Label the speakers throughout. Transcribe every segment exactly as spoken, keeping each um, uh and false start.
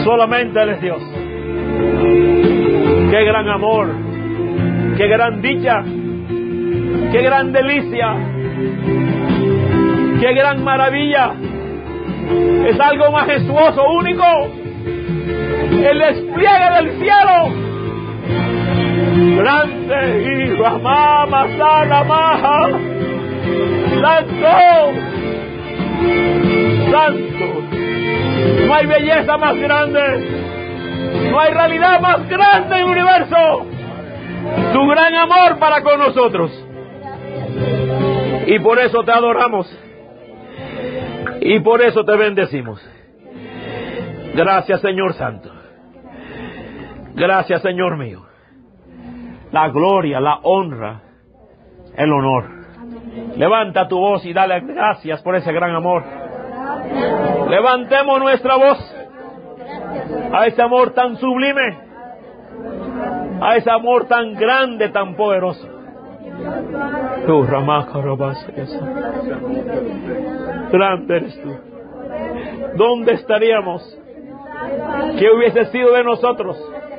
Speaker 1: Solamente Él es Dios. Qué gran amor, qué gran dicha, qué gran delicia, qué gran maravilla. Es algo majestuoso, único. El despliegue del cielo. Grande y Ramá, Masala, Maja. Santo. Santo. No hay belleza más grande. No hay realidad más grande en el universo. Tu gran amor para con nosotros. Y por eso te adoramos. Y por eso te bendecimos. Gracias, Señor Santo. Gracias, Señor mío. La gloria, la honra, el honor. Levanta tu voz y dale gracias por ese gran amor. Levantemos nuestra voz a ese amor tan sublime, a ese amor tan grande, tan poderoso. Tú, grande eres tú. ¿Dónde estaríamos? ¿Qué hubiese sido de nosotros?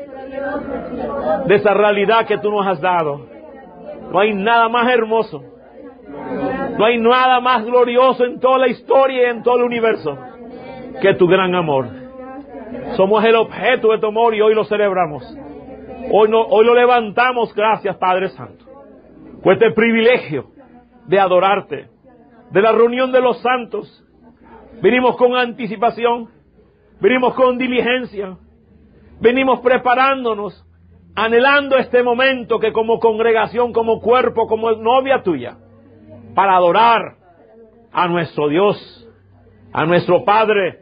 Speaker 1: De esa realidad que tú nos has dado. No hay nada más hermoso. No hay nada más glorioso en toda la historia y en todo el universo que tu gran amor. Somos el objeto de tu amor y hoy lo celebramos. Hoy, no, hoy lo levantamos, gracias Padre Santo. Por este privilegio de adorarte, de la reunión de los santos. Venimos con anticipación, venimos con diligencia, venimos preparándonos, anhelando este momento que como congregación, como cuerpo, como novia tuya, para adorar a nuestro Dios, a nuestro Padre,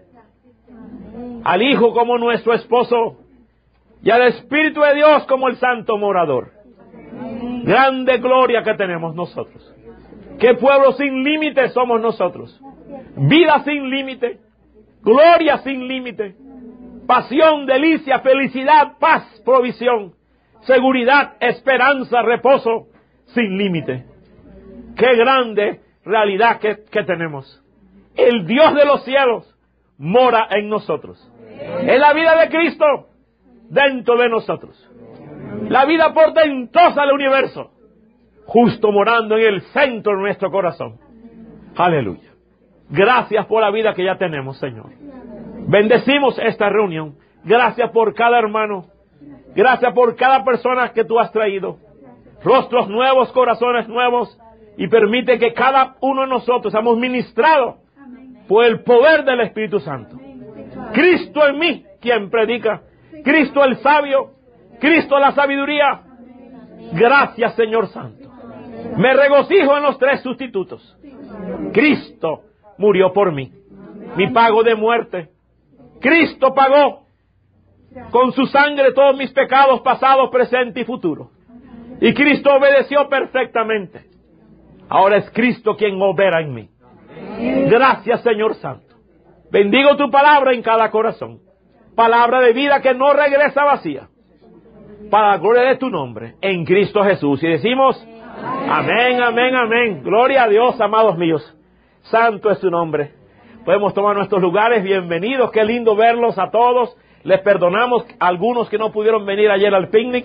Speaker 1: al Hijo como nuestro esposo y al Espíritu de Dios como el Santo Morador. Grande gloria que tenemos nosotros. Qué pueblo sin límites somos nosotros. Vida sin límite, gloria sin límite, pasión, delicia, felicidad, paz, provisión, seguridad, esperanza, reposo sin límite. Qué grande realidad que, que tenemos. El Dios de los cielos mora en nosotros. Es la vida de Cristo dentro de nosotros. La vida portentosa del universo, justo morando en el centro de nuestro corazón. Aleluya. Gracias por la vida que ya tenemos, Señor. Bendecimos esta reunión. Gracias por cada hermano. Gracias por cada persona que tú has traído. Rostros nuevos, corazones nuevos. Y permite que cada uno de nosotros seamos ministrados por el poder del Espíritu Santo. Cristo en mí, quien predica. Cristo el sabio. Cristo la sabiduría. Gracias, Señor Santo. Me regocijo en los tres sustitutos. Cristo murió por mí. Mi pago de muerte. Cristo pagó con su sangre todos mis pecados pasados, presentes y futuros. Y Cristo obedeció perfectamente. Ahora es Cristo quien opera en mí. Gracias, Señor Santo. Bendigo tu palabra en cada corazón. Palabra de vida que no regresa vacía. Para la gloria de tu nombre, en Cristo Jesús. Y decimos, amén, amén, amén. Gloria a Dios, amados míos. Santo es tu nombre. Podemos tomar nuestros lugares. Bienvenidos. Qué lindo verlos a todos. Les perdonamos a algunos que no pudieron venir ayer al picnic.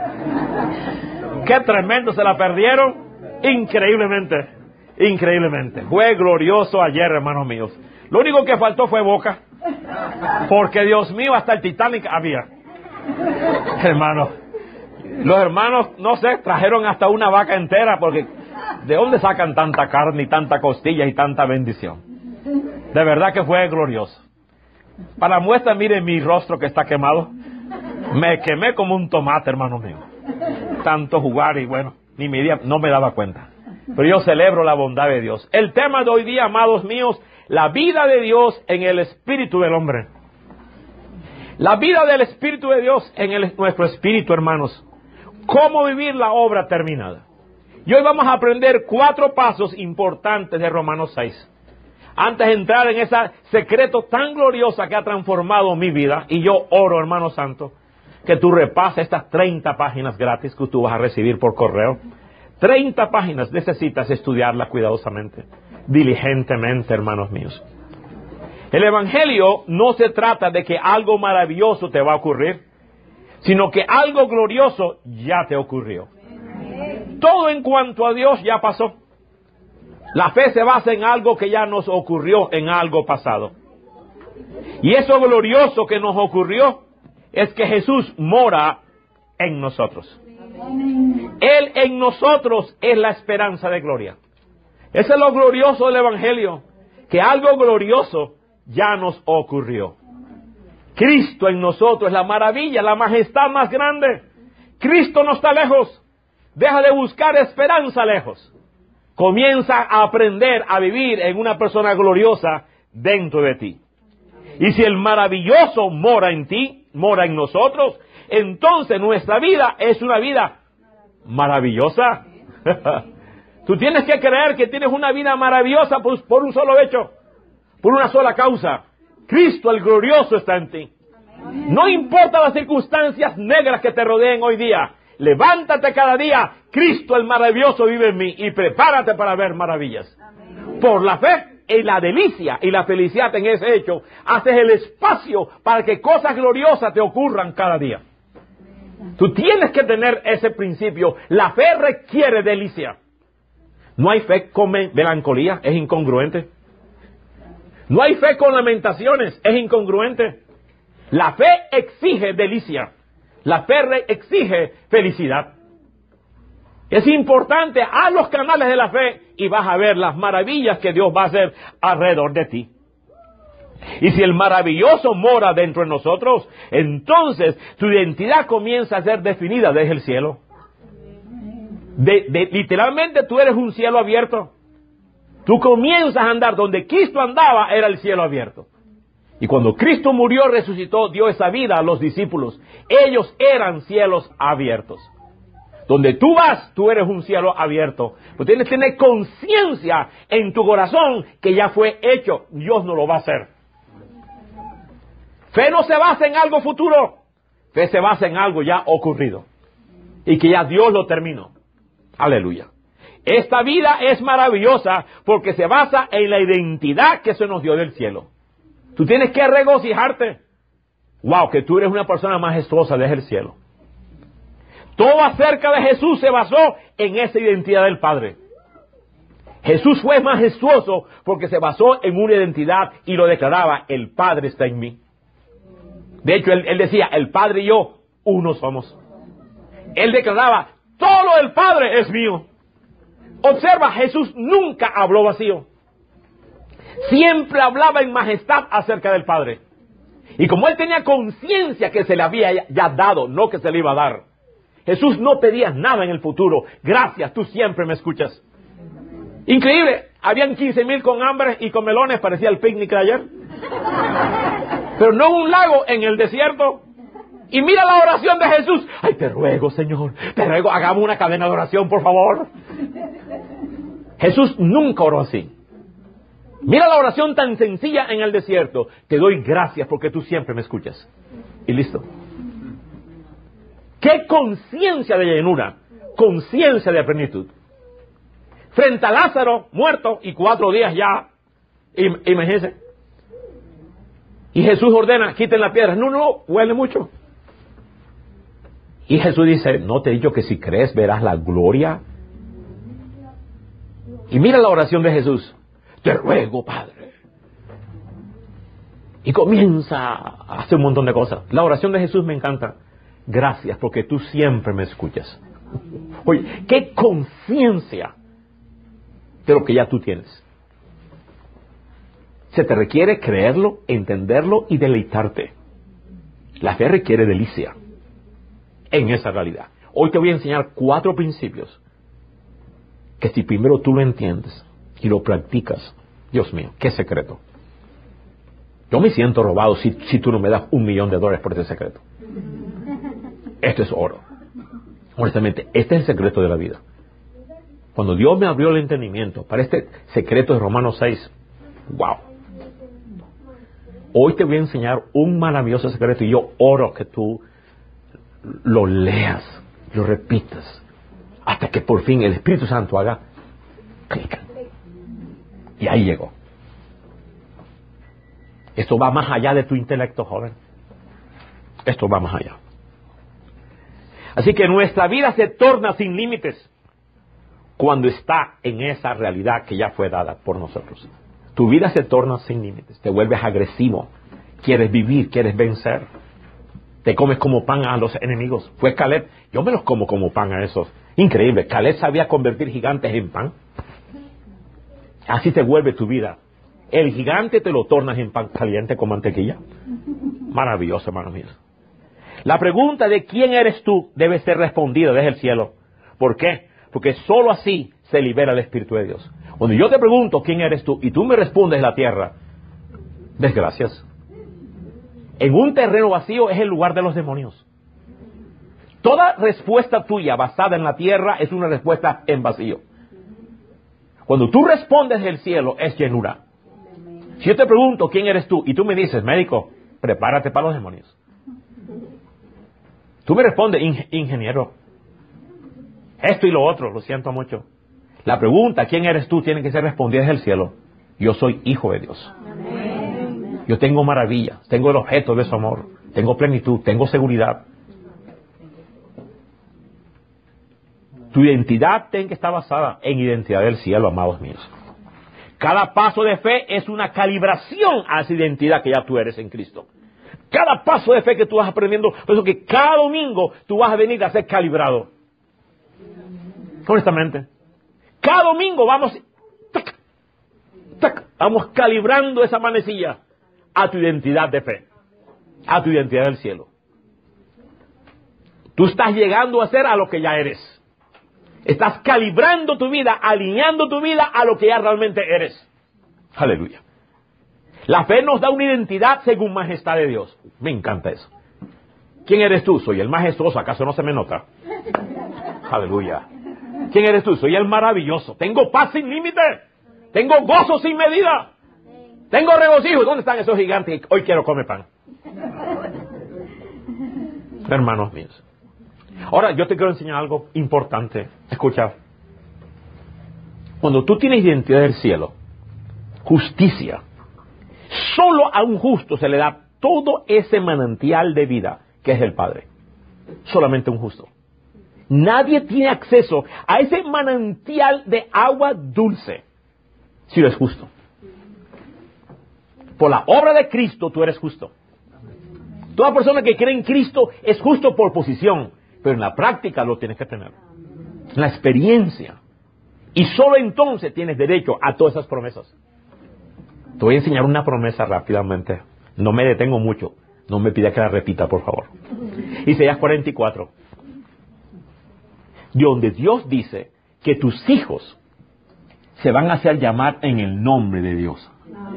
Speaker 1: Qué tremendo, se la perdieron. Increíblemente, increíblemente. Fue glorioso ayer, hermanos míos. Lo único que faltó fue boca. Porque, Dios mío, hasta el Titanic había. Hermanos, los hermanos, no sé, trajeron hasta una vaca entera, porque ¿de dónde sacan tanta carne y tanta costilla y tanta bendición? De verdad que fue glorioso. Para muestra, miren mi rostro que está quemado. Me quemé como un tomate, hermano mío. Tanto jugar y bueno, ni mi día, no me daba cuenta. Pero yo celebro la bondad de Dios. El tema de hoy día, amados míos, la vida de Dios en el espíritu del hombre. La vida del Espíritu de Dios en el, nuestro espíritu, hermanos. Cómo vivir la obra terminada. Y hoy vamos a aprender cuatro pasos importantes de Romanos seis. Antes de entrar en ese secreto tan glorioso que ha transformado mi vida. Y yo oro, hermano santo, que tú repases estas treinta páginas gratis que tú vas a recibir por correo. treinta páginas necesitas estudiarlas cuidadosamente, diligentemente, hermanos míos. El Evangelio no se trata de que algo maravilloso te va a ocurrir, sino que algo glorioso ya te ocurrió. Todo en cuanto a Dios ya pasó. La fe se basa en algo que ya nos ocurrió, en algo pasado. Y eso glorioso que nos ocurrió es que Jesús mora en nosotros. Él en nosotros es la esperanza de gloria. Eso es lo glorioso del Evangelio, que algo glorioso ya nos ocurrió. Cristo en nosotros es la maravilla, la majestad más grande. Cristo no está lejos. Deja de buscar esperanza lejos. Comienza a aprender a vivir en una persona gloriosa dentro de ti. Y si el maravilloso mora en ti, mora en nosotros, entonces nuestra vida es una vida maravillosa. Tú tienes que creer que tienes una vida maravillosa por, por un solo hecho, por una sola causa. Cristo el glorioso está en ti. No importa las circunstancias negras que te rodeen hoy día. Levántate cada día. Cristo el maravilloso vive en mí y prepárate para ver maravillas. Por la fe y la delicia y la felicidad en ese hecho, haces el espacio para que cosas gloriosas te ocurran cada día. Tú tienes que tener ese principio. La fe requiere delicia. No hay fe con melancolía, es incongruente. No hay fe con lamentaciones, es incongruente. La fe exige delicia. La fe exige felicidad. Es importante, haz los canales de la fe y vas a ver las maravillas que Dios va a hacer alrededor de ti. Y si el maravilloso mora dentro de nosotros, entonces tu identidad comienza a ser definida desde el cielo. De, de, literalmente tú eres un cielo abierto. Tú comienzas a andar donde Cristo andaba, era el cielo abierto. Y cuando Cristo murió, resucitó, dio esa vida a los discípulos. Ellos eran cielos abiertos. Donde tú vas, tú eres un cielo abierto. Pues tienes que tener conciencia en tu corazón que ya fue hecho. Dios no lo va a hacer. Fe no se basa en algo futuro. Fe se basa en algo ya ocurrido. Y que ya Dios lo terminó. Aleluya. Esta vida es maravillosa porque se basa en la identidad que se nos dio del cielo. Tú tienes que regocijarte. Wow, que tú eres una persona majestuosa desde el cielo. Todo acerca de Jesús se basó en esa identidad del Padre. Jesús fue majestuoso porque se basó en una identidad y lo declaraba: el Padre está en mí. De hecho, él, él decía: el Padre y yo, uno somos. Él declaraba: todo lo del Padre es mío. Observa, Jesús nunca habló vacío. Siempre hablaba en majestad acerca del Padre. Y como él tenía conciencia que se le había ya dado, no que se le iba a dar, Jesús no pedía nada en el futuro. Gracias, tú siempre me escuchas. Increíble, habían quince mil con hambre y con melones, parecía el picnic de ayer. Pero no un lago en el desierto. Y mira la oración de Jesús. Ay, te ruego, Señor, te ruego, hagamos una cadena de oración, por favor. Jesús nunca oró así. Mira la oración tan sencilla en el desierto. Te doy gracias porque tú siempre me escuchas. Y listo. ¡Qué conciencia de llenura! Conciencia de plenitud. Frente a Lázaro, muerto, y cuatro días ya. Imagínense. Y Jesús ordena: quiten la piedra. No, no, huele mucho. Y Jesús dice: ¿no te he dicho que si crees verás la gloria? Y mira la oración de Jesús. Te ruego, Padre. Y comienza a hacer un montón de cosas. La oración de Jesús me encanta. Gracias porque tú siempre me escuchas. Oye, qué conciencia de lo que ya tú tienes. Se te requiere creerlo, entenderlo y deleitarte. La fe requiere delicia en esa realidad. Hoy te voy a enseñar cuatro principios que si primero tú lo entiendes y lo practicas, Dios mío, qué secreto. Yo me siento robado si, si tú no me das un millón de dólares por ese secreto. Esto es oro. Honestamente, este es el secreto de la vida. Cuando Dios me abrió el entendimiento para este secreto de Romanos seis, wow. Hoy te voy a enseñar un maravilloso secreto y yo oro que tú lo leas, lo repitas, hasta que por fin el Espíritu Santo haga clic. Y ahí llegó. Esto va más allá de tu intelecto, joven. Esto va más allá. Así que nuestra vida se torna sin límites cuando está en esa realidad que ya fue dada por nosotros. Tu vida se torna sin límites. Te vuelves agresivo. Quieres vivir, quieres vencer. Te comes como pan a los enemigos. Fue Caleb. Yo me los como como pan a esos. Increíble. Caleb sabía convertir gigantes en pan. Así te vuelve tu vida. El gigante te lo tornas en pan caliente con mantequilla. Maravilloso, hermanos míos. La pregunta de quién eres tú debe ser respondida desde el cielo. ¿Por qué? Porque sólo así se libera el Espíritu de Dios. Cuando yo te pregunto quién eres tú y tú me respondes la tierra, desgracias. En un terreno vacío es el lugar de los demonios. Toda respuesta tuya basada en la tierra es una respuesta en vacío. Cuando tú respondes del cielo es llenura. Si yo te pregunto quién eres tú y tú me dices, médico, prepárate para los demonios. Tú me respondes, Ing- ingeniero, esto y lo otro, lo siento mucho. La pregunta, ¿quién eres tú?, tiene que ser respondida desde el cielo. Yo soy hijo de Dios. Amén. Yo tengo maravillas, tengo el objeto de su amor, tengo plenitud, tengo seguridad. Tu identidad tiene que estar basada en identidad del cielo, amados míos. Cada paso de fe es una calibración a esa identidad que ya tú eres en Cristo. Cada paso de fe que tú vas aprendiendo, por eso que cada domingo tú vas a venir a ser calibrado. Honestamente. Cada domingo vamos, tac, tac, vamos calibrando esa manecilla a tu identidad de fe, a tu identidad del cielo. Tú estás llegando a ser a lo que ya eres. Estás calibrando tu vida, alineando tu vida a lo que ya realmente eres. Aleluya. La fe nos da una identidad según majestad de Dios. Me encanta eso. ¿Quién eres tú? Soy el majestuoso. ¿Acaso no se me nota? Aleluya. ¿Quién eres tú? Soy el maravilloso. Tengo paz sin límite. Tengo gozo sin medida. Tengo regocijo. ¿Dónde están esos gigantes? Hoy quiero comer pan. Hermanos míos. Ahora, yo te quiero enseñar algo importante. Escucha. Cuando tú tienes identidad del cielo, justicia, solo a un justo se le da todo ese manantial de vida que es el Padre. Solamente un justo. Nadie tiene acceso a ese manantial de agua dulce si no es justo. Por la obra de Cristo tú eres justo. Toda persona que cree en Cristo es justo por posición, pero en la práctica lo tienes que tener. La experiencia. Y solo entonces tienes derecho a todas esas promesas. Te voy a enseñar una promesa rápidamente. No me detengo mucho. No me pida que la repita, por favor. Isaías cuarenta y cuatro. De donde Dios dice que tus hijos se van a hacer llamar en el nombre de Dios.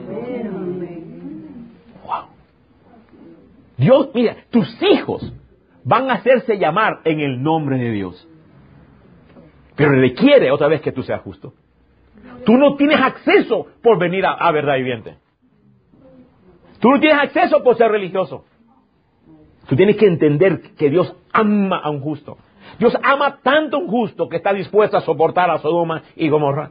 Speaker 1: Wow. Dios, mira, tus hijos van a hacerse llamar en el nombre de Dios. Pero requiere otra vez que tú seas justo. Tú no tienes acceso por venir a, a verdad viviente. Tú no tienes acceso por ser religioso. Tú tienes que entender que Dios ama a un justo. Dios ama tanto a un justo que está dispuesto a soportar a Sodoma y Gomorra.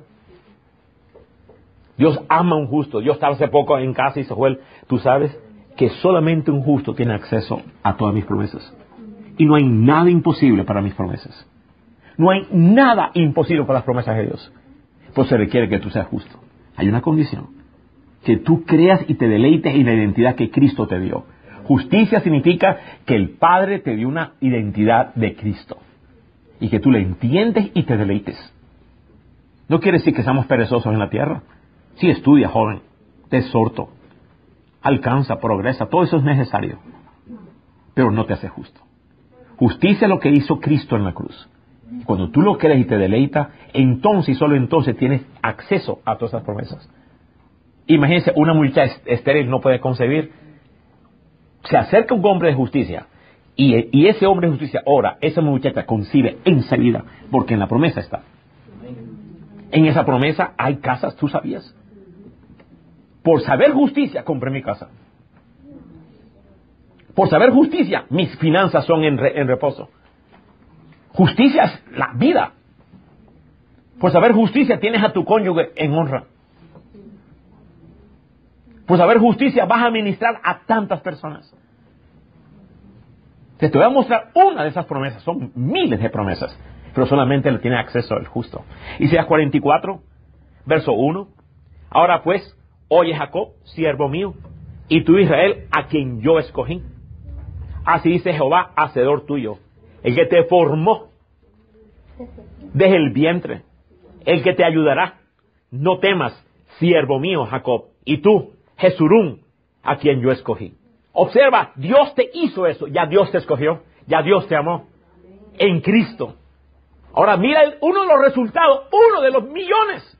Speaker 1: Dios ama a un justo. Yo estaba hace poco en casa y dice, Joel, tú sabes que solamente un justo tiene acceso a todas mis promesas. Y no hay nada imposible para mis promesas. No hay nada imposible para las promesas de Dios. Pues se requiere que tú seas justo. Hay una condición. Que tú creas y te deleites en la identidad que Cristo te dio. Justicia significa que el Padre te dio una identidad de Cristo. Y que tú la entiendes y te deleites. No quiere decir que seamos perezosos en la tierra. Sí, estudia, joven. Te exhorto. Alcanza, progresa. Todo eso es necesario. Pero no te hace justo. Justicia es lo que hizo Cristo en la cruz. Cuando tú lo crees y te deleitas, entonces y solo entonces tienes acceso a todas esas promesas. Imagínense, una muchacha estéril no puede concebir. Se acerca un hombre de justicia y, y ese hombre de justicia ora, esa muchacha concibe enseguida, porque en la promesa está. En esa promesa hay casas, ¿tú sabías? Por saber justicia, compré mi casa. Por saber justicia, mis finanzas son en, re, en reposo. Justicia es la vida. Por saber justicia, tienes a tu cónyuge en honra. Por saber justicia vas a ministrar a tantas personas. Te voy a mostrar una de esas promesas. Son miles de promesas. Pero solamente le tiene acceso el justo. Isaías cuarenta y cuatro, verso uno. Ahora pues, oye Jacob, siervo mío, y tú Israel, a quien yo escogí. Así dice Jehová, hacedor tuyo, el que te formó desde el vientre, el que te ayudará. No temas, siervo mío Jacob, y tú, Jesurún, a quien yo escogí. Observa, Dios te hizo eso, ya Dios te escogió, ya Dios te amó, en Cristo. Ahora mira uno de los resultados, uno de los millones.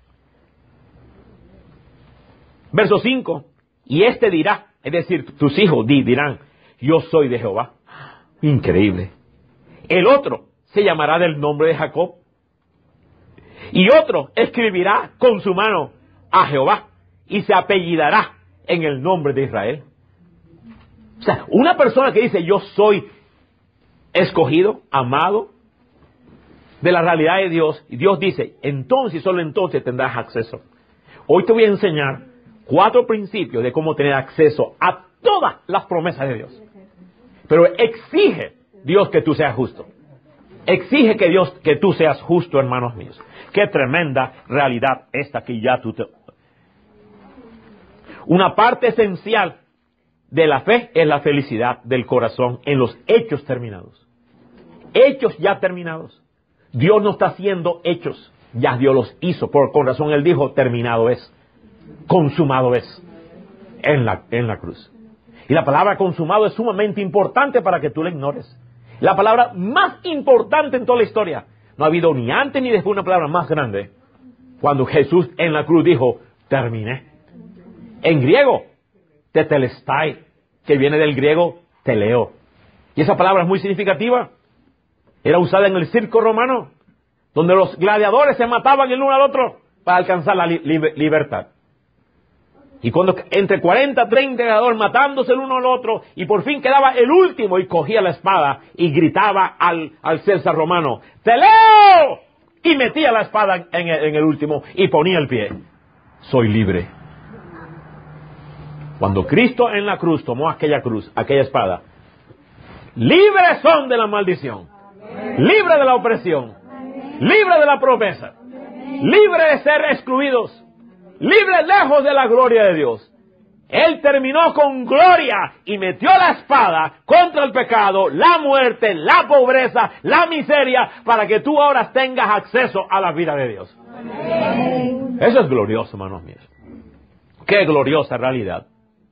Speaker 1: Verso cinco, y este dirá, es decir, tus hijos dirán, yo soy de Jehová. Increíble. El otro se llamará del nombre de Jacob, y otro escribirá con su mano a Jehová, y se apellidará en el nombre de Israel. O sea, una persona que dice, yo soy escogido, amado, de la realidad de Dios, y Dios dice, entonces, solo entonces tendrás acceso. Hoy te voy a enseñar cuatro principios de cómo tener acceso a todas las promesas de Dios. Pero exige Dios que tú seas justo. Exige que Dios, que tú seas justo, hermanos míos. Qué tremenda realidad esta que ya tú te... Una parte esencial de la fe es la felicidad del corazón en los hechos terminados. Hechos ya terminados. Dios no está haciendo hechos, ya Dios los hizo. Por con razón Él dijo, terminado es, consumado es, en la, en la cruz. Y la palabra consumado es sumamente importante para que tú la ignores. La palabra más importante en toda la historia. No ha habido ni antes ni después una palabra más grande. Cuando Jesús en la cruz dijo, terminé. En griego, tetelestai, que viene del griego teleo. Y esa palabra es muy significativa. Era usada en el circo romano, donde los gladiadores se mataban el uno al otro para alcanzar la li li libertad. Y cuando entre cuarenta, treinta gladiadores matándose el uno al otro, y por fin quedaba el último y cogía la espada y gritaba al, al César romano, ¡Teleo! Y metía la espada en el, en el último y ponía el pie. Soy libre. Cuando Cristo en la cruz tomó aquella cruz, aquella espada, libres son de la maldición, libre de la opresión, libre de la promesa, libre de ser excluidos, libre lejos de la gloria de Dios. Él terminó con gloria y metió la espada contra el pecado, la muerte, la pobreza, la miseria, para que tú ahora tengas acceso a la vida de Dios. Eso es glorioso, hermanos míos. Qué gloriosa realidad.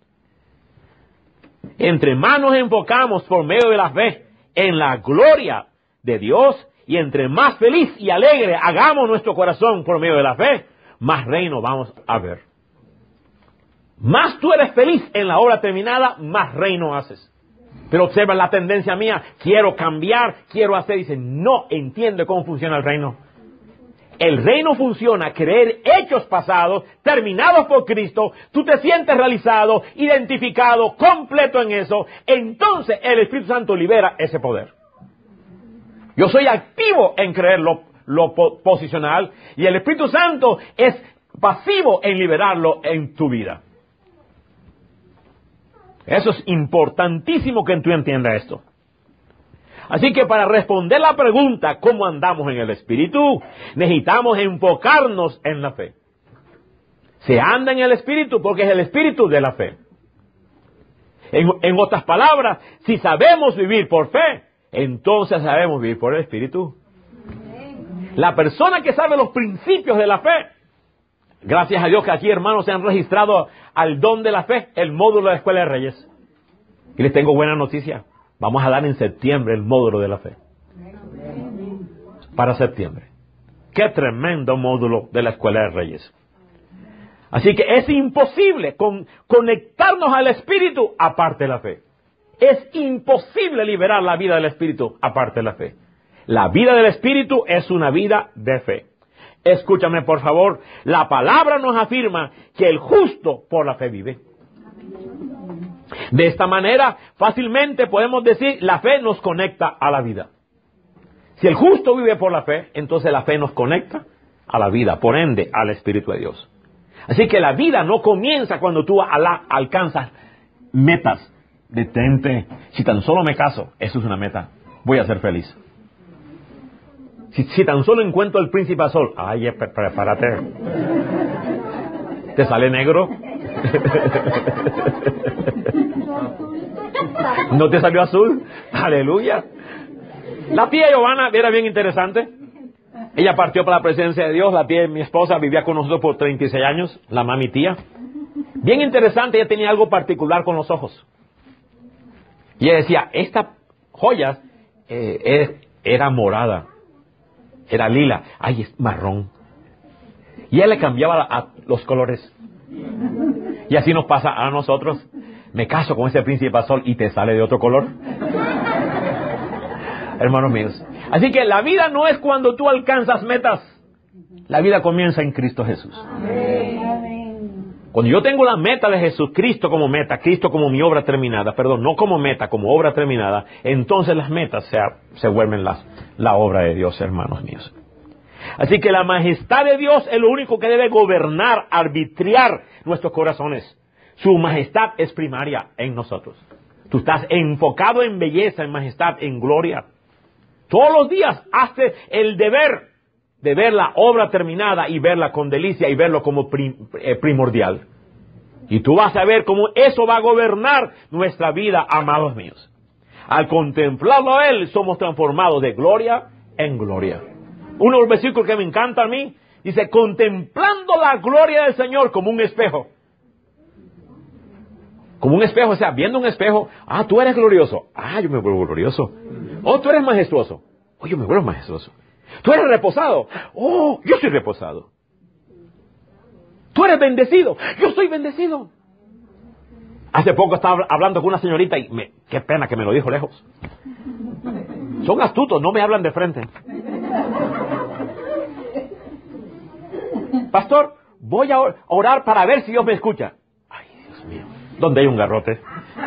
Speaker 1: Entre más nos enfocamos por medio de la fe en la gloria de Dios, y entre más feliz y alegre hagamos nuestro corazón por medio de la fe, más reino vamos a ver. Más tú eres feliz en la obra terminada, más reino haces. Pero observa la tendencia mía, quiero cambiar, quiero hacer, dice, no entiende cómo funciona el reino. El reino funciona, creer hechos pasados, terminados por Cristo, tú te sientes realizado, identificado, completo en eso, entonces el Espíritu Santo libera ese poder. Yo soy activo en creer lo, lo po posicional, y el Espíritu Santo es pasivo en liberarlo en tu vida. Eso es importantísimo que tú entiendas esto. Así que para responder la pregunta, ¿cómo andamos en el Espíritu? Necesitamos enfocarnos en la fe. Se anda en el Espíritu porque es el Espíritu de la fe. En, en otras palabras, si sabemos vivir por fe, entonces sabemos vivir por el Espíritu. La persona que sabe los principios de la fe, gracias a Dios que aquí, hermanos, se han registrado al don de la fe, el módulo de la Escuela de Reyes. Y les tengo buena noticia. Vamos a dar en septiembre el módulo de la fe. Para septiembre. Qué tremendo módulo de la Escuela de Reyes. Así que es imposible con, conectarnos al Espíritu aparte de la fe. Es imposible liberar la vida del Espíritu aparte de la fe. La vida del Espíritu es una vida de fe. Escúchame por favor, la palabra nos afirma que el justo por la fe vive. De esta manera, fácilmente podemos decir, la fe nos conecta a la vida. Si el justo vive por la fe, entonces la fe nos conecta a la vida, por ende, al Espíritu de Dios. Así que la vida no comienza cuando tú ala- alcanzas metas. Detente. Si tan solo me caso, eso es una meta. Voy a ser feliz. Si, si tan solo encuentro el príncipe azul, ay, eh, pre- prepárate. ¿Te sale negro? ¿No te salió azul? Aleluya. La tía Giovanna era bien interesante. Ella partió para la presencia de Dios. La tía, mi esposa, vivía con nosotros por treinta y seis años. La mami tía. Bien interesante, ella tenía algo particular con los ojos. Y ella decía, esta joya eh, era, era morada. Era lila. Ay, es marrón. Y ella le cambiaba a los colores. Y así nos pasa a nosotros. Me caso con ese príncipe azul y te sale de otro color. Hermanos míos. Así que la vida no es cuando tú alcanzas metas. La vida comienza en Cristo Jesús. Cuando yo tengo la meta de Jesucristo como meta, Cristo como mi obra terminada, perdón, no como meta, como obra terminada, entonces las metas se, se vuelven las, la obra de Dios, hermanos míos. Así que la majestad de Dios es lo único que debe gobernar, arbitriar nuestros corazones. Su majestad es primaria en nosotros. Tú estás enfocado en belleza, en majestad, en gloria. Todos los días haces el deber de ver la obra terminada y verla con delicia y verlo como prim, eh, primordial. Y tú vas a ver cómo eso va a gobernar nuestra vida, amados míos. Al contemplarlo a Él, somos transformados de gloria en gloria. Uno de los versículos que me encanta a mí, dice, contemplando la gloria del Señor como un espejo. Como un espejo, o sea, viendo un espejo, ah, tú eres glorioso, ah, yo me vuelvo glorioso. Oh, tú eres majestuoso, oh, yo me vuelvo majestuoso. Tú eres reposado, oh, yo soy reposado. Tú eres bendecido, yo soy bendecido. Hace poco estaba hablando con una señorita y me, qué pena que me lo dijo lejos. Son astutos, no me hablan de frente. Pastor, voy a orar para ver si Dios me escucha. Ay, Dios mío, ¿dónde hay un garrote?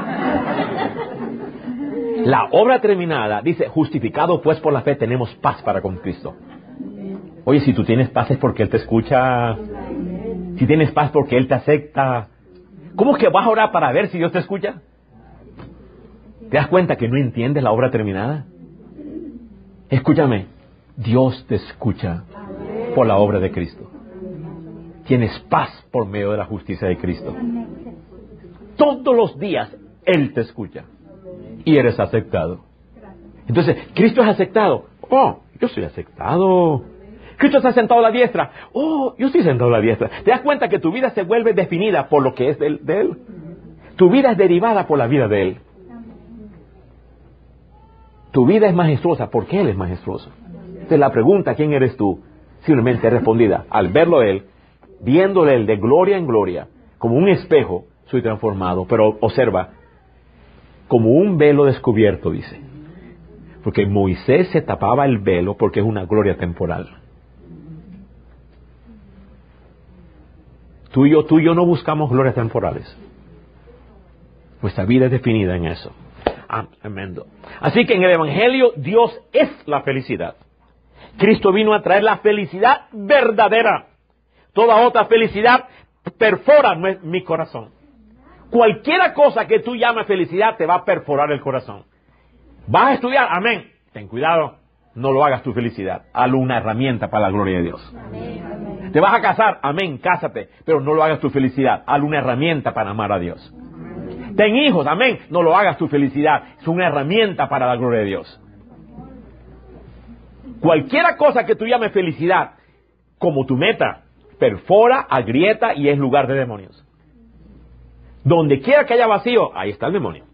Speaker 1: La obra terminada dice, justificado pues por la fe tenemos paz para con Cristo. Oye, si tú tienes paz es porque Él te escucha. Si tienes paz porque Él te acepta. ¿Cómo que vas a orar para ver si Dios te escucha? ¿Te das cuenta que no entiendes la obra terminada? Escúchame, Dios te escucha por la obra de Cristo. Tienes paz por medio de la justicia de Cristo. Todos los días Él te escucha. Y eres aceptado. Entonces, Cristo es aceptado. Oh, yo soy aceptado. Cristo está sentado a la diestra. Oh, yo estoy sentado a la diestra. ¿Te das cuenta que tu vida se vuelve definida por lo que es de él? De él? Tu vida es derivada por la vida de Él. Tu vida es majestuosa porque Él es majestuoso. Entonces la pregunta, ¿quién eres tú? Simplemente respondida. Al verlo Él, viéndole Él de gloria en gloria, como un espejo, soy transformado. Pero observa, como un velo descubierto, dice. Porque Moisés se tapaba el velo porque es una gloria temporal. Tú y yo, tú y yo no buscamos glorias temporales. Nuestra vida es definida en eso. Ah, tremendo. Así que en el Evangelio Dios es la felicidad. Cristo vino a traer la felicidad verdadera. Toda otra felicidad perfora mi corazón. Cualquiera cosa que tú llames felicidad te va a perforar el corazón. ¿Vas a estudiar? Amén. Ten cuidado. No lo hagas tu felicidad. Hazlo una herramienta para la gloria de Dios. Amén. ¿Te vas a casar? Amén. Cásate. Pero no lo hagas tu felicidad. Hazlo una herramienta para amar a Dios. Amén. Ten hijos. Amén. No lo hagas tu felicidad. Es una herramienta para la gloria de Dios. Cualquiera cosa que tú llames felicidad como tu meta, perfora, agrieta y es lugar de demonios. Donde quiera que haya vacío, ahí está el demonio.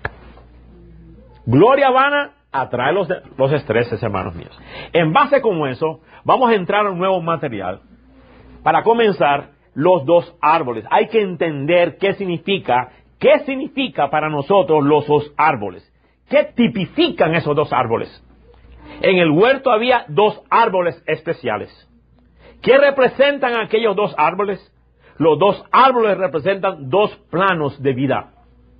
Speaker 1: Gloria vana atrae los, los estreses, hermanos míos. En base como eso, vamos a entrar a un nuevo material. Para comenzar, los dos árboles. Hay que entender qué significa, qué significa para nosotros los dos árboles. ¿Qué tipifican esos dos árboles? En el huerto había dos árboles especiales. ¿Qué representan aquellos dos árboles? Los dos árboles representan dos planos de vida.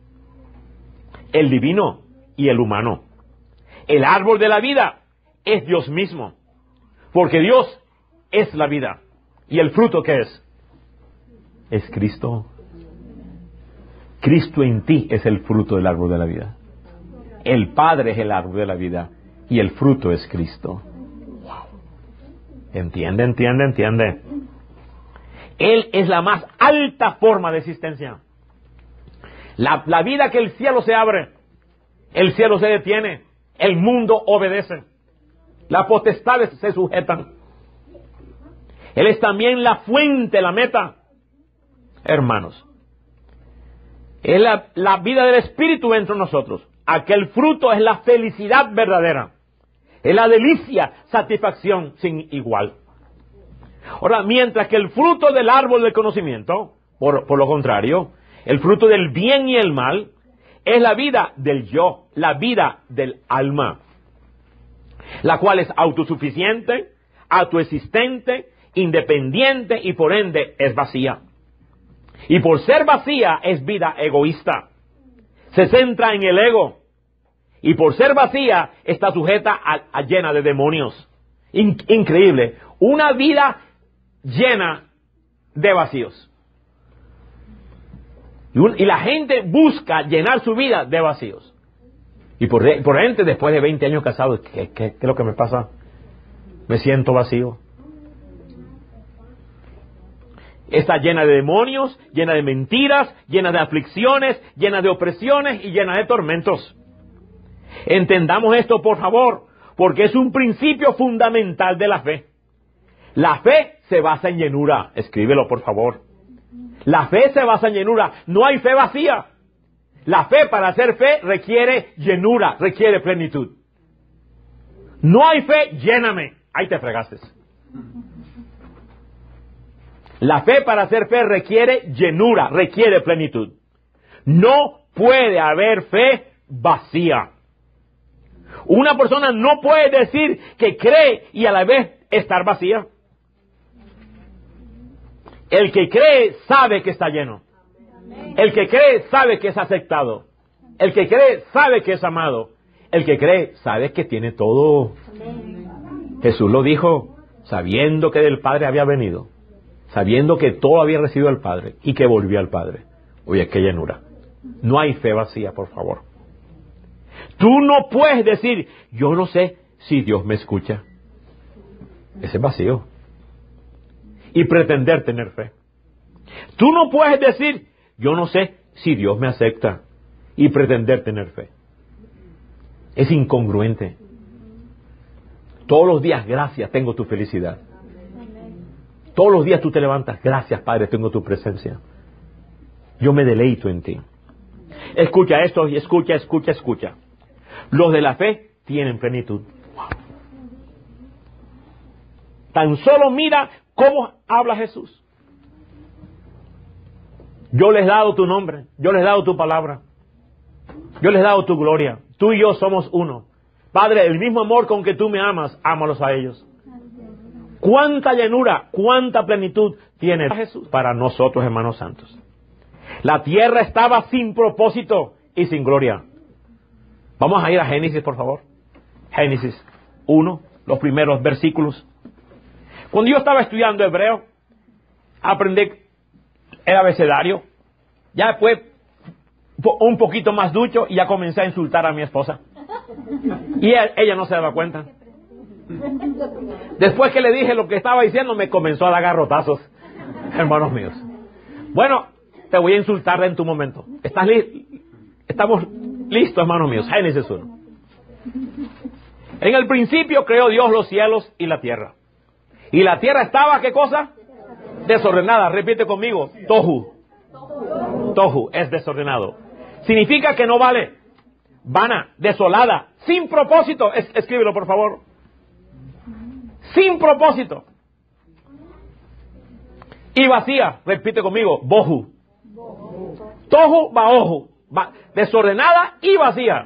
Speaker 1: El divino y el humano. El árbol de la vida es Dios mismo. Porque Dios es la vida. ¿Y el fruto qué es? es Cristo. Cristo en ti es el fruto del árbol de la vida. El Padre es el árbol de la vida y el fruto es Cristo. Wow. Entiende, entiende, entiende. Él es la más alta forma de existencia. La, la vida que el cielo se abre, el cielo se detiene, el mundo obedece, las potestades se sujetan. Él es también la fuente, la meta. Hermanos, es la, la vida del Espíritu dentro de nosotros. Aquel fruto es la felicidad verdadera. Es la delicia, satisfacción sin igual. Ahora, mientras que el fruto del árbol del conocimiento, por, por lo contrario, el fruto del bien y el mal, es la vida del yo, la vida del alma, la cual es autosuficiente, autoexistente, independiente y por ende es vacía. Y por ser vacía es vida egoísta. Se centra en el ego. Y por ser vacía está sujeta a, a llena de demonios. In, increíble. Una vida llena de vacíos. Y, un, y la gente busca llenar su vida de vacíos. Y por, por gente después de veinte años casados, ¿qué, qué, qué es lo que me pasa? Me siento vacío. Está llena de demonios, llena de mentiras, llena de aflicciones, llena de opresiones y llena de tormentos. Entendamos esto, por favor, porque es un principio fundamental de la fe. La fe se basa en llenura. Escríbelo, por favor. La fe se basa en llenura. No hay fe vacía. La fe, para hacer fe, requiere llenura, requiere plenitud. No hay fe, lléname. Ahí te fregaste. La fe, para hacer fe, requiere llenura, requiere plenitud. No puede haber fe vacía. Una persona no puede decir que cree y a la vez estar vacía. El que cree sabe que está lleno. El que cree sabe que es aceptado. El que cree sabe que es amado. El que cree sabe que tiene todo. Jesús lo dijo, sabiendo que del Padre había venido, sabiendo que todo había recibido del Padre y que volvió al Padre. Oye, qué llenura. No hay fe vacía, por favor. Tú no puedes decir, yo no sé si Dios me escucha. Ese es vacío. Y pretender tener fe. Tú no puedes decir, yo no sé si Dios me acepta. Y pretender tener fe. Es incongruente. Todos los días, gracias, tengo tu felicidad. Todos los días tú te levantas, gracias Padre, tengo tu presencia. Yo me deleito en ti. Escucha esto y escucha, escucha, escucha. Los de la fe tienen plenitud. Wow. Tan solo mira cómo habla Jesús. Yo les he dado tu nombre, yo les he dado tu palabra, yo les he dado tu gloria. Tú y yo somos uno. Padre, el mismo amor con que tú me amas, ámalos a ellos. Cuánta llenura, cuánta plenitud tiene Jesús para nosotros, hermanos santos. La tierra estaba sin propósito y sin gloria. Vamos a ir a Génesis, por favor. Génesis uno, los primeros versículos. Cuando yo estaba estudiando hebreo, aprendí el abecedario. Ya después, un poquito más ducho, y ya comencé a insultar a mi esposa. Y ella, ella no se daba cuenta. Después que le dije lo que estaba diciendo, me comenzó a dar garrotazos, hermanos míos. Bueno, te voy a insultar en tu momento. ¿Estás li- Estamos listos, hermanos míos. Génesis uno. En el principio creó Dios los cielos y la tierra. Y la tierra estaba, ¿qué cosa? Desordenada. Repite conmigo. Tohu. Tohu es desordenado. Significa que no vale. Vana, desolada, sin propósito. Es- escríbelo, por favor. Sin propósito. Y vacía. Repite conmigo. Bohu. Tohu baohu. Va, desordenada y vacía.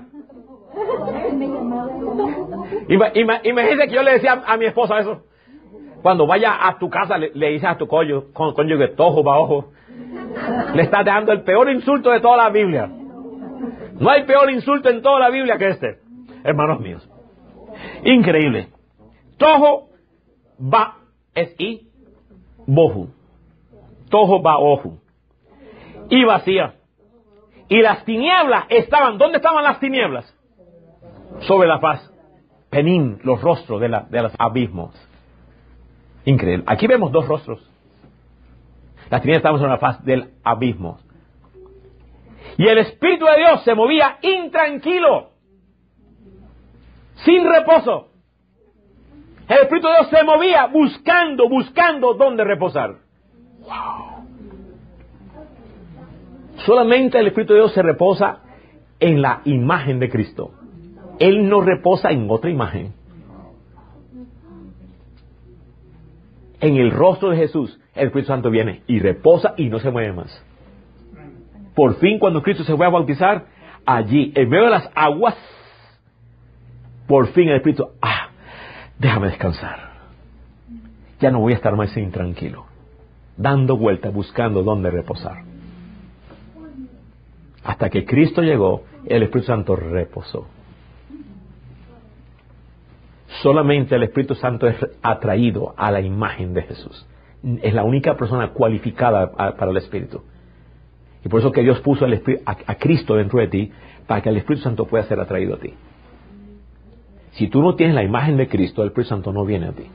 Speaker 1: Ima- ima- Imagínate que yo le decía a, a mi esposa eso. Cuando vaya a tu casa le, le dices a tu cónyuge, con, cónyuge tohu baohu. Le estás dando el peor insulto de toda la Biblia. No hay peor insulto en toda la Biblia que este, hermanos míos. Increíble. Tohu ba es i, bohu. tohu baohu, y vacía. Y las tinieblas estaban, ¿dónde estaban las tinieblas? Sobre la faz. Penín, los rostros de, la, de los abismos. Increíble. Aquí vemos dos rostros. Las tinieblas estaban sobre la faz del abismo. Y el Espíritu de Dios se movía intranquilo, sin reposo. El Espíritu de Dios se movía buscando, buscando dónde reposar. Wow. Solamente el Espíritu de Dios se reposa en la imagen de Cristo. Él no reposa en otra imagen. En el rostro de Jesús, el Espíritu Santo viene y reposa y no se mueve más. Por fin, cuando Cristo se fue a bautizar, allí, en medio de las aguas, por fin el Espíritu, ah, déjame descansar. Ya no voy a estar más intranquilo, dando vueltas, buscando dónde reposar. Hasta que Cristo llegó, el Espíritu Santo reposó. Solamente el Espíritu Santo es atraído a la imagen de Jesús. Es la única persona cualificada para el Espíritu. Y por eso que Dios puso el Espíritu, a, a Cristo dentro de ti, para que el Espíritu Santo pueda ser atraído a ti. Si tú no tienes la imagen de Cristo, el Espíritu Santo no viene a ti.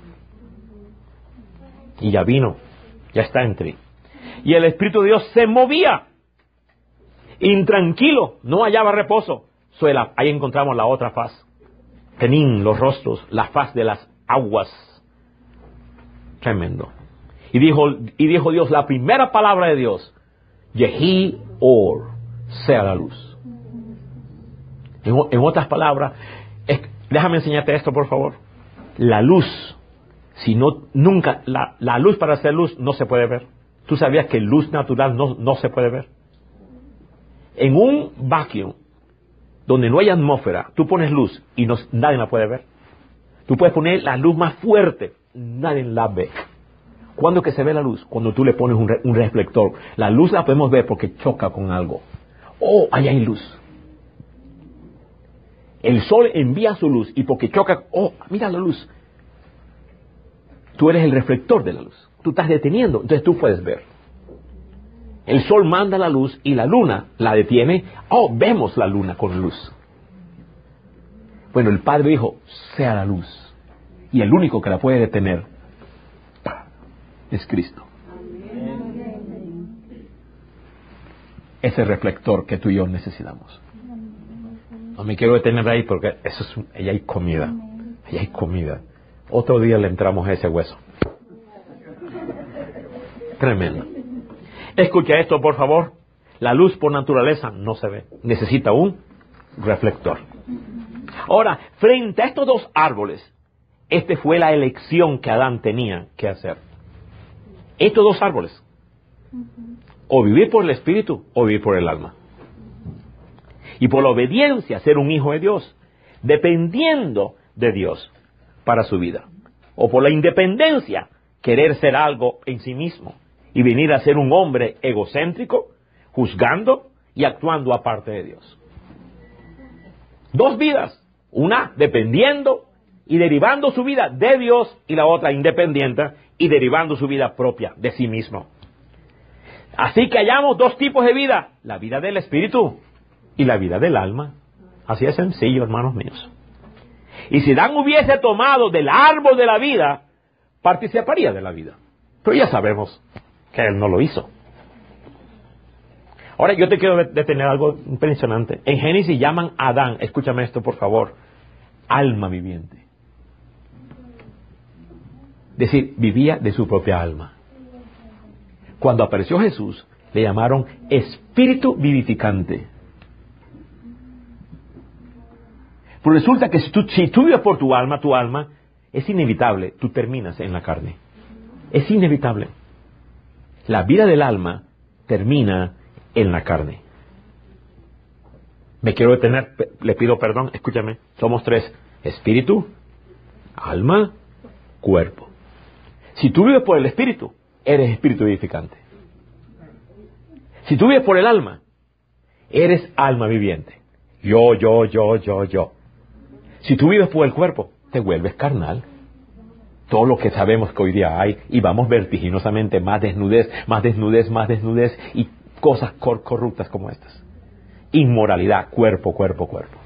Speaker 1: Y ya vino, ya está en ti. Y el Espíritu de Dios se movía, intranquilo, no hallaba reposo. Suela, ahí encontramos la otra faz. Penín, los rostros, la faz de las aguas. Tremendo. Y dijo, y dijo Dios, la primera palabra de Dios, Yehi Or, sea la luz. En, en otras palabras, es, déjame enseñarte esto, por favor. La luz, si no, nunca, la, la luz para hacer luz no se puede ver. ¿Tú sabías que luz natural no, no se puede ver? En un vacuum, donde no hay atmósfera, tú pones luz y no, nadie la puede ver. Tú puedes poner la luz más fuerte, nadie la ve. ¿Cuándo es que se ve la luz? Cuando tú le pones un, re, un reflector. La luz la podemos ver porque choca con algo. Oh, ahí hay luz. El sol envía su luz y porque choca, oh, mira la luz. Tú eres el reflector de la luz. Tú estás deteniendo, entonces tú puedes ver. El sol manda la luz y la luna la detiene. Oh, vemos la luna con luz. Bueno, el Padre dijo, sea la luz. Y el único que la puede detener es Cristo. Ese reflector que tú y yo necesitamos. No me quiero detener ahí porque eso es, ahí hay comida. Ahí hay comida. Otro día le entramos a ese hueso. Tremendo. Escucha esto, por favor. La luz por naturaleza no se ve. Necesita un reflector. Ahora, frente a estos dos árboles, esta fue la elección que Adán tenía que hacer. Estos dos árboles. O vivir por el espíritu o vivir por el alma. Y por la obediencia, ser un hijo de Dios, dependiendo de Dios para su vida. O por la independencia, querer ser algo en sí mismo y venir a ser un hombre egocéntrico, juzgando y actuando aparte de Dios. Dos vidas, una dependiendo y derivando su vida de Dios, y la otra independiente y derivando su vida propia de sí mismo. Así que hallamos dos tipos de vida, la vida del espíritu y la vida del alma. Así es sencillo, hermanos míos. Y si Adán hubiese tomado del árbol de la vida, participaría de la vida. Pero ya sabemos que él no lo hizo. Ahora yo te quiero detener algo impresionante. En Génesis llaman a Adán, escúchame esto por favor, alma viviente. Es decir, vivía de su propia alma. Cuando apareció Jesús, le llamaron espíritu vivificante. Pero resulta que si tú, si tú vives por tu alma, tu alma, es inevitable, tú terminas en la carne. Es inevitable. La vida del alma termina en la carne. Me quiero detener, le pido perdón, escúchame. Somos tres: espíritu, alma, cuerpo. Si tú vives por el espíritu, eres espíritu vivificante. Si tú vives por el alma, eres alma viviente. Yo, yo, yo, yo, yo. Si tú vives por el cuerpo, te vuelves carnal. todo lo que sabemos que hoy día hay, y vamos vertiginosamente, más desnudez, más desnudez, más desnudez, y cosas cor- corruptas como estas. Inmoralidad, cuerpo, cuerpo, cuerpo.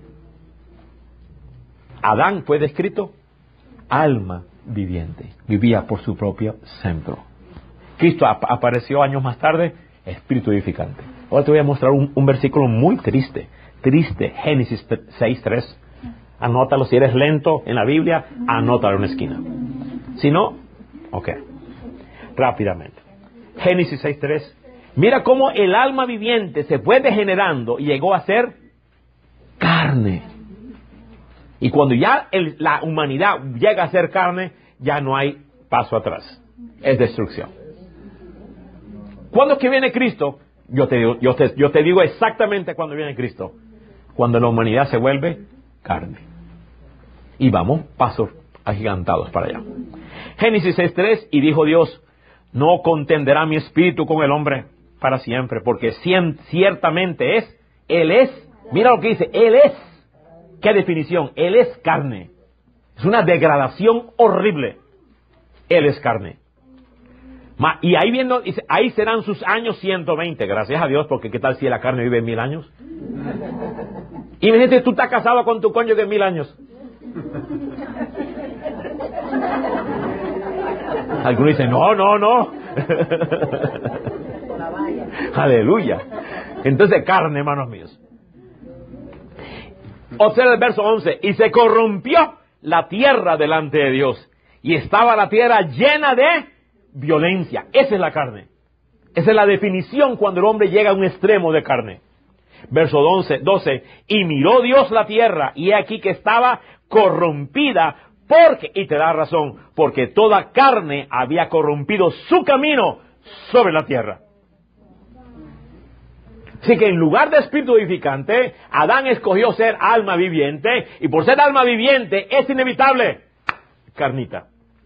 Speaker 1: Adán fue descrito alma viviente, vivía por su propio centro. Cristo ap- apareció años más tarde, espíritu edificante. Ahora te voy a mostrar un, un versículo muy triste, triste, Génesis seis tres. Anótalo, si eres lento en la Biblia, anótalo en una esquina. Si no, ok, rápidamente. Génesis seis tres. Mira cómo el alma viviente se fue degenerando y llegó a ser carne. Y cuando ya el, la humanidad llega a ser carne, ya no hay paso atrás. Es destrucción. ¿Cuándo es que viene Cristo? Yo te digo, yo te, yo te digo exactamente cuándo viene Cristo. Cuando la humanidad se vuelve carne. Y vamos pasos agigantados para allá. Génesis seis tres, y dijo Dios, no contenderá mi espíritu con el hombre para siempre, porque ciertamente es, Él es, mira lo que dice, Él es. ¿Qué definición? Él es carne. Es una degradación horrible. Él es carne. Y ahí viendo, dice, ahí serán sus años ciento veinte. Gracias a Dios, porque ¿qué tal si la carne vive mil años? Imagínate, tú estás casado con tu cónyuge mil años. Algunos dicen, no, no, no. Aleluya. Entonces, carne, hermanos míos. Observa el verso once. Y se corrompió la tierra delante de Dios. Y estaba la tierra llena de violencia. Esa es la carne. Esa es la definición cuando el hombre llega a un extremo de carne. Verso doce. Y miró Dios la tierra, y he aquí que estaba corrompida, porque, y te da razón, porque toda carne había corrompido su camino sobre la tierra. Así que en lugar de espíritu edificante, Adán escogió ser alma viviente, y por ser alma viviente es inevitable carnita.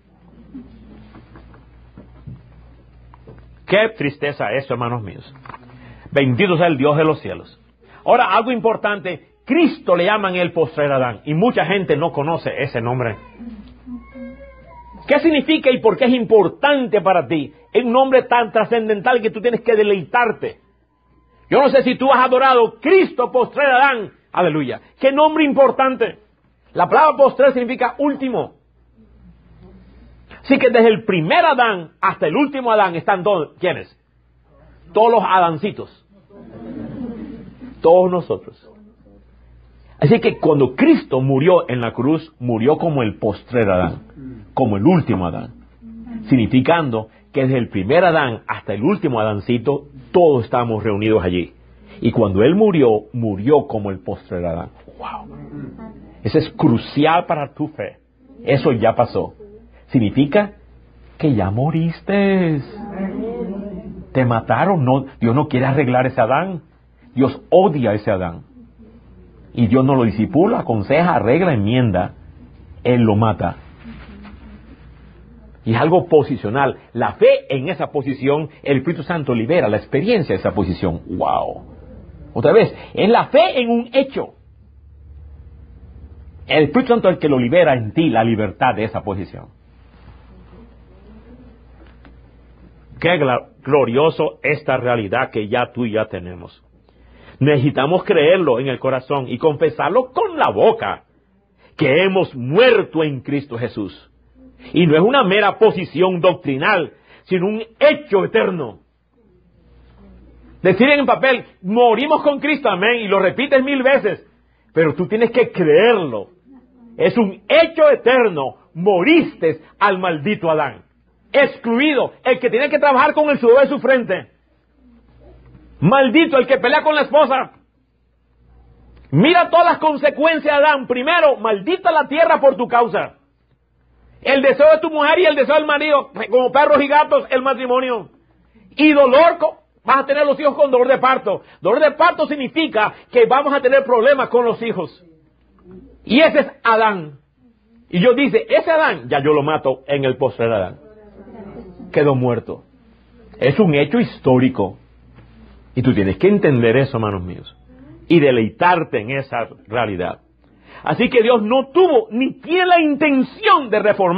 Speaker 1: Qué tristeza eso, hermanos míos. Bendito sea el Dios de los cielos. Ahora, algo importante, Cristo le llaman el postrer Adán, y mucha gente no conoce ese nombre. ¿Qué significa y por qué es importante para ti? Es un nombre tan trascendental que tú tienes que deleitarte. Yo no sé si tú has adorado Cristo postrer Adán. Aleluya. ¿Qué nombre importante? La palabra postrer significa último. Así que desde el primer Adán hasta el último Adán están todos, ¿quiénes? Todos los Adancitos. Todos nosotros. Así que cuando Cristo murió en la cruz, murió como el postrer Adán, como el último Adán, significando que desde el primer Adán hasta el último Adancito, todos estamos reunidos allí. Y cuando Él murió, murió como el postrer Adán. ¡Wow! Eso es crucial para tu fe. Eso ya pasó. Significa que ya moriste. Te mataron. No, Dios no quiere arreglar ese Adán. Dios odia a ese Adán. Y Dios no lo disipula, aconseja, arregla, enmienda. Él lo mata. Y es algo posicional. La fe en esa posición, el Espíritu Santo libera la experiencia de esa posición. ¡Wow! Otra vez, es la fe en un hecho. El Espíritu Santo es el que lo libera en ti, la libertad de esa posición. Qué glorioso esta realidad que ya tú y ya tenemos. Necesitamos creerlo en el corazón y confesarlo con la boca, que hemos muerto en Cristo Jesús. Y no es una mera posición doctrinal, sino un hecho eterno. Decir en papel, morimos con Cristo, amén, y lo repites mil veces, pero tú tienes que creerlo. Es un hecho eterno, moriste al maldito Adán. Excluido, el que tiene que trabajar con el sudor de su frente. Maldito el que pelea con la esposa. Mira todas las consecuencias de Adán. Primero, maldita la tierra por tu causa. El deseo de tu mujer y el deseo del marido, como perros y gatos, el matrimonio. Y dolor, vas a tener los hijos con dolor de parto. Dolor de parto significa que vamos a tener problemas con los hijos. Y ese es Adán. Y Dios dice, ese Adán, ya yo lo mato en el postrer Adán. Quedó muerto. Es un hecho histórico. Y tú tienes que entender eso, hermanos míos. Y deleitarte en esa realidad. Así que Dios no tuvo ni tiene la intención de reformar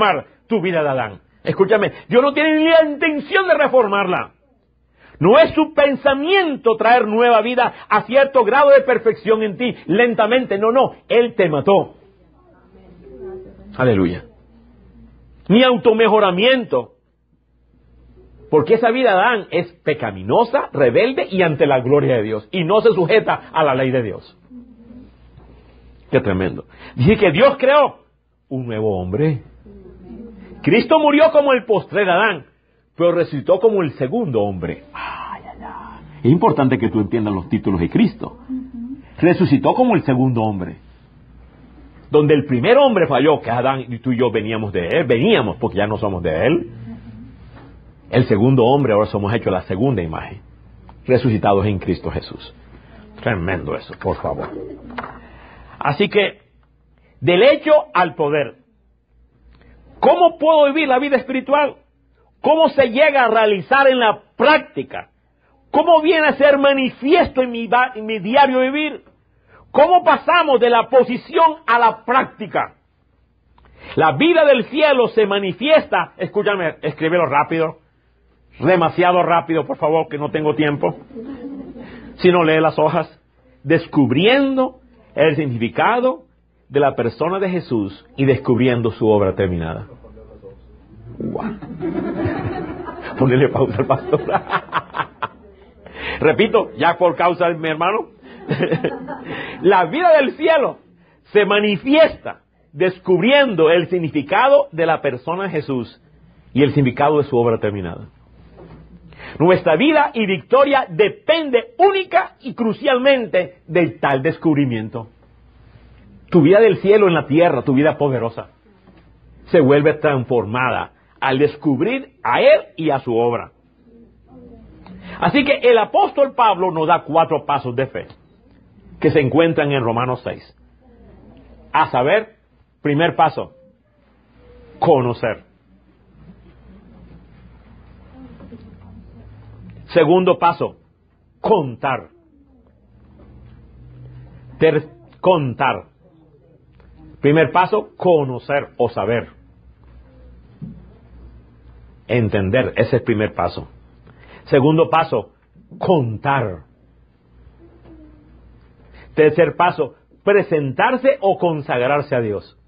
Speaker 1: tu vida de Adán. Escúchame, Dios no tiene ni la intención de reformarla. No es su pensamiento traer nueva vida a cierto grado de perfección en ti, lentamente. No, no, Él te mató. Aleluya. Ni automejoramiento. Porque esa vida de Adán es pecaminosa, rebelde y ante la gloria de Dios. Y no se sujeta a la ley de Dios. Qué tremendo. Dice que Dios creó un nuevo hombre. Cristo murió como el postrer Adán, pero resucitó como el segundo hombre. Ay, ay, ay. Es importante que tú entiendas los títulos de Cristo. Resucitó como el segundo hombre. Donde el primer hombre falló, que Adán y tú y yo veníamos de él, veníamos porque ya no somos de él. El segundo hombre, ahora somos hechos la segunda imagen, resucitados en Cristo Jesús. Tremendo eso, por favor. Así que, del hecho al poder. ¿Cómo puedo vivir la vida espiritual? ¿Cómo se llega a realizar en la práctica? ¿Cómo viene a ser manifiesto en mi, en mi diario vivir? ¿Cómo pasamos de la posición a la práctica? La vida del cielo se manifiesta, escúchame, escríbelo rápido, demasiado rápido, por favor, que no tengo tiempo. Si no, lee las hojas. Descubriendo el significado de la persona de Jesús y descubriendo su obra terminada. Wow. Ponle pausa al pastor. Repito, ya por causa de mi hermano. La vida del cielo se manifiesta descubriendo el significado de la persona de Jesús y el significado de su obra terminada. Nuestra vida y victoria depende única y crucialmente de tal descubrimiento. Tu vida del cielo en la tierra, tu vida poderosa, se vuelve transformada al descubrir a Él y a su obra. Así que el apóstol Pablo nos da cuatro pasos de fe que se encuentran en Romanos seis. A saber, primer paso, conocer. Segundo paso, contar. Ter contar. Primer paso, conocer o saber. Entender, ese es el primer paso. Segundo paso, contar. Tercer paso, presentarse o consagrarse a Dios.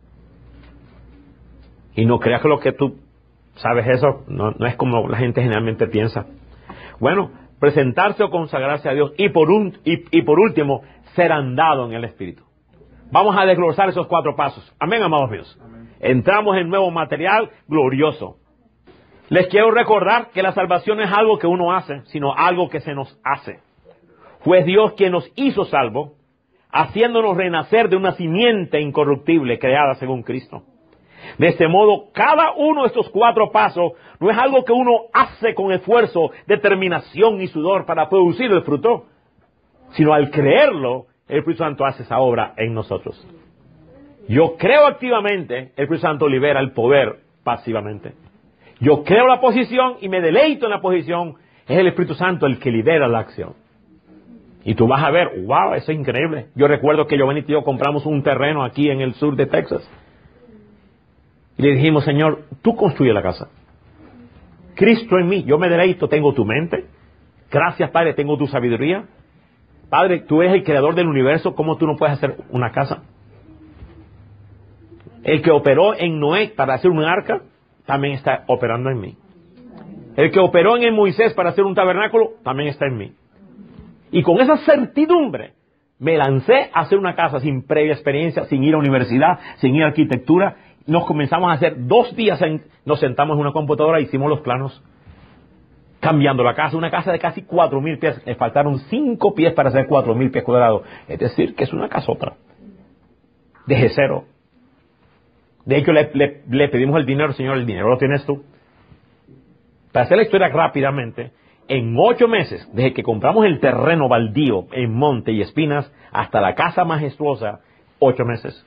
Speaker 1: Y no creas que lo que tú sabes eso, no, no es como la gente generalmente piensa. Bueno, presentarse o consagrarse a Dios. Y por, un, y, y por último, ser andado en el Espíritu. Vamos a desglosar esos cuatro pasos. Amén, amados míos. Amén. Entramos en nuevo material glorioso. Les quiero recordar que la salvación no es algo que uno hace, sino algo que se nos hace. Fue Dios quien nos hizo salvo, haciéndonos renacer de una simiente incorruptible creada según Cristo. De este modo, cada uno de estos cuatro pasos no es algo que uno hace con esfuerzo, determinación y sudor para producir el fruto, sino al creerlo, el Espíritu Santo hace esa obra en nosotros. Yo creo activamente, el Espíritu Santo libera el poder pasivamente. Yo creo la posición y me deleito en la posición, es el Espíritu Santo el que libera la acción. Y tú vas a ver, wow, eso es increíble. Yo recuerdo que Giovanni y yo compramos un terreno aquí en el sur de Texas. Y le dijimos, Señor, tú construye la casa. Cristo en mí, yo me deleito, tengo tu mente. Gracias, Padre, tengo tu sabiduría. Padre, tú eres el creador del universo, ¿cómo tú no puedes hacer una casa? El que operó en Noé para hacer un arca, también está operando en mí. El que operó en el Moisés para hacer un tabernáculo, también está en mí. Y con esa certidumbre, me lancé a hacer una casa sin previa experiencia, sin ir a universidad, sin ir a arquitectura. Nos comenzamos a hacer dos días, en, nos sentamos en una computadora e hicimos los planos. Cambiando la casa, una casa de casi cuatro mil pies, le faltaron cinco pies para hacer cuatro mil pies cuadrados. Es decir, que es una casota. Desde cero. De hecho, le, le, le pedimos el dinero, Señor, el dinero lo tienes tú. Para hacer la historia rápidamente, en ocho meses, desde que compramos el terreno baldío en Monte y Espinas, hasta la casa majestuosa, ocho meses.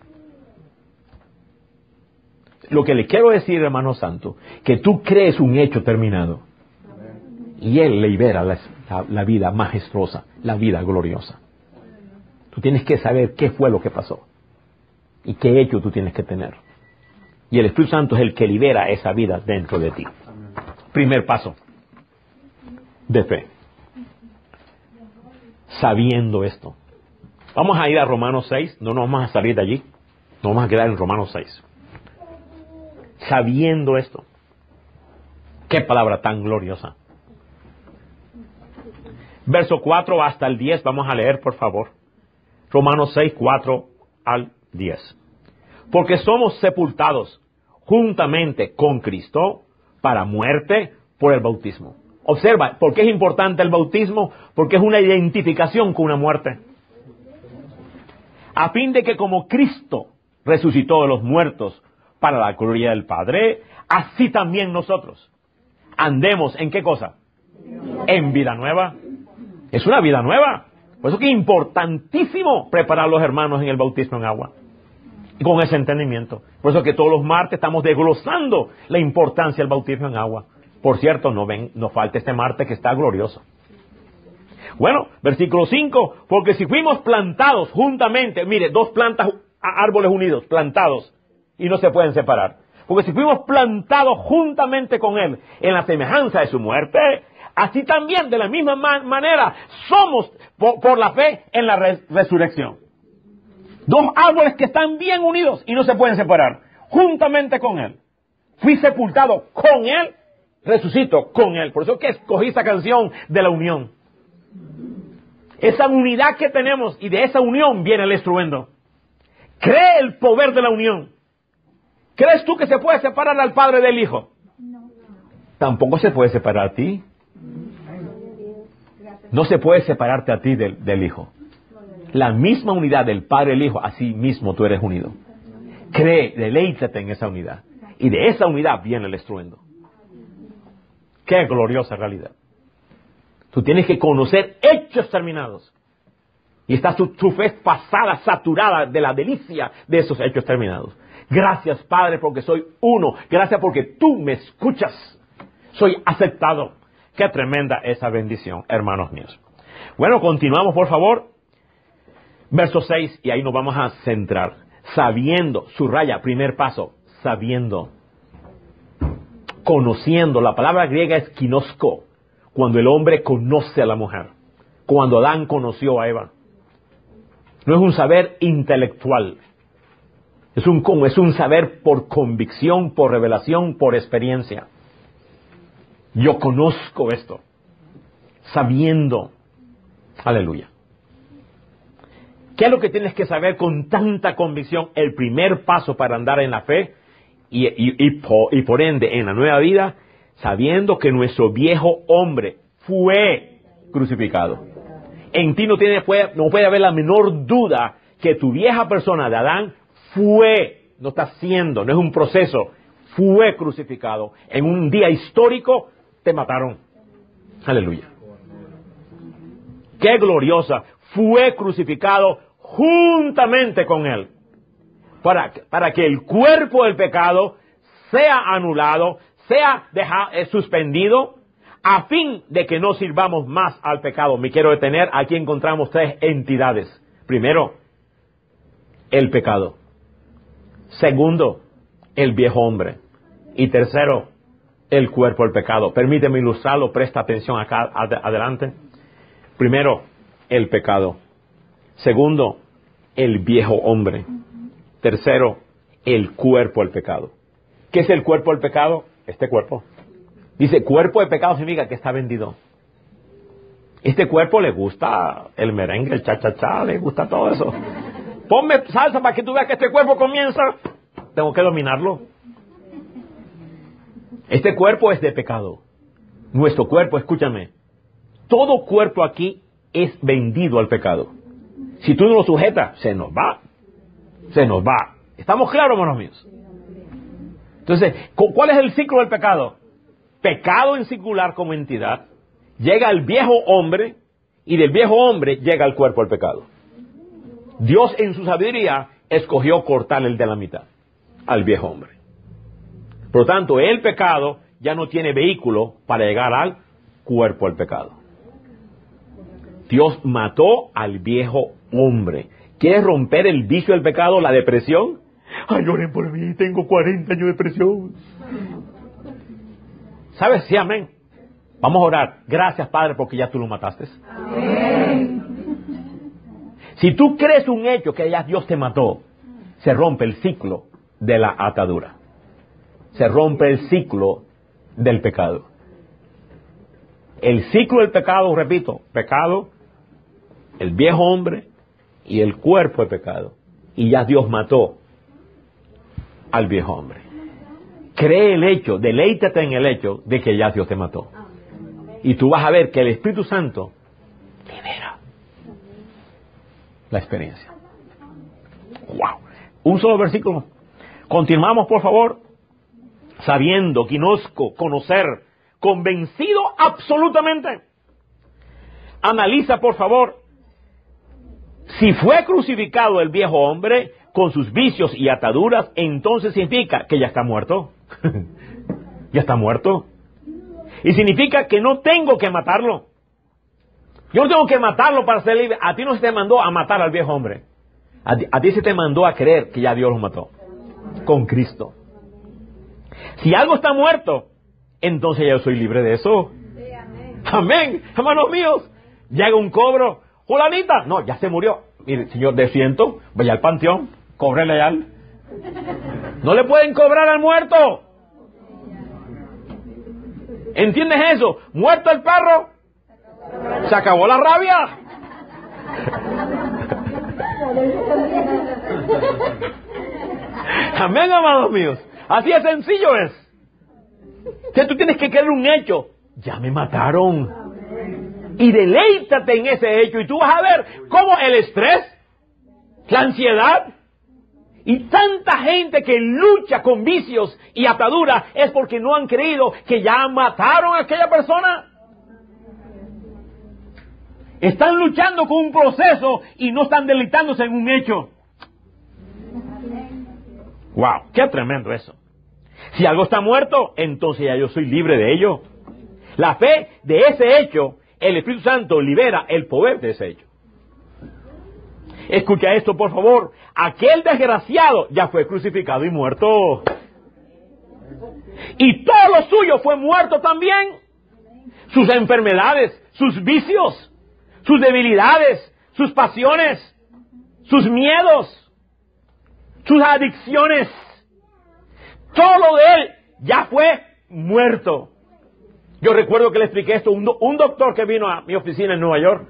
Speaker 1: Lo que le quiero decir, hermano santo, que tú crees un hecho terminado. Y Él libera la, la, la vida majestuosa, la vida gloriosa. Tú tienes que saber qué fue lo que pasó. Y qué hecho tú tienes que tener. Y el Espíritu Santo es el que libera esa vida dentro de ti. Primer paso de fe. Sabiendo esto. Vamos a ir a Romanos seis. No nos vamos a salir de allí. Nos vamos a quedar en Romanos seis. Sabiendo esto. Qué palabra tan gloriosa. Verso cuatro hasta el diez. Vamos a leer, por favor. Romanos seis, cuatro al diez. Porque somos sepultados juntamente con Cristo para muerte por el bautismo. Observa, ¿por qué es importante el bautismo? Porque es una identificación con una muerte. A fin de que como Cristo resucitó de los muertos para la gloria del Padre, así también nosotros andemos ¿en qué cosa? En vida nueva. Es una vida nueva. Por eso que es importantísimo preparar a los hermanos en el bautismo en agua. Y con ese entendimiento. Por eso que todos los martes estamos desglosando la importancia del bautismo en agua. Por cierto, no ven, no falta este martes que está glorioso. Bueno, versículo cinco. Porque si fuimos plantados juntamente, mire, dos plantas, árboles unidos, plantados, y no se pueden separar. Porque si fuimos plantados juntamente con Él en la semejanza de su muerte, así también de la misma man- manera somos por, por la fe en la res- resurrección. Dos árboles que están bien unidos y no se pueden separar, juntamente con Él. Fui sepultado con Él, resucito con Él. Por eso que escogí esa canción de la unión. Esa unidad que tenemos y de esa unión viene el estruendo. Cree el poder de la unión. ¿Crees tú que se puede separar al Padre del Hijo? No. Tampoco se puede separar a ti. No se puede separarte a ti del, del Hijo. La misma unidad del Padre y el Hijo, así mismo tú eres unido. Cree, deleítate en esa unidad. Y de esa unidad viene el estruendo. Qué gloriosa realidad. Tú tienes que conocer hechos terminados. Y está tu, tu fe pasada, saturada de la delicia de esos hechos terminados. Gracias, Padre, porque soy uno. Gracias porque tú me escuchas. Soy aceptado. Qué tremenda esa bendición, hermanos míos. Bueno, continuamos, por favor. Verso seis, y ahí nos vamos a centrar. Sabiendo, subraya, primer paso, sabiendo. Conociendo, la palabra griega es kinosco, cuando el hombre conoce a la mujer. Cuando Adán conoció a Eva. No es un saber intelectual. Es un, es un saber por convicción, por revelación, por experiencia. Yo conozco esto. Sabiendo. Aleluya. ¿Qué es lo que tienes que saber con tanta convicción? El primer paso para andar en la fe y, y, y, por, y por ende en la nueva vida, sabiendo que nuestro viejo hombre fue crucificado. En ti no, tiene, puede, no puede haber la menor duda que tu vieja persona de Adán fue, no está siendo, no es un proceso, fue crucificado. En un día histórico te mataron. Aleluya. Qué gloriosa. Fue crucificado juntamente con Él. Para, para que el cuerpo del pecado sea anulado, sea deja, eh, suspendido, a fin de que no sirvamos más al pecado. Me quiero detener, aquí encontramos tres entidades. Primero, el pecado. Segundo, el viejo hombre. Y tercero, el cuerpo del pecado. Permíteme ilustrarlo, presta atención acá ad- adelante. Primero, el pecado. Segundo, el viejo hombre. Tercero, el cuerpo del pecado. ¿Qué es el cuerpo del pecado? Este cuerpo. Dice, cuerpo de pecado significa que está vendido. Este cuerpo le gusta el merengue, el cha-cha-cha, le gusta todo eso. Ponme salsa para que tú veas que este cuerpo comienza. Tengo que dominarlo. Este cuerpo es de pecado. Nuestro cuerpo, escúchame, todo cuerpo aquí es vendido al pecado. Si tú no lo sujetas, se nos va. Se nos va. ¿Estamos claros, hermanos míos? Entonces, ¿cuál es el ciclo del pecado? Pecado en singular como entidad, llega al viejo hombre, y del viejo hombre llega al cuerpo del pecado. Dios en su sabiduría escogió cortar el de la mitad, al viejo hombre. Por lo tanto, el pecado ya no tiene vehículo para llegar al cuerpo del pecado. Dios mató al viejo hombre. ¿Quieres romper el vicio del pecado, la depresión? Ay, oren por mí, tengo cuarenta años de presión. ¿Sabes? Sí, amén. Vamos a orar. Gracias, Padre, porque ya tú lo mataste. Amén. Si tú crees un hecho que ya Dios te mató, se rompe el ciclo de la atadura. Se rompe el ciclo del pecado. El ciclo del pecado, repito, pecado, el viejo hombre y el cuerpo de pecado. Y ya Dios mató al viejo hombre. Cree el hecho, deleítate en el hecho de que ya Dios te mató. Y tú vas a ver que el Espíritu Santo libera la experiencia. ¡Wow! Un solo versículo. Continuamos, por favor. Sabiendo, conozco, conocer, convencido absolutamente. Analiza, por favor, si fue crucificado el viejo hombre con sus vicios y ataduras, entonces significa que ya está muerto. Ya está muerto. Y significa que no tengo que matarlo. Yo no tengo que matarlo para ser libre. A ti no se te mandó a matar al viejo hombre. A ti, a ti se te mandó a creer que ya Dios lo mató. Con Cristo. Si algo está muerto, entonces yo soy libre de eso. Sí, amén. Amén. Hermanos míos, llega un cobro. Julanita, no, ya se murió. Mire, señor, de ciento, vaya al panteón, cóbrele a él. No le pueden cobrar al muerto. ¿Entiendes eso? Muerto el perro, se acabó la rabia. Amén, amados míos. Así de sencillo es. Que tú tienes que creer un hecho. Ya me mataron. Y deleítate en ese hecho. Y tú vas a ver cómo el estrés, la ansiedad y tanta gente que lucha con vicios y ataduras es porque no han creído que ya mataron a aquella persona. Están luchando con un proceso y no están deleitándose en un hecho. ¡Wow! ¡Qué tremendo eso! Si algo está muerto, entonces ya yo soy libre de ello. La fe de ese hecho, el Espíritu Santo libera el poder de ese hecho. Escucha esto, por favor. Aquel desgraciado ya fue crucificado y muerto. Y todo lo suyo fue muerto también. Sus enfermedades, sus vicios, sus debilidades, sus pasiones, sus miedos, sus adicciones. Todo lo de él ya fue muerto. Yo recuerdo que le expliqué esto a un, do, un doctor que vino a mi oficina en Nueva York.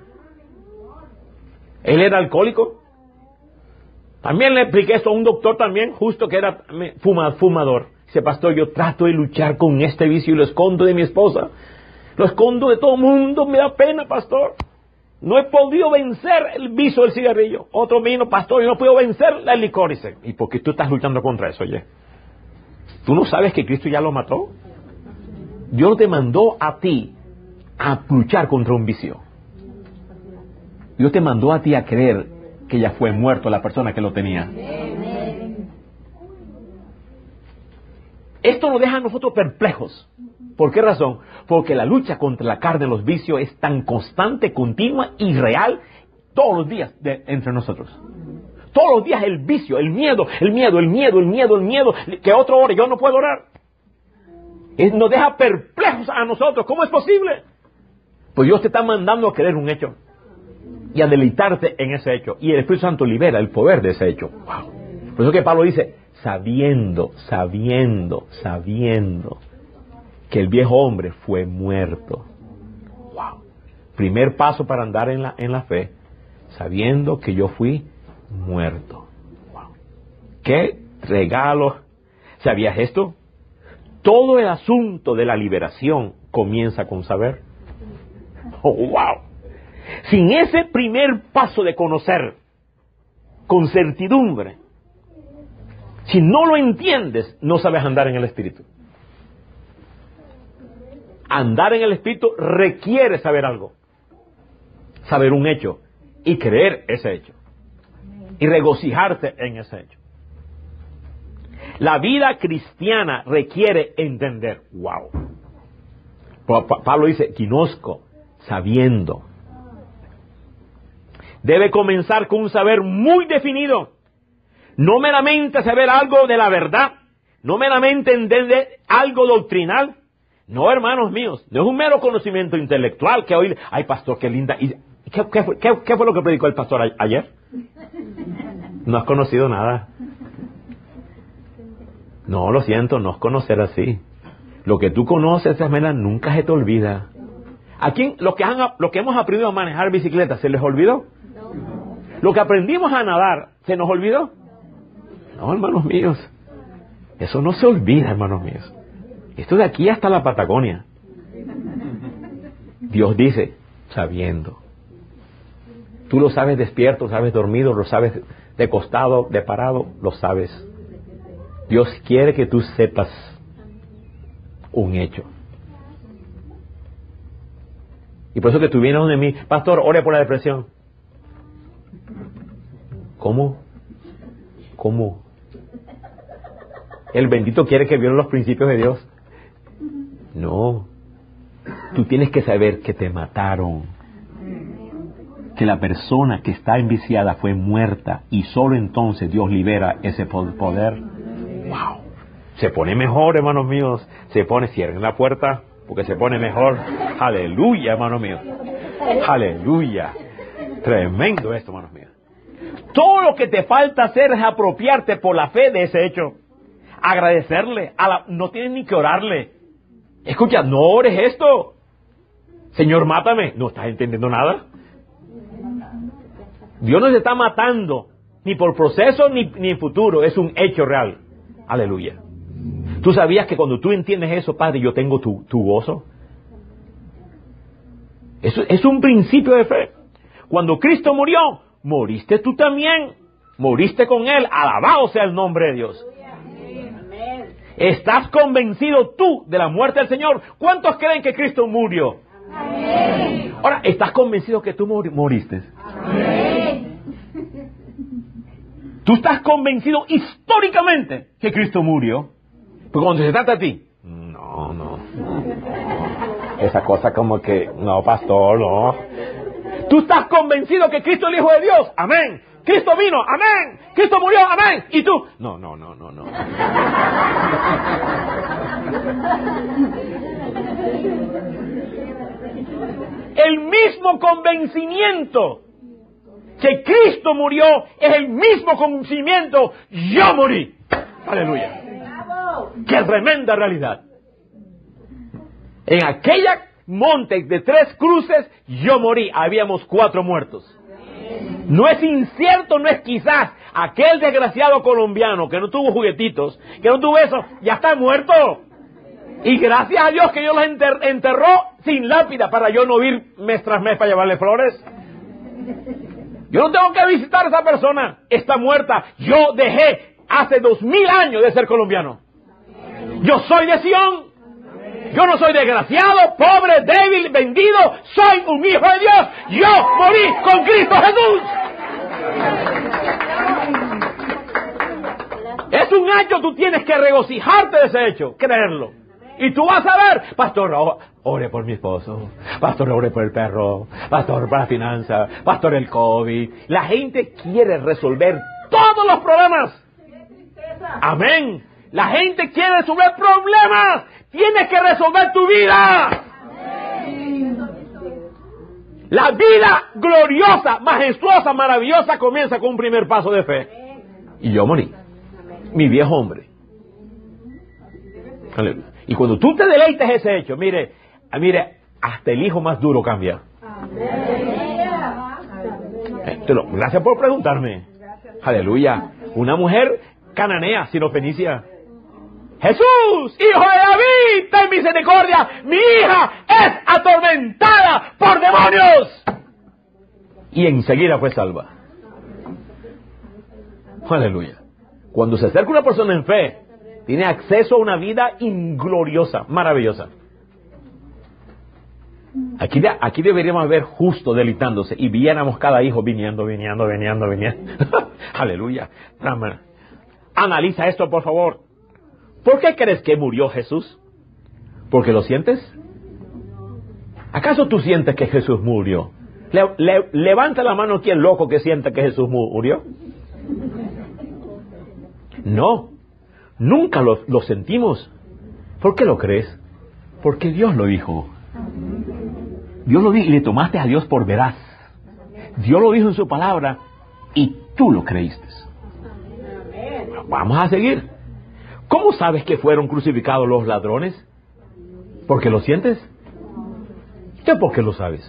Speaker 1: Él era alcohólico. También le expliqué esto a un doctor también, justo que era fuma, fumador. Dice, pastor, yo trato de luchar con este vicio y lo escondo de mi esposa. Lo escondo de todo el mundo, me da pena, pastor. No he podido vencer el vicio del cigarrillo. Otro vino, pastor, yo no puedo vencer el licor. Dice, ¿y por qué tú estás luchando contra eso, oye? ¿Tú no sabes que Cristo ya lo mató? Dios te mandó a ti a luchar contra un vicio. Dios te mandó a ti a creer que ya fue muerto la persona que lo tenía. Esto nos deja a nosotros perplejos. ¿Por qué razón? Porque la lucha contra la carne de los vicios es tan constante, continua y real todos los días de, entre nosotros. Todos los días el vicio, el miedo, el miedo, el miedo, el miedo, el miedo, que otro ore, yo no puedo orar. Es, nos deja perplejos a nosotros. ¿Cómo es posible? Pues Dios te está mandando a creer un hecho y a deleitarte en ese hecho. Y el Espíritu Santo libera el poder de ese hecho. Wow. Por eso que Pablo dice, sabiendo, sabiendo, sabiendo que el viejo hombre fue muerto. Wow. Primer paso para andar en la, en la fe, sabiendo que yo fui muerto. Wow. ¿Qué regalo? ¿Sabías esto? Todo el asunto de la liberación comienza con saber. Oh, wow. Sin ese primer paso de conocer, con certidumbre, si no lo entiendes, no sabes andar en el Espíritu. Andar en el Espíritu requiere saber algo, saber un hecho y creer ese hecho y regocijarte en ese hecho. La vida cristiana requiere entender. Wow. Pablo dice, conozco, sabiendo. Debe comenzar con un saber muy definido. No meramente saber algo de la verdad, no meramente entender algo doctrinal. No, hermanos míos, no es un mero conocimiento intelectual que hoy, ay pastor, qué linda. ¿Y qué, qué, fue, qué, qué fue lo que predicó el pastor a, ayer? No has conocido nada. No, lo siento, no es conocer así. Lo que tú conoces, Isabela, nunca se te olvida. ¿A quién, los que, han, los que hemos aprendido a manejar bicicleta, se les olvidó? No. Lo que aprendimos a nadar, ¿se nos olvidó? No, hermanos míos. Eso no se olvida, hermanos míos. Esto de aquí hasta la Patagonia. Dios dice, sabiendo. Tú lo sabes despierto, sabes dormido, lo sabes de costado, de parado, lo sabes. Dios quiere que tú sepas un hecho. Y por eso que tú vienes donde mí, pastor, ore por la depresión. ¿Cómo? ¿Cómo? El bendito quiere que violen los principios de Dios. No. Tú tienes que saber que te mataron. Que la persona que está enviciada fue muerta y solo entonces Dios libera ese poder. Wow. Se pone mejor, hermanos míos. Se pone, cierren la puerta porque se pone mejor. Aleluya, hermanos míos. Aleluya. Tremendo esto, hermanos míos. Todo lo que te falta hacer es apropiarte por la fe de ese hecho. Agradecerle. A la, no tienes ni que orarle. Escucha, no ores esto. Señor, mátame. No estás entendiendo nada. Dios no se está matando, ni por proceso, ni, ni en futuro. Es un hecho real. Aleluya. ¿Tú sabías que cuando tú entiendes eso, Padre, yo tengo tu, tu gozo? Eso es un principio de fe. Cuando Cristo murió, moriste tú también. Moriste con Él. Alabado sea el nombre de Dios. ¿Estás convencido tú de la muerte del Señor? ¿Cuántos creen que Cristo murió? Amén. Ahora, ¿estás convencido que tú mor- moriste? Amén. ¿Tú estás convencido históricamente que Cristo murió? Porque cuando se trata a ti, no, no. Esa cosa como que, no, pastor, no. ¿Tú estás convencido que Cristo es el Hijo de Dios? Amén. Cristo vino, amén. Cristo murió, amén. ¿Y tú? No, no, no, no, no. El mismo convencimiento que Cristo murió es el mismo convencimiento, yo morí. Aleluya. ¡Qué tremenda realidad! En aquella monte de tres cruces, yo morí. Habíamos cuatro muertos. No es incierto, no es quizás. Aquel desgraciado colombiano que no tuvo juguetitos, que no tuvo eso, ya está muerto. Y gracias a Dios que Dios lo enter- enterró sin lápida para yo no ir mes tras mes para llevarle flores. Yo no tengo que visitar a esa persona. Está muerta. Yo dejé hace dos mil años de ser colombiano. Yo soy de Sion. Yo no soy desgraciado, pobre, débil, vendido. Soy un hijo de Dios. Yo morí con Cristo Jesús. Es un hecho, tú tienes que regocijarte de ese hecho, creerlo. Y tú vas a ver, pastor, oh, ore por mi esposo, pastor, ore por el perro, pastor, para la finanza, pastor, el COVID. La gente quiere resolver todos los problemas. Amén. La gente quiere resolver problemas. Tienes que resolver tu vida. La vida gloriosa, majestuosa, maravillosa comienza con un primer paso de fe. Y yo morí. Mi viejo hombre. Aleluya. Y cuando tú te deleites ese hecho, mire, mire, hasta el hijo más duro cambia. Eh, te lo, gracias por preguntarme. Aleluya. Una mujer cananea, sirofenicia. Jesús, hijo de David, ten misericordia. Mi hija es atormentada por demonios. Y enseguida fue salva. Aleluya. Cuando se acerca una persona en fe, tiene acceso a una vida ingloriosa, maravillosa. Aquí, de, aquí deberíamos ver justo deleitándose y viéramos cada hijo viniendo, viniendo, viniendo, viniendo. Aleluya. Analiza esto, por favor. ¿Por qué crees que murió Jesús? ¿Porque lo sientes? ¿Acaso tú sientes que Jesús murió? Le, le, levanta la mano quien loco que siente que Jesús murió. No, nunca lo, lo sentimos. ¿Por qué lo crees? Porque Dios lo dijo. Dios lo dijo y le tomaste a Dios por veraz. Dios lo dijo en su palabra y tú lo creíste. Vamos a seguir. ¿Cómo sabes que fueron crucificados los ladrones? ¿Porque lo sientes? ¿Qué por qué lo sabes?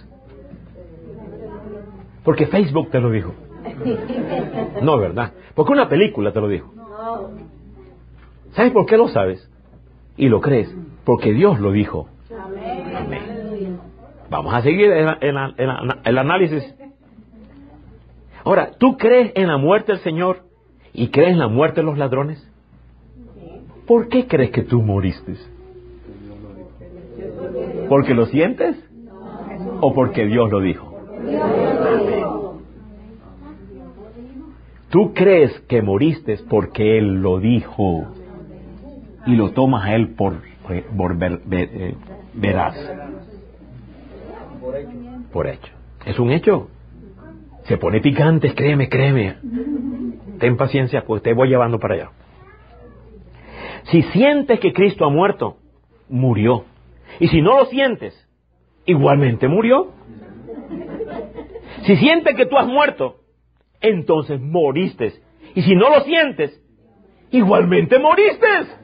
Speaker 1: Porque Facebook te lo dijo. No, ¿verdad? Porque una película te lo dijo. ¿Sabes por qué lo sabes? Y lo crees. Porque Dios lo dijo. Amén. Vamos a seguir en, la, en, la, en la, el análisis. Ahora, ¿tú crees en la muerte del Señor y crees en la muerte de los ladrones? ¿Por qué crees que tú moriste? ¿Porque lo sientes? ¿O porque Dios lo dijo? Tú crees que moriste porque Él lo dijo y lo tomas a Él por, por ver, ver, eh, veraz. Por hecho. Es un hecho. Se pone picante, créeme, créeme. Ten paciencia, pues te voy llevando para allá. Si sientes que Cristo ha muerto, murió. Y si no lo sientes, igualmente murió. Si sientes que tú has muerto, entonces moriste. Y si no lo sientes, igualmente moriste.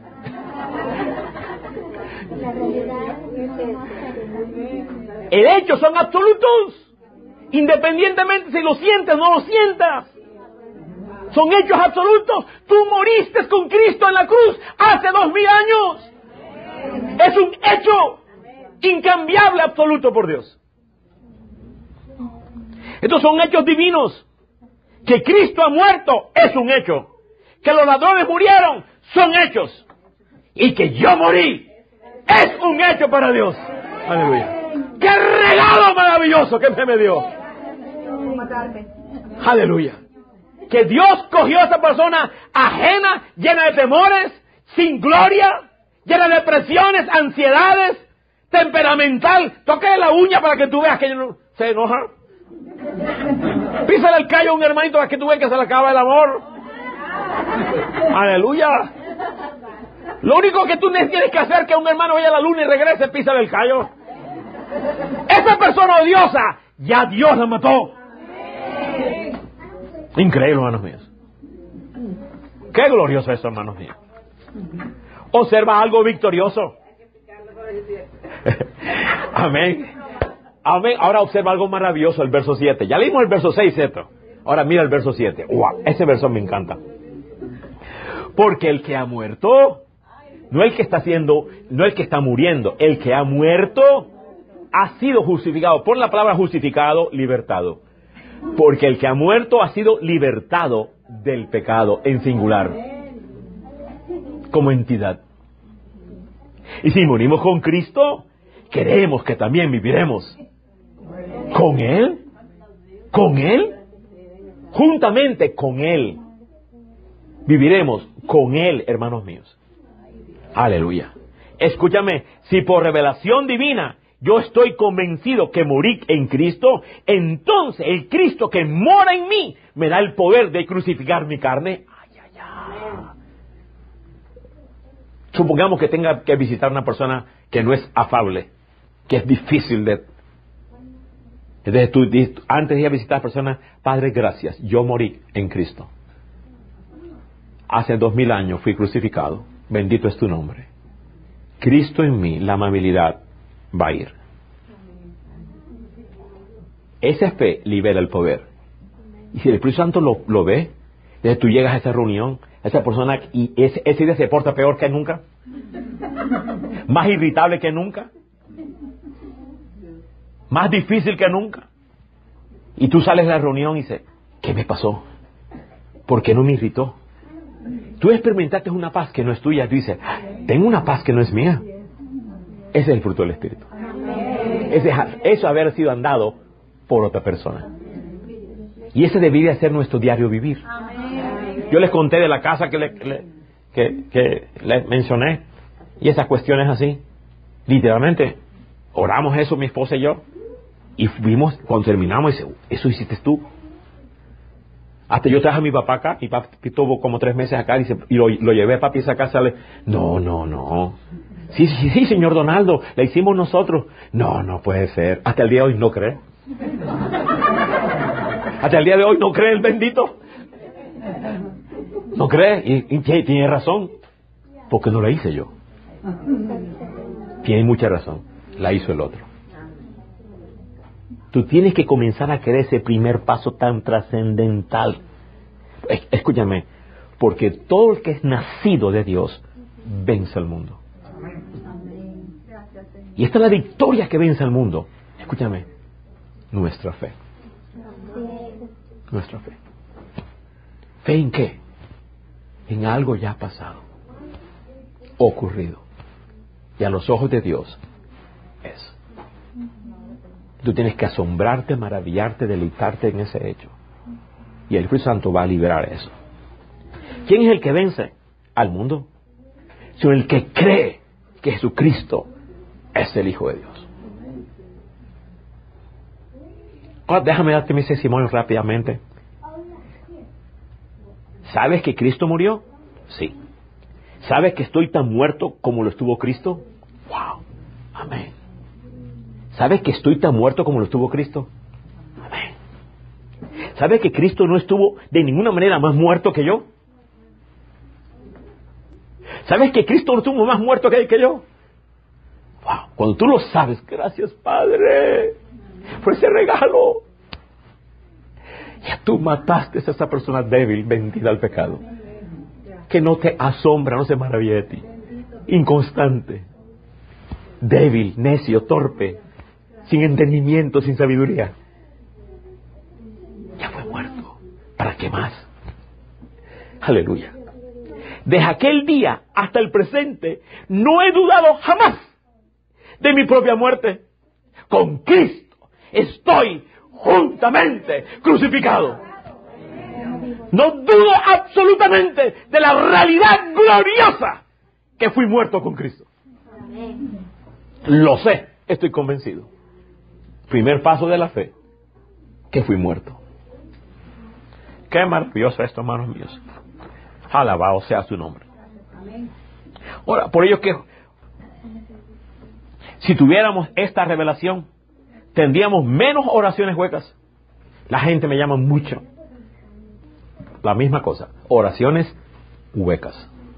Speaker 1: El hecho son absolutos. Independientemente si lo sientes o no lo sientas. Son hechos absolutos. Tú moriste con Cristo en la cruz hace dos mil años. Es un hecho incambiable, absoluto por Dios. Estos son hechos divinos. Que Cristo ha muerto es un hecho. Que los ladrones murieron son hechos. Y que yo morí es un hecho para Dios. Aleluya. ¡Qué regalo maravilloso que me dio! Aleluya. Que Dios cogió a esa persona ajena, llena de temores, sin gloria, llena de depresiones, ansiedades, temperamental. Tócale la uña para que tú veas que no se enoja. Písale el callo a un hermanito para que tú veas que se le acaba el amor. Aleluya. Lo único que tú tienes que hacer es que un hermano vaya a la luna y regrese, písale el callo. Esa persona odiosa, ya Dios la mató. Increíble, hermanos míos. Qué glorioso es eso, hermanos míos. Observa algo victorioso. Amén. Amén. Ahora observa algo maravilloso, el verso siete. Ya leímos el verso seis, ¿cierto? Ahora mira el verso siete. Wow, ese verso me encanta. Porque el que ha muerto, no el que está haciendo, no el que está muriendo, el que ha muerto ha sido justificado. Por la palabra justificado, libertado. Porque el que ha muerto ha sido libertado del pecado en singular, como entidad. Y si morimos con Cristo, queremos que también viviremos con Él, con Él, juntamente con Él. Viviremos con Él, hermanos míos. Aleluya. Escúchame, si por revelación divina yo estoy convencido que morí en Cristo, entonces el Cristo que mora en mí me da el poder de crucificar mi carne. Ay, ay, ay. Supongamos que tenga que visitar a una persona que no es afable, que es difícil de... Entonces tú, antes de ir a visitar a la persona, Padre, gracias, yo morí en Cristo. Hace dos mil años fui crucificado, bendito es tu nombre. Cristo en mí, la amabilidad va a ir. Esa fe libera el poder. Y si el Espíritu Santo lo, lo ve, entonces tú llegas a esa reunión, a esa persona, y ese, ese día se porta peor que nunca, más irritable que nunca, más difícil que nunca. Y tú sales de la reunión y dices, ¿qué me pasó? ¿Por qué no me irritó? Tú experimentaste una paz que no es tuya. Tú dices, tengo una paz que no es mía. Ese es el fruto del Espíritu. Ese, eso haber sido andado por otra persona. Y ese debería ser nuestro diario vivir. Yo les conté de la casa que le, le, que, que les mencioné. Y esas cuestiones así. Literalmente, oramos eso mi esposa y yo. Y fuimos, cuando terminamos, dice, ¿eso hiciste tú? Hasta yo traje a mi papá acá, mi papá estuvo como tres meses acá y, se, y lo, lo llevé a papi a esa casa. Le, no, no, no. Sí, sí, sí, señor Donaldo, la hicimos nosotros. No, no puede ser. Hasta el día de hoy no cree. Hasta el día de hoy no cree el bendito. No cree. Y, y tiene razón. Porque no la hice yo. Tiene mucha razón. La hizo el otro. Tú tienes que comenzar a creer ese primer paso tan trascendental. Escúchame, porque todo el que es nacido de Dios vence al mundo. Y esta es la victoria que vence al mundo. Escúchame, nuestra fe. Nuestra fe. ¿Fe en qué? En algo ya pasado, ocurrido. Y a los ojos de Dios es. Tú tienes que asombrarte, maravillarte, deleitarte en ese hecho. Y el Espíritu Santo va a liberar eso. ¿Quién es el que vence? Al mundo. Sino el que cree que Jesucristo es el Hijo de Dios. Ahora déjame darte mi testimonio rápidamente. ¿Sabes que Cristo murió? Sí. ¿Sabes que estoy tan muerto como lo estuvo Cristo? ¡Wow! Amén. ¿Sabes que estoy tan muerto como lo estuvo Cristo? Amén. ¿Sabes que Cristo no estuvo de ninguna manera más muerto que yo? ¿Sabes que Cristo no estuvo más muerto que, que yo? Wow. Cuando tú lo sabes, gracias Padre por ese regalo. Ya tú mataste a esa persona débil, vendida al pecado, que no te asombra, no se maravilla de ti, inconstante, débil, necio, torpe, sin entendimiento, sin sabiduría. Ya fue muerto. ¿Para qué más? Aleluya. Desde aquel día hasta el presente, no he dudado jamás de mi propia muerte. Con Cristo estoy juntamente crucificado. No dudo absolutamente de la realidad gloriosa que fui muerto con Cristo. Lo sé, estoy convencido. Primer paso de la fe, que fui muerto. Qué maravilloso esto, hermanos míos. Alabado sea su nombre. Ahora, por ello que si tuviéramos esta revelación, tendríamos menos oraciones huecas. La gente me llama mucho. La misma cosa, oraciones huecas.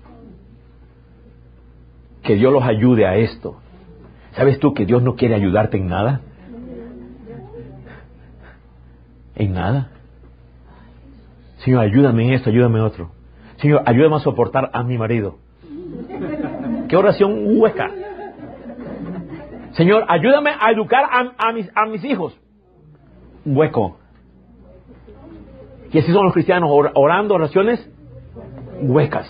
Speaker 1: Que Dios los ayude a esto. ¿Sabes tú que Dios no quiere ayudarte en nada? En nada. Señor, ayúdame en esto, ayúdame en otro. Señor, ayúdame a soportar a mi marido. ¿Qué oración hueca? Señor, ayúdame a educar a, a, mis, a mis hijos. Hueco. Y así son los cristianos, or, orando oraciones huecas.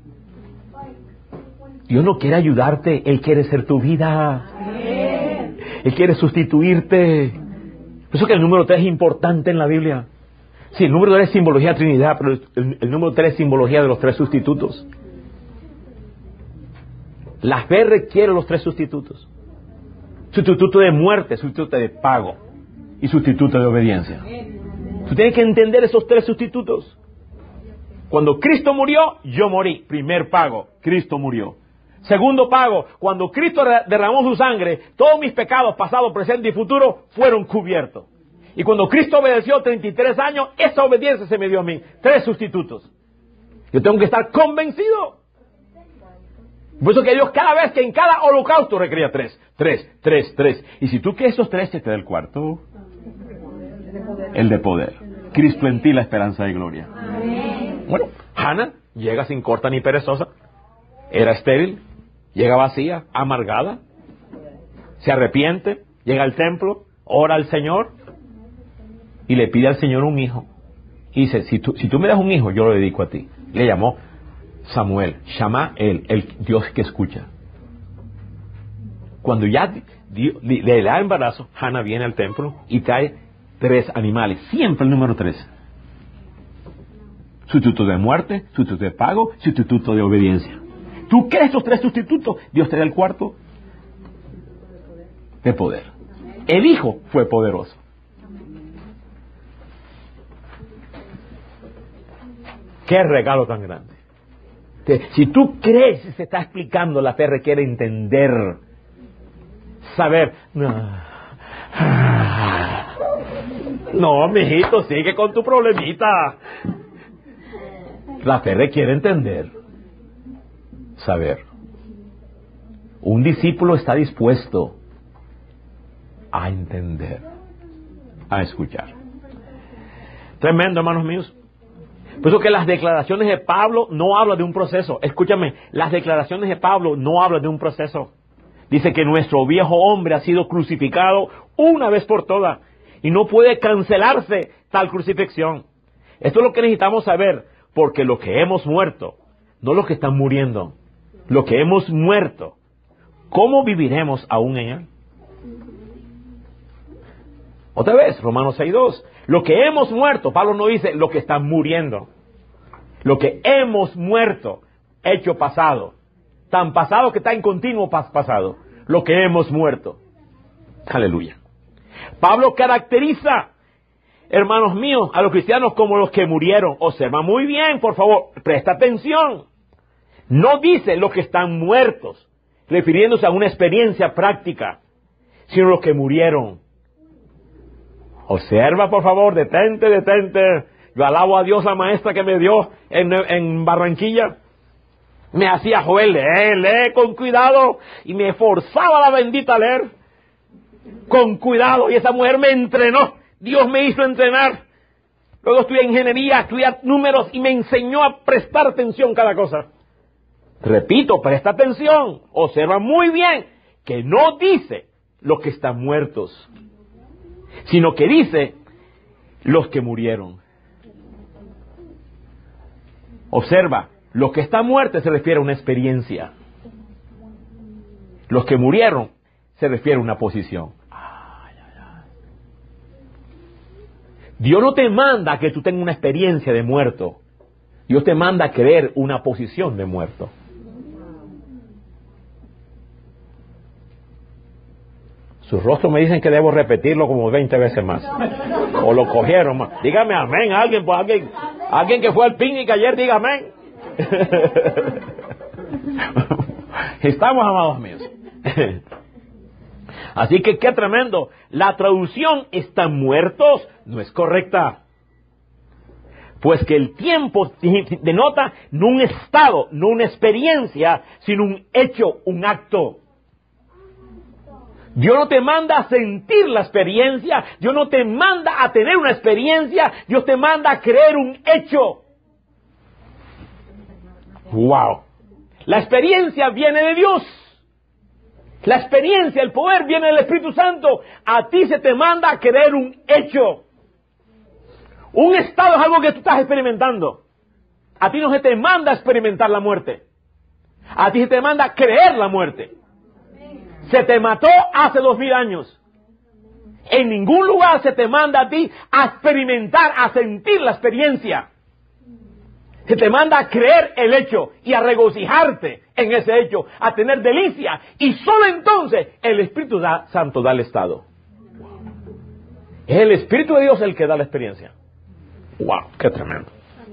Speaker 1: Dios no quiere ayudarte, Él quiere ser tu vida. Él quiere sustituirte. Por eso que el número tres es importante en la Biblia. Sí, el número tres es simbología de Trinidad, pero el, el número tres es simbología de los tres sustitutos. La fe requiere los tres sustitutos. Sustituto de muerte, sustituto de pago y sustituto de obediencia. Tú tienes que entender esos tres sustitutos. Cuando Cristo murió, yo morí. Primer pago, Cristo murió. Segundo pago, cuando Cristo derramó su sangre, todos mis pecados, pasado, presente y futuro, fueron cubiertos. Y cuando Cristo obedeció treinta y tres años, esa obediencia se me dio a mí. Tres sustitutos. Yo tengo que estar convencido. Por eso que Dios cada vez que en cada holocausto requería tres, tres, tres, tres. Y si tú quieres esos tres, se te da el cuarto. El de poder. Cristo en ti, la esperanza de gloria. Bueno, Hannah llega sin corta ni perezosa. Era estéril. Llega vacía, amargada. Se arrepiente. Llega al templo. Ora al Señor. Y le pide al Señor un hijo. Y dice, si tú, si tú me das un hijo, yo lo dedico a ti. Le llamó Samuel, Shama él, el Dios que escucha. Cuando ya dio, le da embarazo, Hannah viene al templo y trae tres animales, siempre el número tres. Sustituto de muerte, sustituto de pago, sustituto de obediencia. ¿Tú crees estos tres sustitutos? Dios te da el cuarto de poder. El hijo fue poderoso. Qué regalo tan grande. Si tú crees que se está explicando, la fe requiere entender, saber. No, mijito, sigue con tu problemita. La fe requiere entender, saber. Un discípulo está dispuesto a entender, a escuchar. Tremendo, hermanos míos. Por eso que las declaraciones de Pablo no hablan de un proceso. Escúchame, las declaraciones de Pablo no hablan de un proceso. Dice que nuestro viejo hombre ha sido crucificado una vez por todas y no puede cancelarse tal crucifixión. Esto es lo que necesitamos saber, porque lo que hemos muerto, no los que están muriendo, lo que hemos muerto, ¿cómo viviremos aún en él? Otra vez, Romanos seis dos. Lo que hemos muerto, Pablo no dice lo que están muriendo. Lo que hemos muerto, hecho pasado. Tan pasado que está en continuo pas pasado. Lo que hemos muerto. Aleluya. Pablo caracteriza, hermanos míos, a los cristianos como los que murieron. Observa muy bien, por favor, presta atención. No dice los que están muertos, refiriéndose a una experiencia práctica, sino los que murieron. Observa, por favor, detente, detente. Yo alabo a Dios, la maestra que me dio en, en Barranquilla. Me hacía, Joel, lee, lee con cuidado. Y me forzaba la bendita a leer. Con cuidado. Y esa mujer me entrenó. Dios me hizo entrenar. Luego estudié ingeniería, estudié números y me enseñó a prestar atención a cada cosa. Repito, presta atención. Observa muy bien que no dice los que están muertos, sino que dice los que murieron. Observa, los que están muertos se refiere a una experiencia. Los que murieron se refiere a una posición. Ay, ay, ay. Dios no te manda a que tú tengas una experiencia de muerto. Dios te manda a creer una posición de muerto. Sus rostros me dicen que debo repetirlo como veinte veces más. O lo cogieron más. Dígame amén. Alguien, pues alguien, alguien que fue al picnic ayer, diga amén. Estamos, amados míos. Así que qué tremendo. La traducción "están muertos" no es correcta. Pues que el tiempo denota no un estado, no una experiencia, sino un hecho, un acto. Dios no te manda a sentir la experiencia, Dios no te manda a tener una experiencia, Dios te manda a creer un hecho. ¡Wow! La experiencia viene de Dios. La experiencia, el poder viene del Espíritu Santo. A ti se te manda a creer un hecho. Un estado es algo que tú estás experimentando. A ti no se te manda a experimentar la muerte. A ti se te manda a creer la muerte. Se te mató hace dos mil años. En ningún lugar se te manda a ti a experimentar, a sentir la experiencia. Se te manda a creer el hecho y a regocijarte en ese hecho, a tener delicia. Y solo entonces el Espíritu Santo da el estado. Es el Espíritu de Dios el que da la experiencia. ¡Wow! ¡Qué tremendo!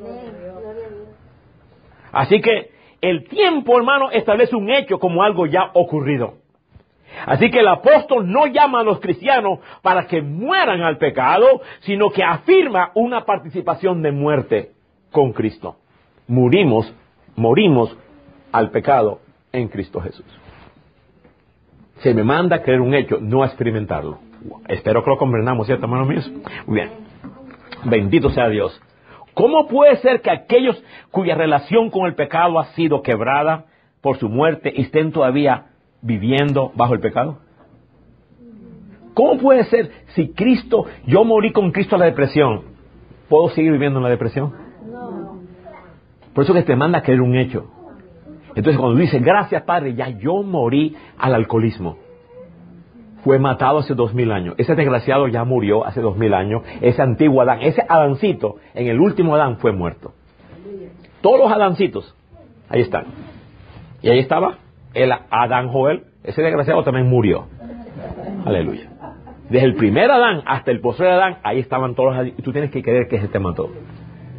Speaker 1: Así que el tiempo, hermano, establece un hecho como algo ya ocurrido. Así que el apóstol no llama a los cristianos para que mueran al pecado, sino que afirma una participación de muerte con Cristo. Murimos, morimos al pecado en Cristo Jesús. Se me manda a creer un hecho, no a experimentarlo. Espero que lo comprendamos, ¿cierto, hermanos míos? Muy bien. Bendito sea Dios. ¿Cómo puede ser que aquellos cuya relación con el pecado ha sido quebrada por su muerte estén todavía viviendo bajo el pecado? ¿Cómo puede ser si Cristo, yo morí con Cristo a la depresión, puedo seguir viviendo en la depresión? No. Por eso que te manda a creer un hecho. Entonces cuando dice, gracias Padre, ya yo morí al alcoholismo. Fue matado hace dos mil años. Ese desgraciado ya murió hace dos mil años. Ese antiguo Adán, ese Adancito, en el último Adán fue muerto. Todos los Adancitos, ahí están. Y ahí estaba el Adán Joel, ese desgraciado también murió. Aleluya. Desde el primer Adán hasta el postrer Adán, ahí estaban todos los. Y tú tienes que creer que se te mató.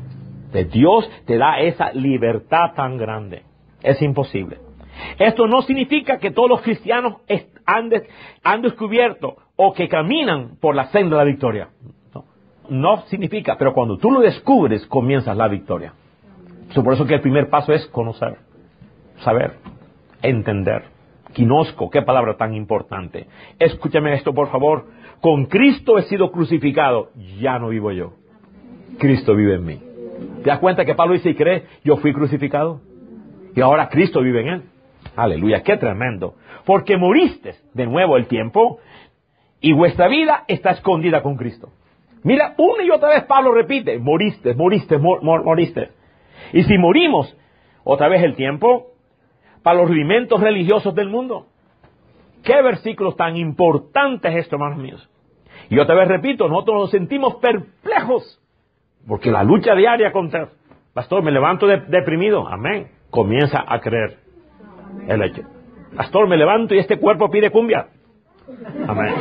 Speaker 1: De Dios te da esa libertad tan grande. Es imposible. Esto no significa que todos los cristianos han, de, han descubierto o que caminan por la senda de la victoria. No, no significa, pero cuando tú lo descubres, comienzas la victoria. So, por eso que el primer paso es conocer, saber, entender. Ginosco, qué palabra tan importante. Escúchame esto, por favor. Con Cristo he sido crucificado, ya no vivo yo. Cristo vive en mí. ¿Te das cuenta que Pablo dice y cree? Yo fui crucificado y ahora Cristo vive en él. Aleluya, qué tremendo. Porque moriste de nuevo el tiempo y vuestra vida está escondida con Cristo. Mira, una y otra vez Pablo repite, moriste, moriste, mor, mor, moriste. Y si morimos otra vez el tiempo para los rudimentos religiosos del mundo. Qué versículos tan importantes estos, hermanos míos. Y otra vez repito, nosotros nos sentimos perplejos porque la lucha diaria contra, pastor, me levanto de, deprimido, amén, comienza a creer el hecho. Pastor, me levanto y este cuerpo pide cumbia, amén.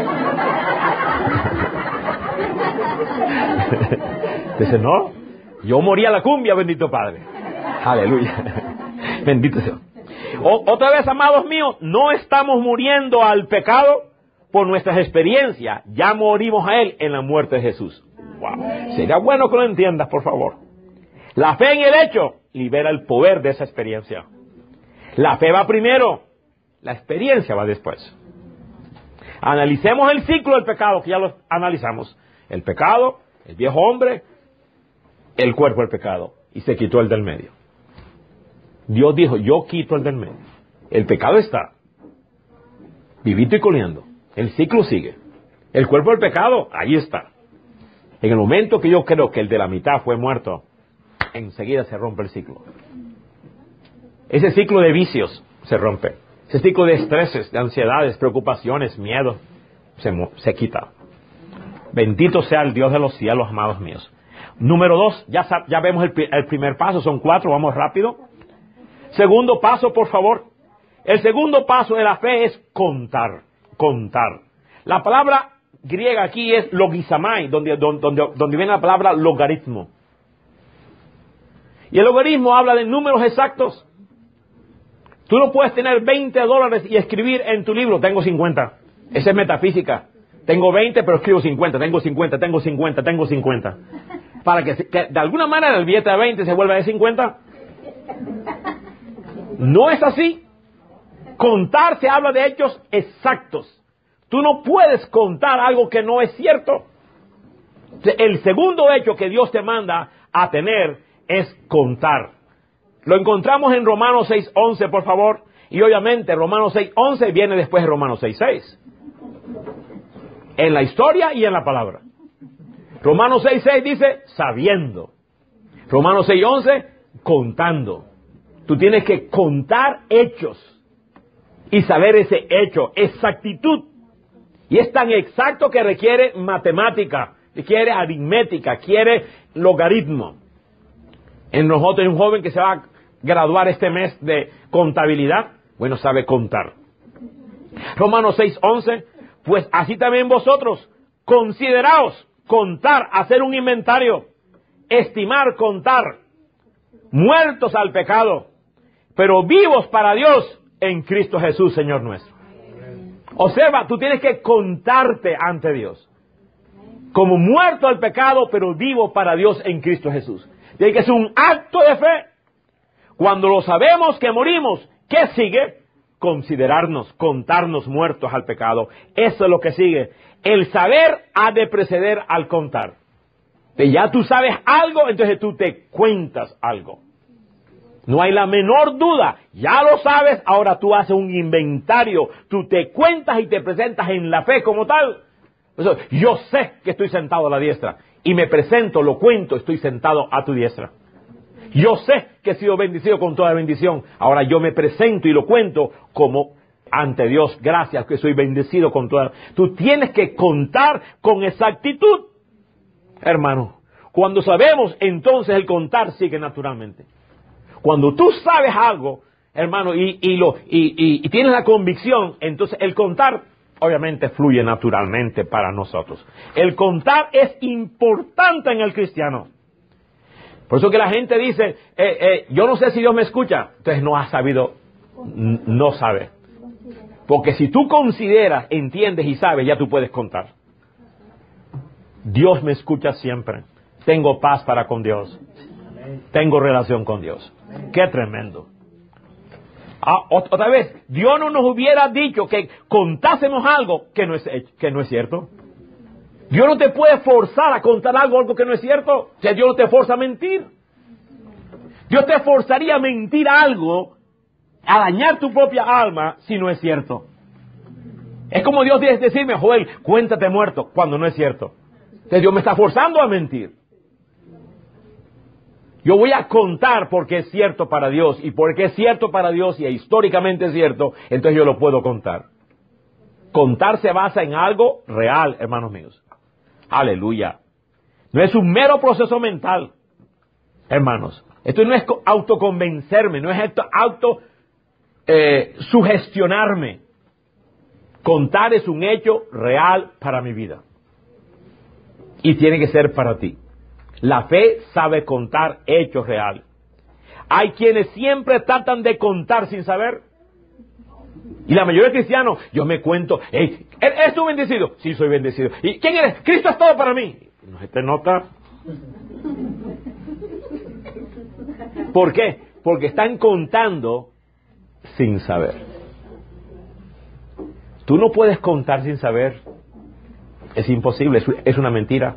Speaker 1: Dice, no, yo morí a la cumbia, bendito Padre, aleluya, bendito sea. O, otra vez, amados míos, no estamos muriendo al pecado por nuestras experiencias, ya morimos a él en la muerte de Jesús. Wow. Sería bueno que lo entiendas, por favor. La fe en el hecho libera el poder de esa experiencia. La fe va primero, la experiencia va después. Analicemos el ciclo del pecado, que ya lo analizamos. El pecado, el viejo hombre, el cuerpo del pecado, y se quitó el del medio. Dios dijo, yo quito el del medio. El pecado está, vivito y coleando. El ciclo sigue. El cuerpo del pecado, ahí está. En el momento que yo creo que el de la mitad fue muerto, enseguida se rompe el ciclo. Ese ciclo de vicios se rompe. Ese ciclo de estreses, de ansiedades, preocupaciones, miedos, se, se quita. Bendito sea el Dios de los cielos, amados míos. Número dos, ya, ya vemos el, el primer paso, son cuatro, vamos rápido. Segundo paso, por favor. El segundo paso de la fe es contar, contar. La palabra griega aquí es logizamai, donde, donde, donde, donde viene la palabra logaritmo. Y el logaritmo habla de números exactos. Tú no puedes tener veinte dólares y escribir en tu libro, tengo cincuenta. Esa es metafísica. Tengo veinte, pero escribo cincuenta, tengo cincuenta, tengo cincuenta, tengo cincuenta. Para que, que de alguna manera el billete de veinte se vuelva de cincuenta. No es así. Contar se habla de hechos exactos. Tú no puedes contar algo que no es cierto. El segundo hecho que Dios te manda a tener es contar. Lo encontramos en Romanos seis once, por favor. Y obviamente Romanos seis once viene después de Romanos seis seis. En la historia y en la palabra. Romanos seis seis dice, sabiendo. Romanos seis once, contando. Tú tienes que contar hechos y saber ese hecho, exactitud. Y es tan exacto que requiere matemática, requiere aritmética, quiere logaritmo. En nosotros hay un joven que se va a graduar este mes de contabilidad. Bueno, sabe contar. Romanos seis once, pues así también vosotros, consideraos, contar, hacer un inventario, estimar, contar, muertos al pecado, pero vivos para Dios en Cristo Jesús, Señor nuestro. Observa, tú tienes que contarte ante Dios. Como muerto al pecado, pero vivo para Dios en Cristo Jesús. Tiene que ser un acto de fe. Cuando lo sabemos que morimos, ¿qué sigue? Considerarnos, contarnos muertos al pecado. Eso es lo que sigue. El saber ha de preceder al contar. Que ya tú sabes algo, entonces tú te cuentas algo. No hay la menor duda, ya lo sabes, ahora tú haces un inventario, tú te cuentas y te presentas en la fe como tal. Eso, yo sé que estoy sentado a la diestra y me presento, lo cuento, estoy sentado a tu diestra. Yo sé que he sido bendecido con toda bendición, ahora yo me presento y lo cuento como ante Dios, gracias que soy bendecido con toda. Tú tienes que contar con exactitud, hermano. Cuando sabemos, entonces el contar sigue naturalmente. Cuando tú sabes algo, hermano, y, y, lo, y, y, y tienes la convicción, entonces el contar obviamente fluye naturalmente para nosotros. El contar es importante en el cristiano. Por eso que la gente dice, eh, eh, yo no sé si Dios me escucha. Entonces no has sabido, n- no sabe. Porque si tú consideras, entiendes y sabes, ya tú puedes contar. Dios me escucha siempre. Tengo paz para con Dios. Tengo relación con Dios. Qué tremendo. Ah, otra vez, Dios no nos hubiera dicho que contásemos algo que no es, que no es cierto. Dios no te puede forzar a contar algo, algo que no es cierto. O sea, Dios no te forza a mentir. Dios te forzaría a mentir algo, a dañar tu propia alma, si no es cierto. Es como Dios dice decirme, Joel, cuéntate muerto, cuando no es cierto. Entonces Dios me está forzando a mentir. Yo voy a contar porque es cierto para Dios, y porque es cierto para Dios y históricamente es cierto, entonces yo lo puedo contar. Contar se basa en algo real, hermanos míos. Aleluya. No es un mero proceso mental, hermanos. Esto no es autoconvencerme, no es esto auto eh, sugestionarme. Contar es un hecho real para mi vida. Y tiene que ser para ti. La fe sabe contar hechos reales. Hay quienes siempre tratan de contar sin saber. Y la mayoría de cristianos, yo me cuento, hey, ¿eres tú bendecido? Sí, soy bendecido. ¿Y quién eres? Cristo es todo para mí. No se te nota. ¿Por qué? Porque están contando sin saber. Tú no puedes contar sin saber. Es imposible, es una mentira.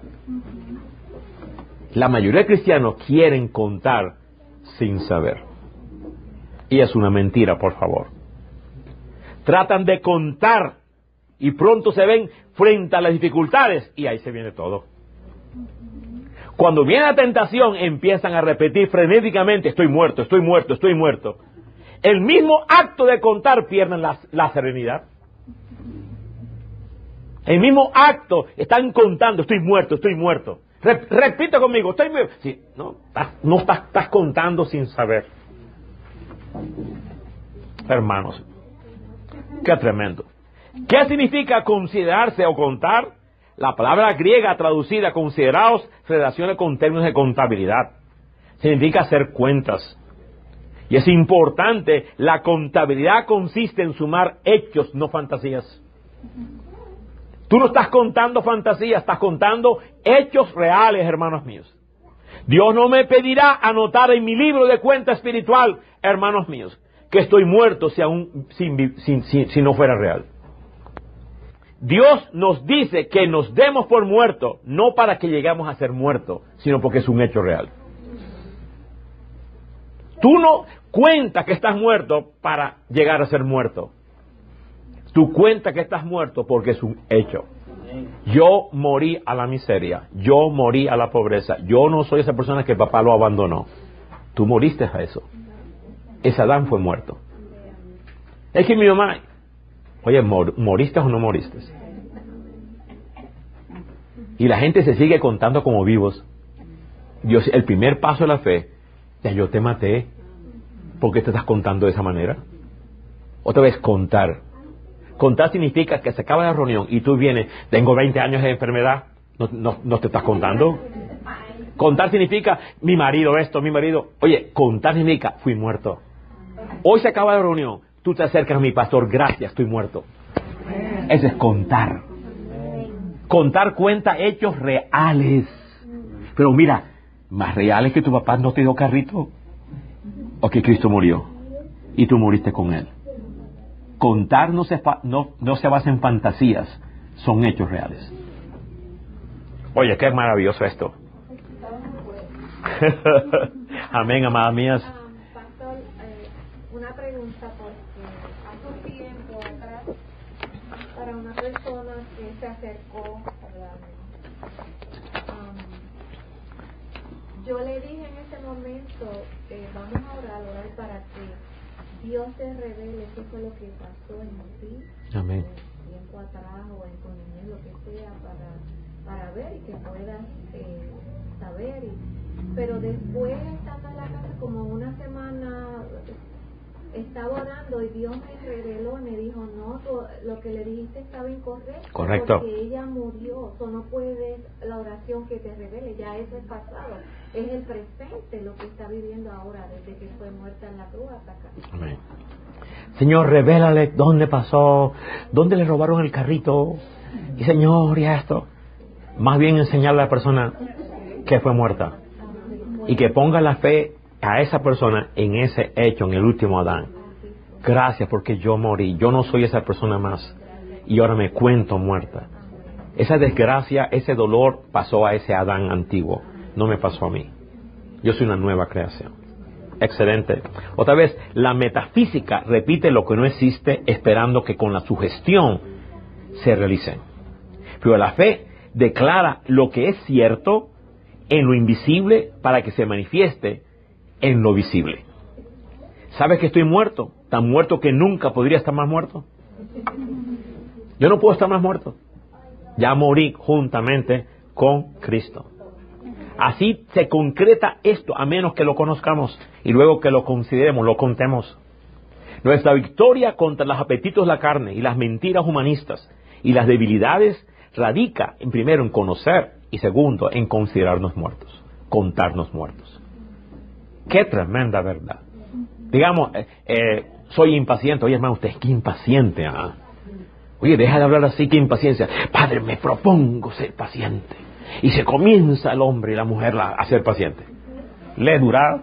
Speaker 1: La mayoría de cristianos quieren contar sin saber. Y es una mentira, por favor. Tratan de contar y pronto se ven frente a las dificultades y ahí se viene todo. Cuando viene la tentación empiezan a repetir frenéticamente, estoy muerto, estoy muerto, estoy muerto. El mismo acto de contar pierden la, la serenidad. El mismo acto están contando, estoy muerto, estoy muerto. Rep, repita conmigo, estoy muerto. Sí, no, no estás, estás contando sin saber. Hermanos, qué tremendo. ¿Qué significa considerarse o contar? La palabra griega traducida, consideraos, se relaciona con términos de contabilidad. Significa hacer cuentas. Y es importante, la contabilidad consiste en sumar hechos, no fantasías. Tú no estás contando fantasías, estás contando hechos reales, hermanos míos. Dios no me pedirá anotar en mi libro de cuenta espiritual, hermanos míos, que estoy muerto si, aún, si, si, si, si no fuera real. Dios nos dice que nos demos por muerto, no para que lleguemos a ser muertos, sino porque es un hecho real. Tú no cuentas que estás muerto para llegar a ser muerto. Tú cuentas que estás muerto porque es un hecho. Yo morí a la miseria, yo morí a la pobreza, yo no soy esa persona que papá lo abandonó. Tú moriste a eso. Ese Adán fue muerto. Es que mi mamá, oye, mor, ¿moriste o no moriste? Y la gente se sigue contando como vivos. Dios, el primer paso de la fe, ya yo te maté. ¿Por qué te estás contando de esa manera? Otra vez, contar. Contar significa que se acaba la reunión y tú vienes, tengo veinte años de enfermedad, no, no, no te estás contando. Contar significa, mi marido esto, mi marido... Oye, contar significa, fui muerto. Hoy se acaba la reunión, tú te acercas a mi pastor, gracias, estoy muerto. Eso es contar. Contar cuenta hechos reales. Pero mira, más reales que tu papá no te dio carrito, o que Cristo murió y tú moriste con él. Contar no se, no, no se basa en fantasías, son hechos reales. Oye, qué maravilloso esto. Amén, amadas mías.
Speaker 2: Um, pastor, eh, una pregunta, porque hace un tiempo atrás, para una persona que se acercó, ¿verdad? Um, yo le dije en ese momento, eh, vamos a orar, orar para que Dios te revele qué fue lo que pasó en ti.
Speaker 1: Amén.
Speaker 2: Tiempo atrás o en tu niñez, lo que sea, para, para ver y que puedas eh, saber. Y, pero después, estando en la casa como una semana, estaba orando y Dios me reveló, me dijo, no, tú, lo que le dijiste estaba incorrecto.
Speaker 1: Correcto.
Speaker 2: Porque ella murió, tú no puedes, la oración que te revele, ya eso es pasado. Es el presente lo que está viviendo ahora, desde que fue muerta en la cruz hasta acá.
Speaker 1: Amén. Señor, revélale dónde pasó, dónde le robaron el carrito, y Señor, y esto. Más bien enseñarle a la persona que fue muerta, y que ponga la fe a esa persona en ese hecho, en el último Adán. Gracias porque yo morí, yo no soy esa persona más, y ahora me cuento muerta. Esa desgracia, ese dolor pasó a ese Adán antiguo, no me pasó a mí. Yo soy una nueva creación. Excelente. Otra vez, la metafísica repite lo que no existe, esperando que con la sugestión se realice. Pero la fe declara lo que es cierto en lo invisible para que se manifieste en lo visible. ¿Sabes que estoy muerto? Tan muerto que nunca podría estar más muerto. Yo no puedo estar más muerto. Ya morí juntamente con Cristo. Así se concreta esto, a menos que lo conozcamos y luego que lo consideremos, lo contemos. Nuestra victoria contra los apetitos de la carne y las mentiras humanistas y las debilidades radica, en primero, en conocer y segundo, en considerarnos muertos, contarnos muertos. ¡Qué tremenda verdad! Digamos, eh, eh, soy impaciente. Oye, hermano, usted es que impaciente, ¿ah? Oye, deja de hablar así, que impaciencia. Padre, me propongo ser paciente. Y se comienza el hombre y la mujer a ser paciente. ¿Le dura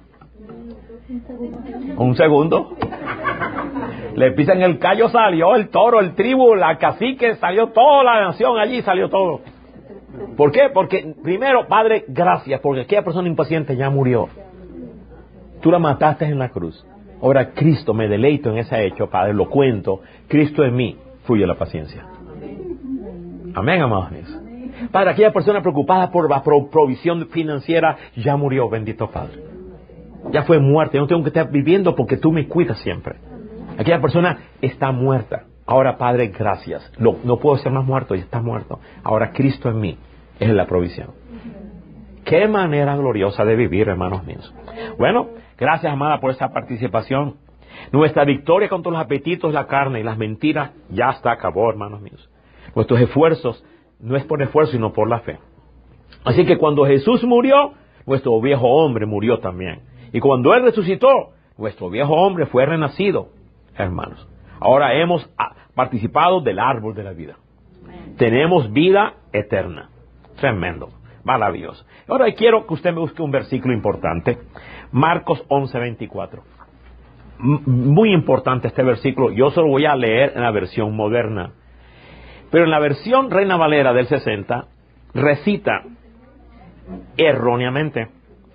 Speaker 1: un segundo? Le pisan el callo, salió el toro, el tribu, la cacique, salió toda la nación allí, salió todo. ¿Por qué? Porque primero, Padre, gracias, porque aquella persona impaciente ya murió. Tú la mataste en la cruz. Ahora Cristo, me deleito en ese hecho, Padre, lo cuento. Cristo en mí, fluye la paciencia. Amén, amados míos. Padre, aquella persona preocupada por la provisión financiera ya murió, bendito Padre. Ya fue muerta, yo no tengo que estar viviendo porque tú me cuidas siempre. Aquella persona está muerta. Ahora, Padre, gracias. No, no puedo ser más muerto, ya está muerto. Ahora Cristo en mí es la provisión. Qué manera gloriosa de vivir, hermanos míos. Bueno, gracias, amada, por esta participación. Nuestra victoria contra los apetitos, la carne y las mentiras ya está acabó, hermanos míos. Nuestros esfuerzos no es por esfuerzo, sino por la fe. Así que cuando Jesús murió, nuestro viejo hombre murió también. Y cuando Él resucitó, nuestro viejo hombre fue renacido, hermanos. Ahora hemos participado del árbol de la vida. Tenemos vida eterna. Tremendo, maravilloso. Ahora quiero que usted me busque un versículo importante. Marcos once veinticuatro. Muy importante este versículo. Yo solo voy a leer en la versión moderna. Pero en la versión Reina Valera del sesenta, recita erróneamente.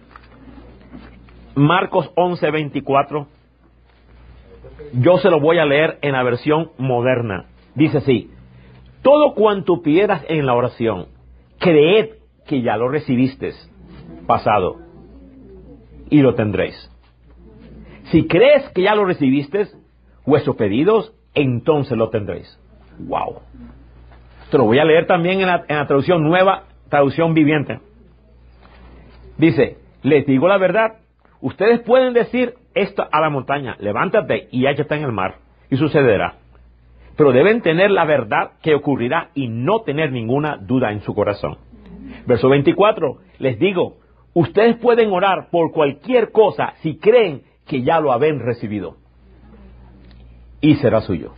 Speaker 1: Marcos once veinticuatro. Yo se lo voy a leer en la versión moderna. Dice así: todo cuanto pidieras en la oración, creed que ya lo recibiste, pasado, y lo tendréis. Si crees que ya lo recibiste, vuestros pedidos, entonces lo tendréis. Wow. Te lo voy a leer también en la, en la traducción nueva, traducción viviente. Dice: les digo la verdad, ustedes pueden decir esto a la montaña, levántate y échate en el mar, y sucederá. Pero deben tener la verdad que ocurrirá y no tener ninguna duda en su corazón. Verso veinticuatro, les digo, ustedes pueden orar por cualquier cosa si creen que ya lo habéis recibido, y será suyo.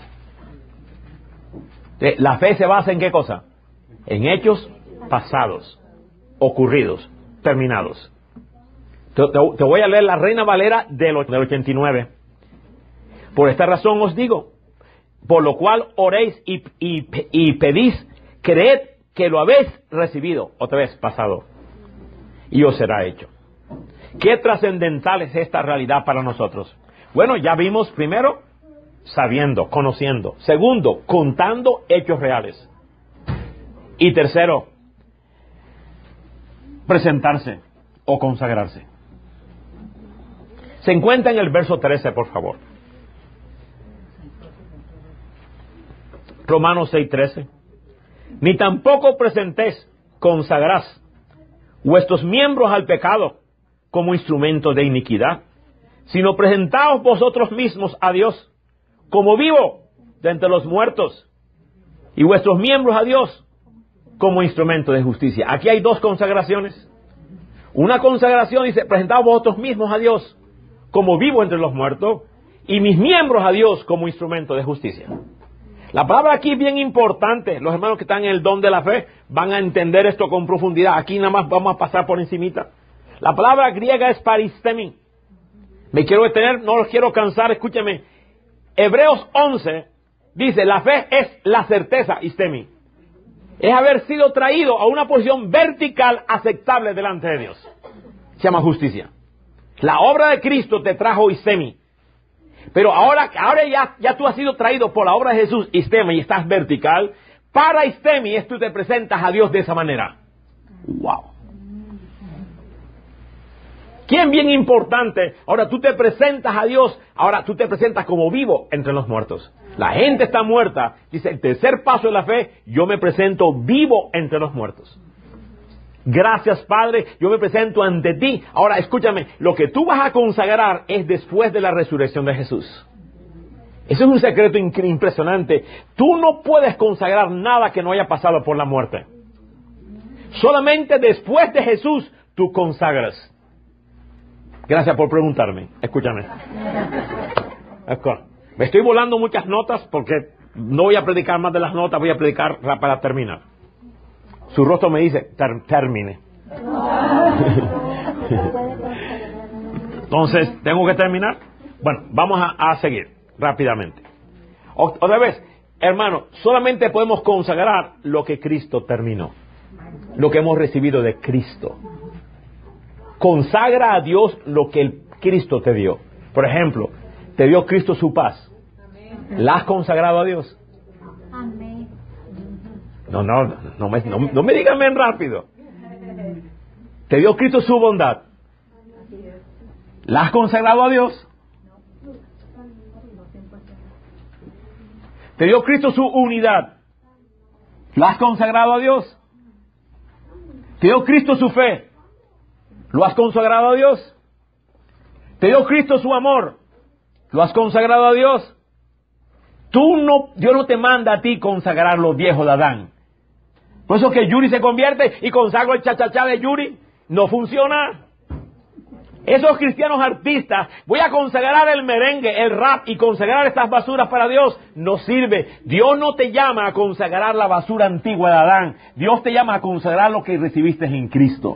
Speaker 1: La fe se basa en ¿qué cosa? En hechos pasados, ocurridos, terminados. Te, te, te voy a leer la Reina Valera del, del ochenta y nueve. Por esta razón os digo, por lo cual oréis y, y, y pedís, creed que lo habéis recibido, otra vez pasado, y os será hecho. ¿Qué trascendental es esta realidad para nosotros? Bueno, ya vimos primero, sabiendo, conociendo. Segundo, contando hechos reales. Y tercero, presentarse o consagrarse. Se encuentra en el verso trece, por favor. Romanos seis trece. Ni tampoco presentéis, consagrás vuestros miembros al pecado como instrumentos de iniquidad, sino presentaos vosotros mismos a Dios como vivo de entre los muertos, y vuestros miembros a Dios como instrumento de justicia. Aquí hay dos consagraciones. Una consagración dice, presentaos vosotros mismos a Dios como vivo entre los muertos, y mis miembros a Dios como instrumento de justicia. La palabra aquí es bien importante. Los hermanos que están en el don de la fe van a entender esto con profundidad. Aquí nada más vamos a pasar por encimita. La palabra griega es paristemi. Me quiero detener, no los quiero cansar, escúcheme. Hebreos once dice, la fe es la certeza, istemi. Es haber sido traído a una posición vertical aceptable delante de Dios. Se llama justicia. La obra de Cristo te trajo istemi. Pero ahora, ahora ya, ya tú has sido traído por la obra de Jesús, istemi, y estás vertical. Para istemi es tú te presentas a Dios de esa manera. Wow. ¿Quién bien importante? Ahora tú te presentas a Dios, ahora tú te presentas como vivo entre los muertos. La gente está muerta. Dice, el tercer paso de la fe, yo me presento vivo entre los muertos. Gracias, Padre, yo me presento ante ti. Ahora, escúchame, lo que tú vas a consagrar es después de la resurrección de Jesús. Eso es un secreto impresionante. Tú no puedes consagrar nada que no haya pasado por la muerte. Solamente después de Jesús tú consagras. Gracias por preguntarme. Escúchame. Me estoy volando muchas notas porque no voy a predicar más de las notas, voy a predicar para terminar. Su rostro me dice, ter termine. Entonces, ¿tengo que terminar? Bueno, vamos a, a seguir rápidamente. O, otra vez, hermano, solamente podemos consagrar lo que Cristo terminó. Lo que hemos recibido de Cristo. Consagra a Dios lo que el Cristo te dio. Por ejemplo, te dio Cristo su paz. ¿La has consagrado a Dios?
Speaker 2: Amén.
Speaker 1: No, no, no me, no, no me digan bien rápido. Te dio Cristo su bondad. ¿La has consagrado a Dios? Te dio Cristo su unidad. ¿La has consagrado a Dios? Te dio Cristo su fe. ¿Lo has consagrado a Dios? Te dio Cristo su amor. ¿Lo has consagrado a Dios? Tú no, Dios no te manda a ti consagrar los viejos de Adán. Por eso que Yuri se convierte y consagro el cha-cha-cha de Yuri. No funciona. Esos cristianos artistas, voy a consagrar el merengue, el rap y consagrar estas basuras para Dios. No sirve. Dios no te llama a consagrar la basura antigua de Adán. Dios te llama a consagrar lo que recibiste en Cristo.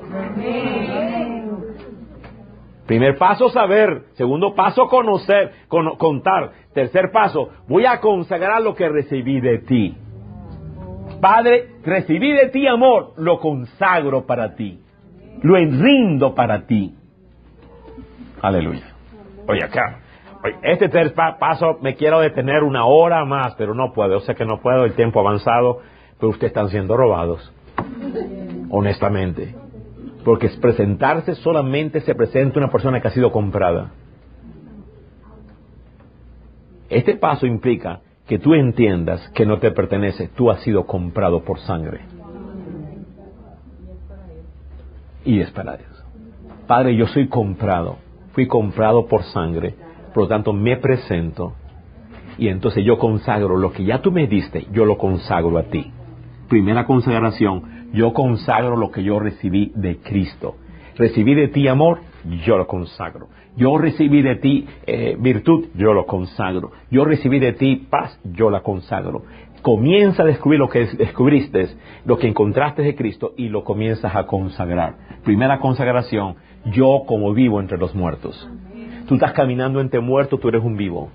Speaker 1: Primer paso, saber. Segundo paso, conocer, con, contar. Tercer paso, voy a consagrar lo que recibí de ti. Padre, recibí de ti amor, lo consagro para ti. Lo enrindo para ti. Aleluya. Oye, acá. Oye, este tercer paso me quiero detener una hora más, pero no puedo. Yo sé que no puedo, el tiempo avanzado, pero ustedes están siendo robados. Honestamente. Porque es presentarse solamente se presenta una persona que ha sido comprada. Este paso implica que tú entiendas que no te pertenece, tú has sido comprado por sangre. Y es para eso. Padre, yo soy comprado, fui comprado por sangre, por lo tanto me presento y entonces yo consagro lo que ya tú me diste, yo lo consagro a ti. Primera consagración, yo consagro lo que yo recibí de Cristo. Recibí de ti amor, yo lo consagro. Yo recibí de ti eh, virtud, yo lo consagro. Yo recibí de ti paz, yo la consagro. Comienza a descubrir lo que descubriste, lo que encontraste de Cristo y lo comienzas a consagrar. Primera consagración, yo como vivo entre los muertos. Tú estás caminando entre muertos, tú eres un vivo.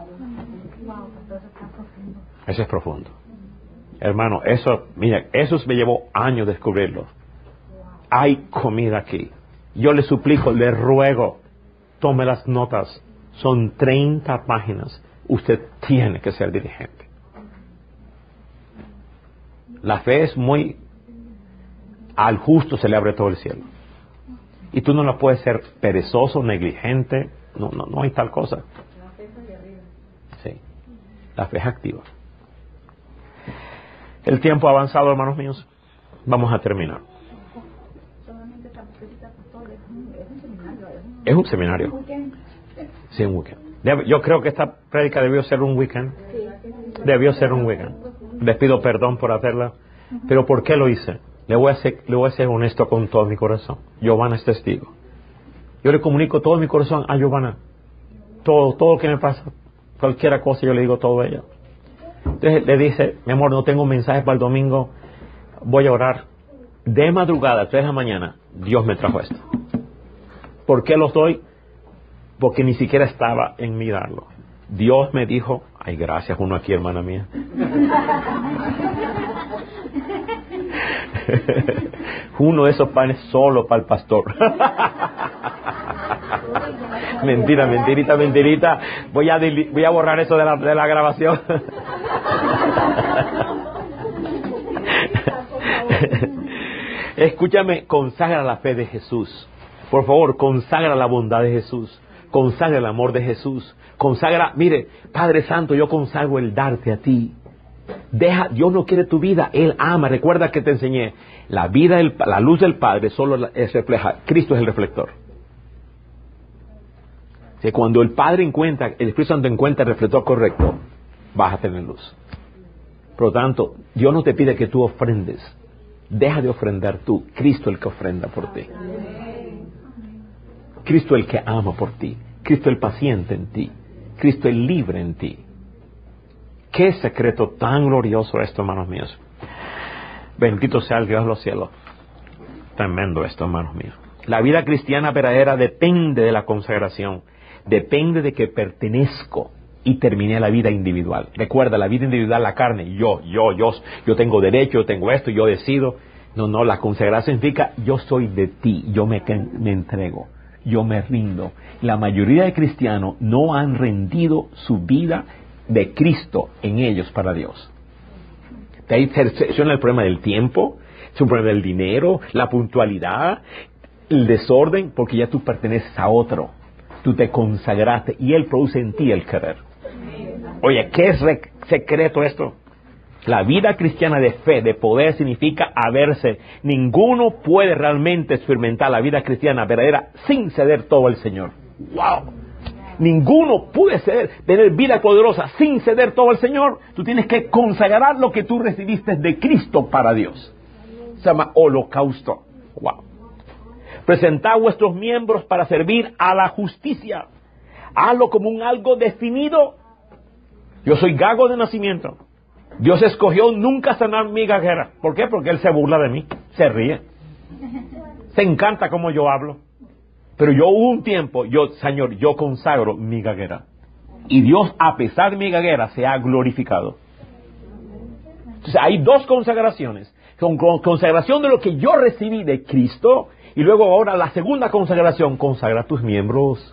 Speaker 1: Eso es profundo. Hermano, eso, mira, eso me llevó años descubrirlo. Hay comida aquí. Yo le suplico, le ruego, tome las notas. Son treinta páginas. Usted tiene que ser dirigente. La fe es muy... Al justo se le abre todo el cielo. Y tú no la puedes ser perezoso, negligente. No, no, no hay tal cosa.
Speaker 2: La fe es de arriba.
Speaker 1: Sí. La fe es activa. El tiempo ha avanzado, hermanos míos. Vamos a terminar. Es un seminario. Sí, un weekend. Debe- yo creo que esta prédica debió ser un weekend. Debió ser un weekend. Les pido perdón por hacerla. Pero ¿por qué lo hice? Le voy a ser, le voy a ser honesto con todo mi corazón. Giovanna es testigo. Yo le comunico todo mi corazón a Giovanna. Todo, todo lo que me pasa. Cualquier cosa yo le digo todo a ella. Entonces le dice, mi amor, no tengo mensajes para el domingo. Voy a orar. De madrugada, tres de la mañana, Dios me trajo esto. ¿Por qué los doy? Porque ni siquiera estaba en mí darlo. Dios me dijo, ay, gracias, uno aquí, hermana mía. Uno de esos panes solo para el pastor. Mentira, mentirita, mentirita. Voy a, voy a borrar eso de la, de la grabación. Escúchame, consagra la fe de Jesús. Por favor, consagra la bondad de Jesús. Consagra el amor de Jesús. Consagra, mire, Padre Santo, yo consagro el darte a ti. Deja, Dios no quiere tu vida, Él ama. Recuerda que te enseñé, la vida, del, la luz del Padre solo es refleja, Cristo es el reflector. O sea, cuando el Padre encuentra, el Espíritu Santo encuentra el reflector correcto, vas a tener luz. Por lo tanto, Dios no te pide que tú ofrendes. Deja de ofrendar tú, Cristo el que ofrenda por ti. Cristo el que ama por ti. Cristo el paciente en ti. Cristo el libre en ti. Qué secreto tan glorioso esto, hermanos míos. Bendito sea el Dios de los cielos. Tremendo esto, hermanos míos. La vida cristiana verdadera depende de la consagración. Depende de que pertenezco y terminé la vida individual. Recuerda, la vida individual, la carne, yo, yo, yo, yo tengo derecho, yo tengo esto, yo decido. No, no, la consagración significa yo soy de ti, yo me, me entrego, yo me rindo. La mayoría de cristianos no han rendido su vida de Cristo en ellos para Dios. De ahí suena el problema del tiempo, es un problema del dinero, la puntualidad, el desorden, porque ya tú perteneces a otro. Tú te consagraste y Él produce en ti el querer. Oye, ¿qué es secreto esto? La vida cristiana de fe, de poder, significa haberse. Ninguno puede realmente experimentar la vida cristiana verdadera sin ceder todo al Señor. ¡Wow! Ninguno puede ceder, tener vida poderosa sin ceder todo al Señor. Tú tienes que consagrar lo que tú recibiste de Cristo para Dios. Se llama holocausto. ¡Wow! Presentad vuestros miembros para servir a la justicia. Hazlo como un algo definido. Yo soy gago de nacimiento. Dios escogió nunca sanar mi gaguera. ¿Por qué? Porque Él se burla de mí, se ríe, se encanta como yo hablo. Pero yo hubo un tiempo, yo, Señor, yo consagro mi gaguera. Y Dios, a pesar de mi gaguera, se ha glorificado. Entonces hay dos consagraciones. Con consagración de lo que yo recibí de Cristo. Y luego ahora la segunda consagración, consagra tus miembros.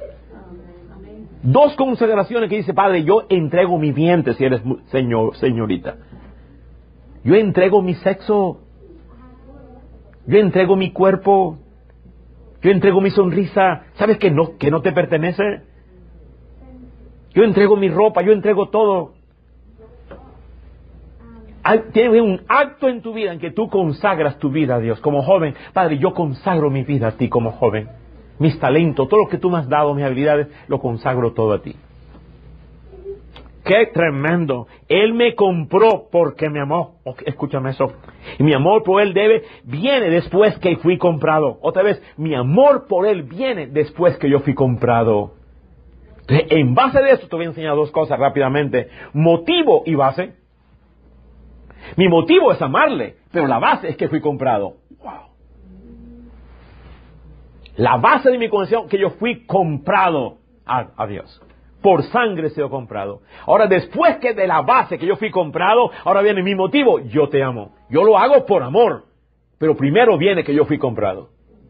Speaker 1: Dos consagraciones que dice, Padre, yo entrego mi vientre si eres señor, señorita. Yo entrego mi sexo. Yo entrego mi cuerpo. Yo entrego mi sonrisa. ¿Sabes que no, que no te pertenece? Yo entrego mi ropa, yo entrego todo. Tienes un acto en tu vida en que tú consagras tu vida a Dios. Como joven, Padre, yo consagro mi vida a ti como joven. Mis talentos, todo lo que tú me has dado, mis habilidades, lo consagro todo a ti. ¡Qué tremendo! Él me compró porque me amó. Escúchame eso. Y mi amor por Él debe, viene después que fui comprado. Otra vez, mi amor por Él viene después que yo fui comprado. Entonces, en base de eso, te voy a enseñar dos cosas rápidamente. Motivo y base. Mi motivo es amarle, pero la base es que fui comprado. ¡Wow! La base de mi condición que yo fui comprado a, a Dios. Por sangre he sido comprado. Ahora, después que de la base que yo fui comprado, ahora viene mi motivo. Yo te amo. Yo lo hago por amor. Pero primero viene que yo fui comprado.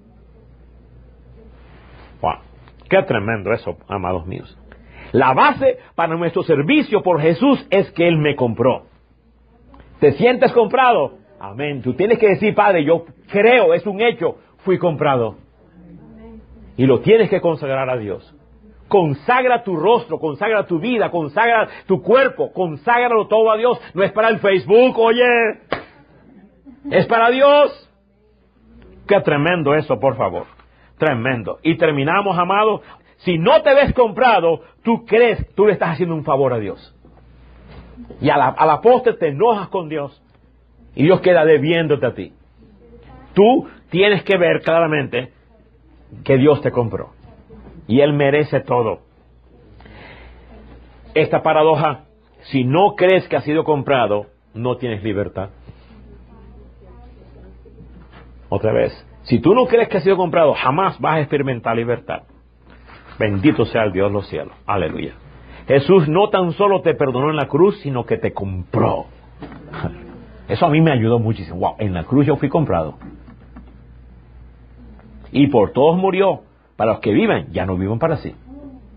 Speaker 1: ¡Wow! ¡Qué tremendo eso, amados míos! La base para nuestro servicio por Jesús es que Él me compró. ¿Te sientes comprado? Amén. Tú tienes que decir, Padre, yo creo, es un hecho, fui comprado. Y lo tienes que consagrar a Dios. Consagra tu rostro, consagra tu vida, consagra tu cuerpo, conságralo todo a Dios. No es para el Facebook, oye. Es para Dios. Qué tremendo eso, por favor. Tremendo. Y terminamos, amados. si no te ves comprado, tú crees, tú le estás haciendo un favor a Dios. Y a la, a la postre te enojas con Dios. Y Dios queda debiéndote a ti. Tú tienes que ver claramente que Dios te compró. Y Él merece todo. Esta paradoja, si no crees que ha sido comprado, no tienes libertad. Otra vez, si tú no crees que ha sido comprado, jamás vas a experimentar libertad. Bendito sea el Dios de los cielos. Aleluya. Jesús no tan solo te perdonó en la cruz, sino que te compró. Eso a mí me ayudó muchísimo. Wow, en la cruz yo fui comprado. Y por todos murió. Para los que viven, ya no viven para sí.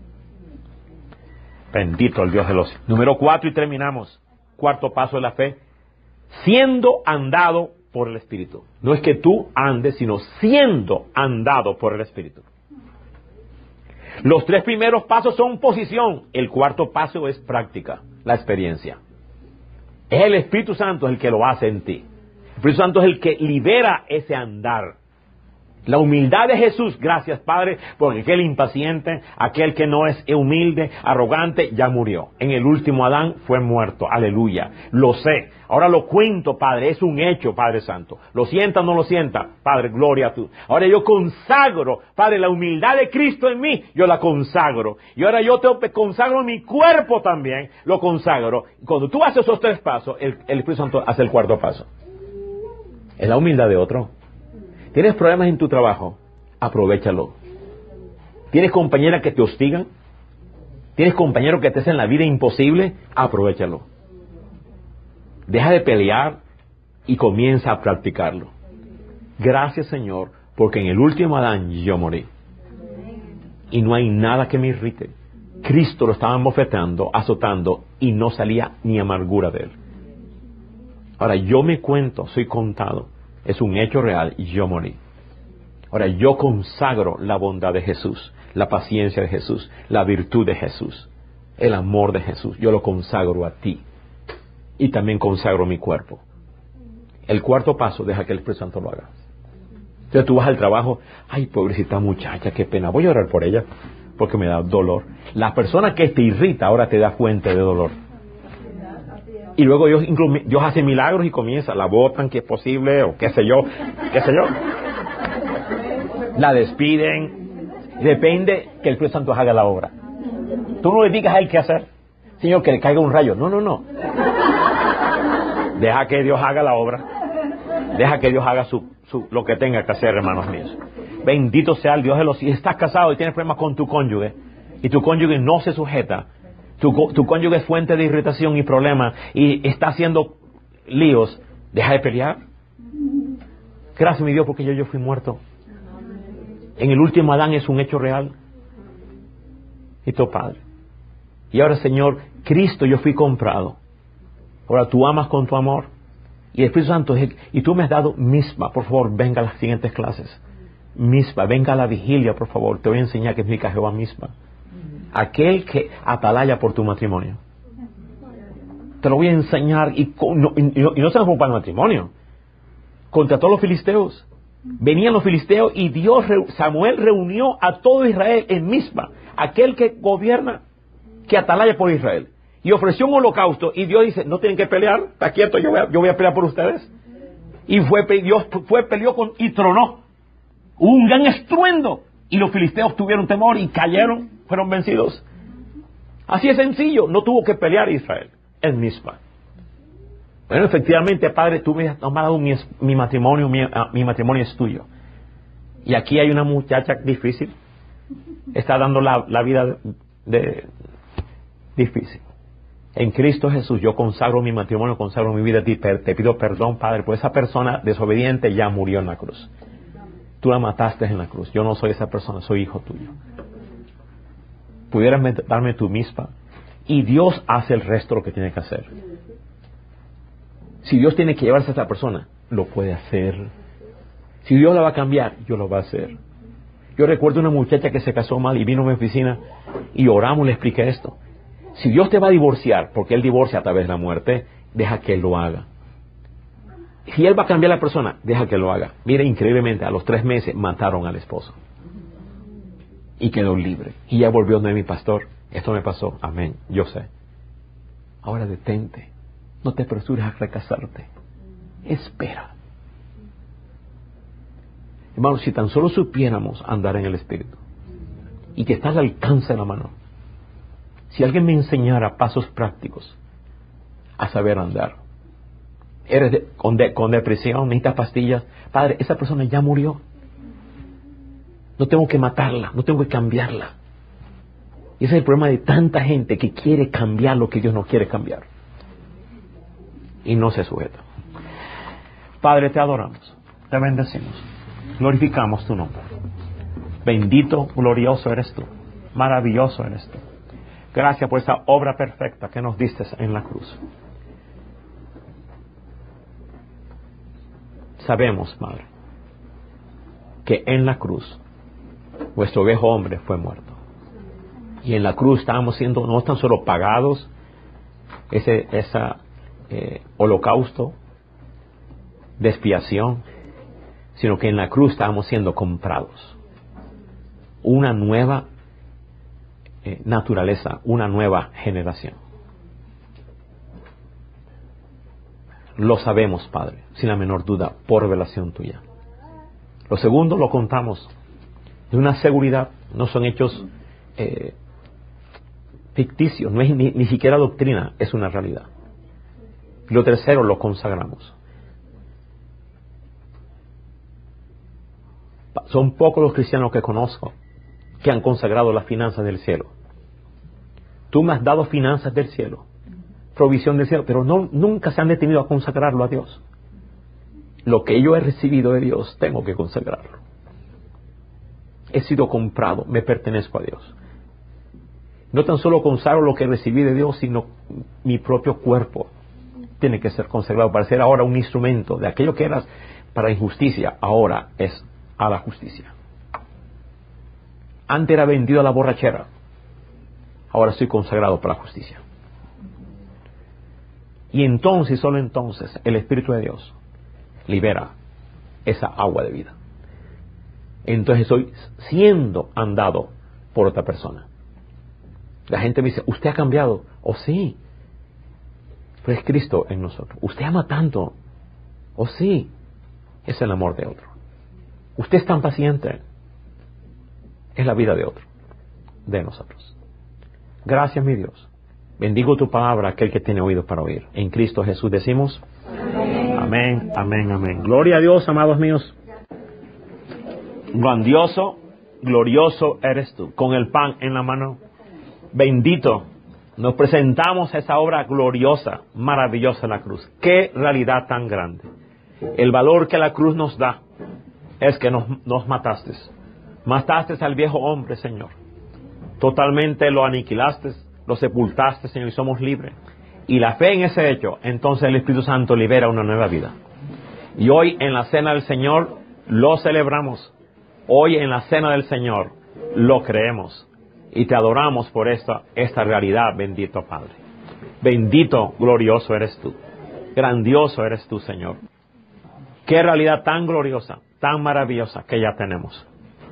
Speaker 1: Bendito el Dios de los cielos. Número cuatro y terminamos. Cuarto paso de la fe. Siendo andado por el Espíritu. No es que tú andes, sino siendo andado por el Espíritu. Los tres primeros pasos son posición. El cuarto paso es práctica, la experiencia. Es el Espíritu Santo el que lo hace en ti. El Espíritu Santo es el que libera ese andar. La humildad de Jesús, gracias Padre, porque aquel impaciente, aquel que no es humilde, arrogante, ya murió. En el último Adán fue muerto, aleluya. Lo sé, ahora lo cuento, Padre, es un hecho, Padre Santo. Lo sienta o no lo sienta, Padre, gloria a tú. Ahora yo consagro, Padre, la humildad de Cristo en mí, yo la consagro. Y ahora yo te consagro mi cuerpo también, lo consagro. Cuando tú haces esos tres pasos, el, el Espíritu Santo hace el cuarto paso. Es la humildad de otro. ¿Tienes problemas en tu trabajo? Aprovechalo. ¿Tienes compañeras que te hostigan? ¿Tienes compañeros que te hacen la vida imposible? Aprovechalo. Deja de pelear y comienza a practicarlo. Gracias, Señor, porque en el último Adán yo morí. Y no hay nada que me irrite. Cristo lo estaba bofeteando, azotando, y no salía ni amargura de él. Ahora yo me cuento, soy contado. Es un hecho real y yo morí. Ahora yo consagro la bondad de Jesús, la paciencia de Jesús, la virtud de Jesús, el amor de Jesús. Yo lo consagro a ti. Y también consagro mi cuerpo. El cuarto paso, deja que el Espíritu Santo lo haga. Entonces tú vas al trabajo, ay, pobrecita muchacha, qué pena, voy a orar por ella, porque me da dolor. La persona que te irrita ahora te da fuente de dolor. Y luego Dios, Dios hace milagros y comienza, la botan, que es posible, o qué sé yo, qué sé yo. La despiden. Depende que el Espíritu Santo haga la obra. Tú no le digas a él qué hacer. Señor, que le caiga un rayo. No, no, no. Deja que Dios haga la obra. Deja que Dios haga su, su, lo que tenga que hacer, hermanos míos. Bendito sea el Dios de los cielos. Si estás casado y tienes problemas con tu cónyuge, y tu cónyuge no se sujeta, Tu, tu cónyuge es fuente de irritación y problema y está haciendo líos, deja de pelear. Gracias mi Dios porque yo, yo fui muerto. En el último Adán es un hecho real. Y tu Padre. Y ahora Señor, Cristo yo fui comprado. Ahora tú amas con tu amor. Y el Espíritu Santo, y tú me has dado misma, por favor venga a las siguientes clases. Misma, venga a la vigilia por favor, te voy a enseñar que explica Jehová misma. Aquel que atalaya por tu matrimonio. Te lo voy a enseñar y no, y no, y no se nos para el matrimonio. Contra todos los filisteos. Venían los filisteos y Dios, Samuel reunió a todo Israel en Mispa. Aquel que gobierna, que atalaya por Israel. Y ofreció un holocausto y Dios dice, no tienen que pelear, está quieto, yo voy a, yo voy a pelear por ustedes. Y fue, Dios fue, peleó con, y tronó. Hubo un gran estruendo. Y los filisteos tuvieron temor y cayeron, fueron vencidos. Así es sencillo, no tuvo que pelear Israel en Mispa. Bueno, efectivamente, Padre, tú me has dado mi, mi matrimonio, mi, uh, mi matrimonio es tuyo. Y aquí hay una muchacha difícil, está dando la, la vida de, de, difícil. En Cristo Jesús yo consagro mi matrimonio, consagro mi vida a ti, te pido perdón, Padre, por esa persona desobediente ya murió en la cruz. Tú la mataste en la cruz. Yo no soy esa persona, soy hijo tuyo. Pudieras darme tu misma. Y Dios hace el resto de lo que tiene que hacer. Si Dios tiene que llevarse a esa persona, lo puede hacer. Si Dios la va a cambiar, yo lo va a hacer. Yo recuerdo una muchacha que se casó mal y vino a mi oficina y oramos, le expliqué esto. Si Dios te va a divorciar, porque Él divorcia a través de la muerte, deja que Él lo haga. Si Él va a cambiar a la persona, deja que lo haga. Mira, increíblemente, a los tres meses mataron al esposo. y quedó libre. Y ya volvió de mi pastor. Esto me pasó. Amén. Yo sé. Ahora detente. No te apresures a recasarte. Espera. Hermanos, si tan solo supiéramos andar en el Espíritu y que está al alcance de la mano. Si alguien me enseñara pasos prácticos a saber andar. Eres de, con, de, con depresión, necesitas pastillas. Padre, esa persona ya murió. No tengo que matarla, no tengo que cambiarla. Y ese es el problema de tanta gente que quiere cambiar lo que Dios no quiere cambiar. Y no se sujeta. Padre, te adoramos, te bendecimos, glorificamos tu nombre. Bendito, glorioso eres tú, maravilloso eres tú. Gracias por esa obra perfecta que nos diste en la cruz. Sabemos, Madre, que en la cruz vuestro viejo hombre fue muerto. Y en la cruz estábamos siendo no tan solo pagados, ese esa, eh, holocausto de expiación, sino que en la cruz estábamos siendo comprados. Una nueva eh, naturaleza, una nueva generación. Lo sabemos, Padre, sin la menor duda, por revelación tuya. Lo segundo lo contamos de una seguridad, no son hechos eh, ficticios, no es ni, ni siquiera doctrina, es una realidad. Y lo tercero lo consagramos. Son pocos los cristianos que conozco que han consagrado las finanzas del cielo. Tú me has dado finanzas del cielo, provisión del cielo, pero no, nunca se han detenido a consagrarlo a Dios. Lo que yo he recibido de Dios, tengo que consagrarlo. He sido comprado, me pertenezco a Dios. No tan solo consagro lo que recibí de Dios, sino mi propio cuerpo tiene que ser consagrado para ser ahora un instrumento de aquello que eras para injusticia, ahora es a la justicia. Antes era vendido a la borrachera, ahora estoy consagrado para la justicia. Y entonces, solo entonces, el Espíritu de Dios libera esa agua de vida. Entonces estoy siendo andado por otra persona. La gente me dice, ¿usted ha cambiado? Oh, sí. Pero es Cristo en nosotros. ¿Usted ama tanto? Oh, sí. Es el amor de otro. ¿Usted es tan paciente? Es la vida de otro, de nosotros. Gracias, mi Dios. Bendigo tu palabra, aquel que tiene oídos para oír. En Cristo Jesús decimos, amén, amén, amén, amén. Gloria a Dios, amados míos. Grandioso, glorioso eres tú, con el pan en la mano. Bendito, nos presentamos esa obra gloriosa, maravillosa en la cruz. Qué realidad tan grande. El valor que la cruz nos da es que nos, nos mataste. Mataste al viejo hombre, Señor. Totalmente lo aniquilaste, lo sepultaste, Señor, y somos libres. Y la fe en ese hecho, entonces el Espíritu Santo libera una nueva vida. Y hoy en la cena del Señor lo celebramos. Hoy en la cena del Señor lo creemos. Y te adoramos por esta, esta realidad, bendito Padre. Bendito, glorioso eres tú. Grandioso eres tú, Señor. Qué realidad tan gloriosa, tan maravillosa que ya tenemos.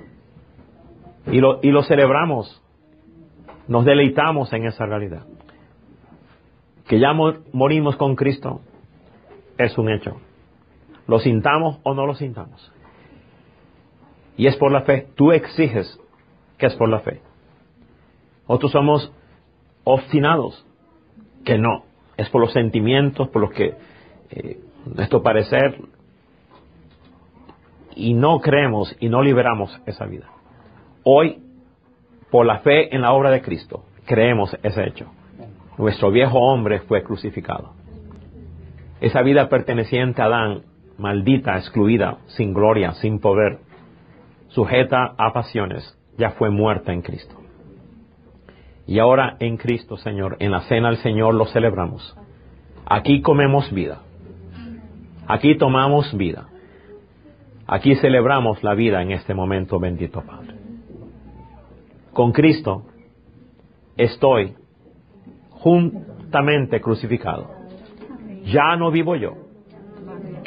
Speaker 1: Y lo, y lo celebramos. Nos deleitamos en esa realidad. Que ya mor, morimos con Cristo es un hecho. Lo sintamos o no lo sintamos. Y es por la fe. Tú exiges que es por la fe. Otros somos obstinados, que no. Es por los sentimientos, por lo que eh, nuestro parecer, y no creemos y no liberamos esa vida. Hoy, por la fe en la obra de Cristo, creemos ese hecho. Nuestro viejo hombre fue crucificado. Esa vida perteneciente a Adán, maldita, excluida, sin gloria, sin poder, sujeta a pasiones, ya fue muerta en Cristo. Y ahora en Cristo, Señor, en la cena del Señor lo celebramos. Aquí comemos vida. Aquí tomamos vida. Aquí celebramos la vida en este momento, bendito Padre. Con Cristo estoy juntamente crucificado. Ya no vivo yo.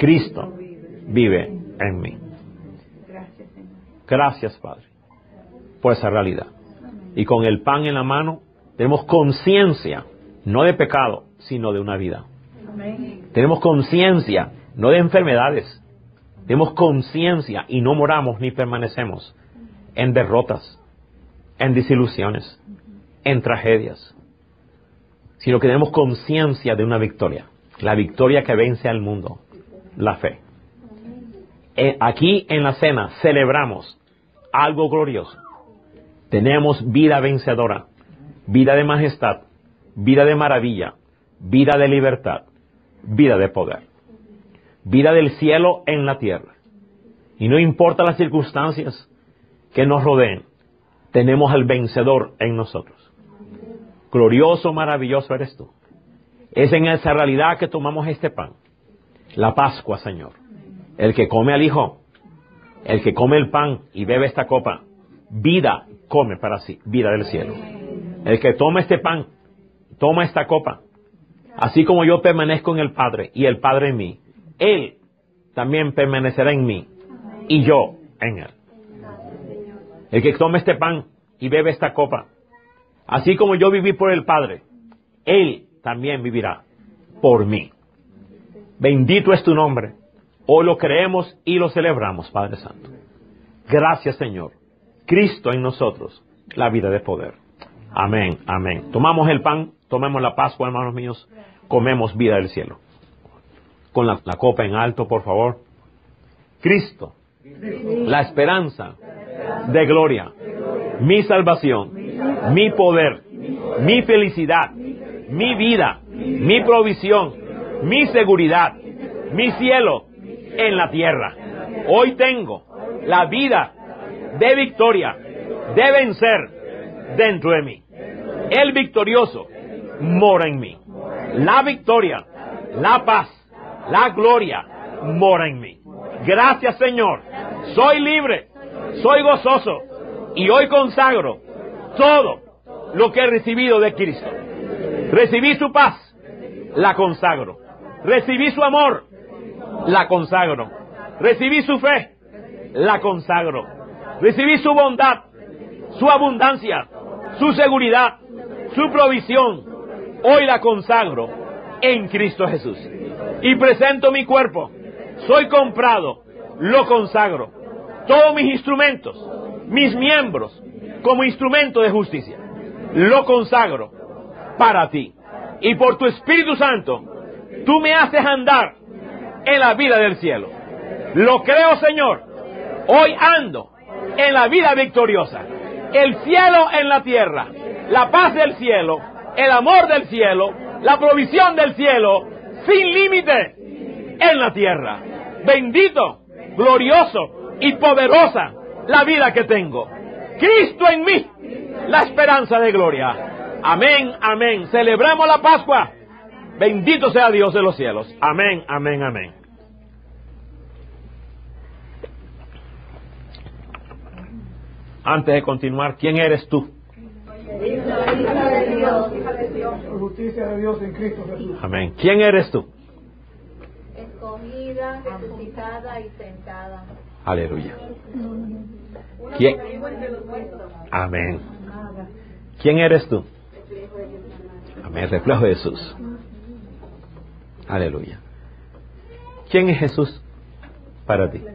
Speaker 1: Cristo vive en mí. Gracias, Padre. por esa realidad. Y con el pan en la mano, tenemos conciencia, no de pecado, sino de una vida. Tenemos conciencia, no de enfermedades. Tenemos conciencia y no moramos ni permanecemos en derrotas, en desilusiones, en tragedias, sino que tenemos conciencia de una victoria, la victoria que vence al mundo, la fe. Eh, aquí en la cena celebramos algo glorioso. Tenemos vida vencedora, vida de majestad, vida de maravilla, vida de libertad, vida de poder, vida del cielo en la tierra. Y no importa las circunstancias que nos rodeen, tenemos al vencedor en nosotros. Glorioso, maravilloso eres tú. Es en esa realidad que tomamos este pan, la Pascua, Señor. El que come al Hijo, el que come el pan y bebe esta copa, vida come para sí, vida del cielo. El que toma este pan, toma esta copa, así como yo permanezco en el Padre y el Padre en mí, Él también permanecerá en mí y yo en Él. El que tome este pan y bebe esta copa, así como yo viví por el Padre, Él también vivirá por mí. Bendito es tu nombre. Hoy lo creemos y lo celebramos, Padre Santo. Gracias, Señor. Cristo en nosotros, la vida de poder. Amén, amén. Tomamos el pan, tomemos la Pascua, hermanos míos, comemos vida del cielo. Con la, la copa en alto, por favor. Cristo, la esperanza de gloria, mi salvación, mi poder, mi felicidad, mi vida, mi provisión, mi seguridad, mi cielo en la tierra. Hoy tengo la vida de victoria, de vencer dentro de mí. El victorioso mora en mí. La victoria, la paz, la gloria mora en mí. Gracias, Señor. Soy libre, soy gozoso y hoy consagro todo lo que he recibido de Cristo. Recibí su paz, la consagro. Recibí su amor, la consagro. Recibí su fe, la consagro. Recibí su bondad, su abundancia, su seguridad, su provisión. Hoy la consagro en Cristo Jesús. Y presento mi cuerpo. Soy comprado, lo consagro. Todos mis instrumentos, mis miembros, como instrumento de justicia, lo consagro para ti. Y por tu Espíritu Santo, tú me haces andar en la vida del cielo. Lo creo, Señor. Hoy ando en la vida victoriosa. El cielo en la tierra, la paz del cielo, el amor del cielo, la provisión del cielo, sin límite en la tierra. Bendito, glorioso y poderosa la vida que tengo. Cristo en mí, la esperanza de gloria. Amén, amén. Celebramos la Pascua. Bendito sea Dios de los cielos. Amén, amén, amén. Antes de continuar, ¿quién eres tú?
Speaker 3: Justicia de Dios en Cristo Jesús.
Speaker 1: Amén. ¿Quién eres tú?
Speaker 2: Escogida, resucitada y sentada.
Speaker 1: Aleluya. ¿Quién? Amén. ¿Quién eres tú? Amén. Reflejo de Jesús. Aleluya. ¿Quién es Jesús para ti?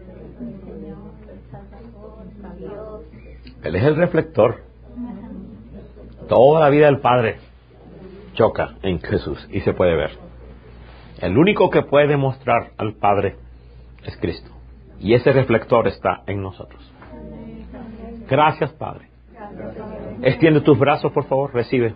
Speaker 1: Él es el reflector. Toda la vida del Padre choca en Jesús y se puede ver. El único que puede mostrar al Padre es Cristo. Y ese reflector está en nosotros. Gracias, Padre. Extiende tus brazos, por favor. Recibe.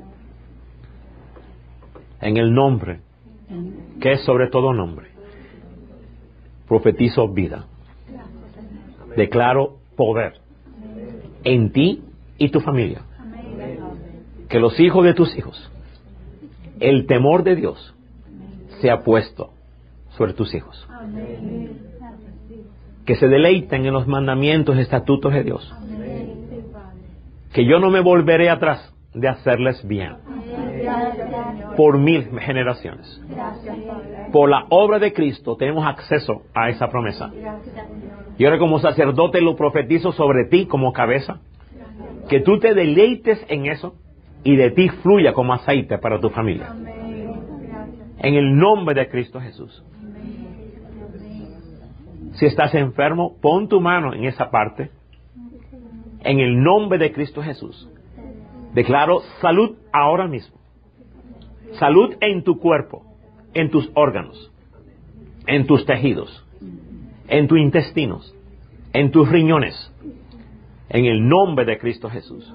Speaker 1: En el nombre que es sobre todo nombre, profetizo vida. Declaro poder en ti y tu familia. Que los hijos de tus hijos, el temor de Dios sea puesto sobre tus hijos. Que se deleiten en los mandamientos y estatutos de Dios. Que yo no me volveré atrás de hacerles bien. Por mil generaciones. Por la obra de Cristo tenemos acceso a esa promesa. Y ahora como sacerdote lo profetizo sobre ti como cabeza. Que tú te deleites en eso y de ti fluya como aceite para tu familia. En el nombre de Cristo Jesús. Si estás enfermo, pon tu mano en esa parte. En el nombre de Cristo Jesús. Declaro salud ahora mismo. Salud en tu cuerpo, en tus órganos, en tus tejidos, en tus intestinos, en tus riñones. En el nombre de Cristo Jesús.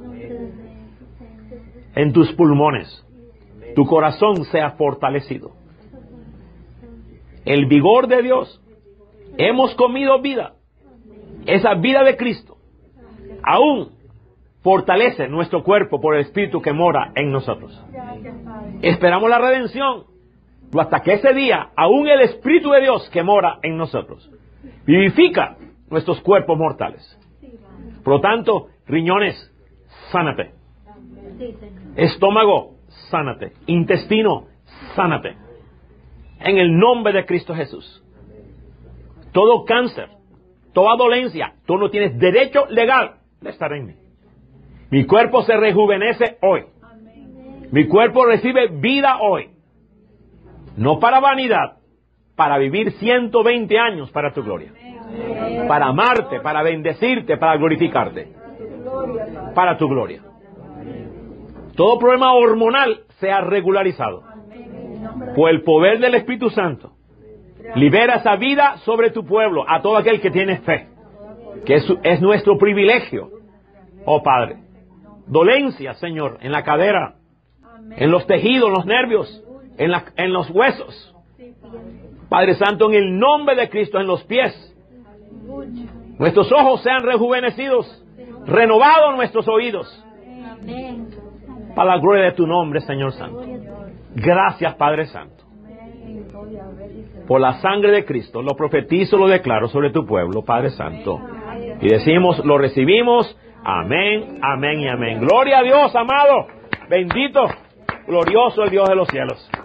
Speaker 1: En tus pulmones. Tu corazón sea fortalecido. El vigor de Dios. Hemos comido vida. Esa vida de Cristo aún fortalece nuestro cuerpo por el Espíritu que mora en nosotros. Esperamos la redención. Pero hasta que ese día, aún el Espíritu de Dios que mora en nosotros vivifica nuestros cuerpos mortales. Por lo tanto, riñones, sánate. Estómago, sánate. Intestino, sánate. En el nombre de Cristo Jesús. Todo cáncer, toda dolencia, tú no tienes derecho legal de estar en mí. Mi cuerpo se rejuvenece hoy. Mi cuerpo recibe vida hoy. No para vanidad, para vivir ciento veinte años para tu gloria. Para amarte, para bendecirte, para glorificarte. Para tu gloria. Todo problema hormonal sea regularizado. Por el poder del Espíritu Santo. Libera esa vida sobre tu pueblo, a todo aquel que tiene fe. Que es, es nuestro privilegio. Oh Padre. Dolencia, Señor, en la cadera, en los tejidos, en los nervios, en, la, en los huesos. Padre Santo, en el nombre de Cristo, en los pies. Nuestros ojos sean rejuvenecidos, renovados nuestros oídos. Para la gloria de tu nombre, Señor Santo. Gracias, Padre Santo. Por la sangre de Cristo, lo profetizo, lo declaro sobre tu pueblo, Padre Santo. Y decimos, lo recibimos. Amén, amén y amén. Gloria a Dios, amado. Bendito, glorioso el Dios de los cielos.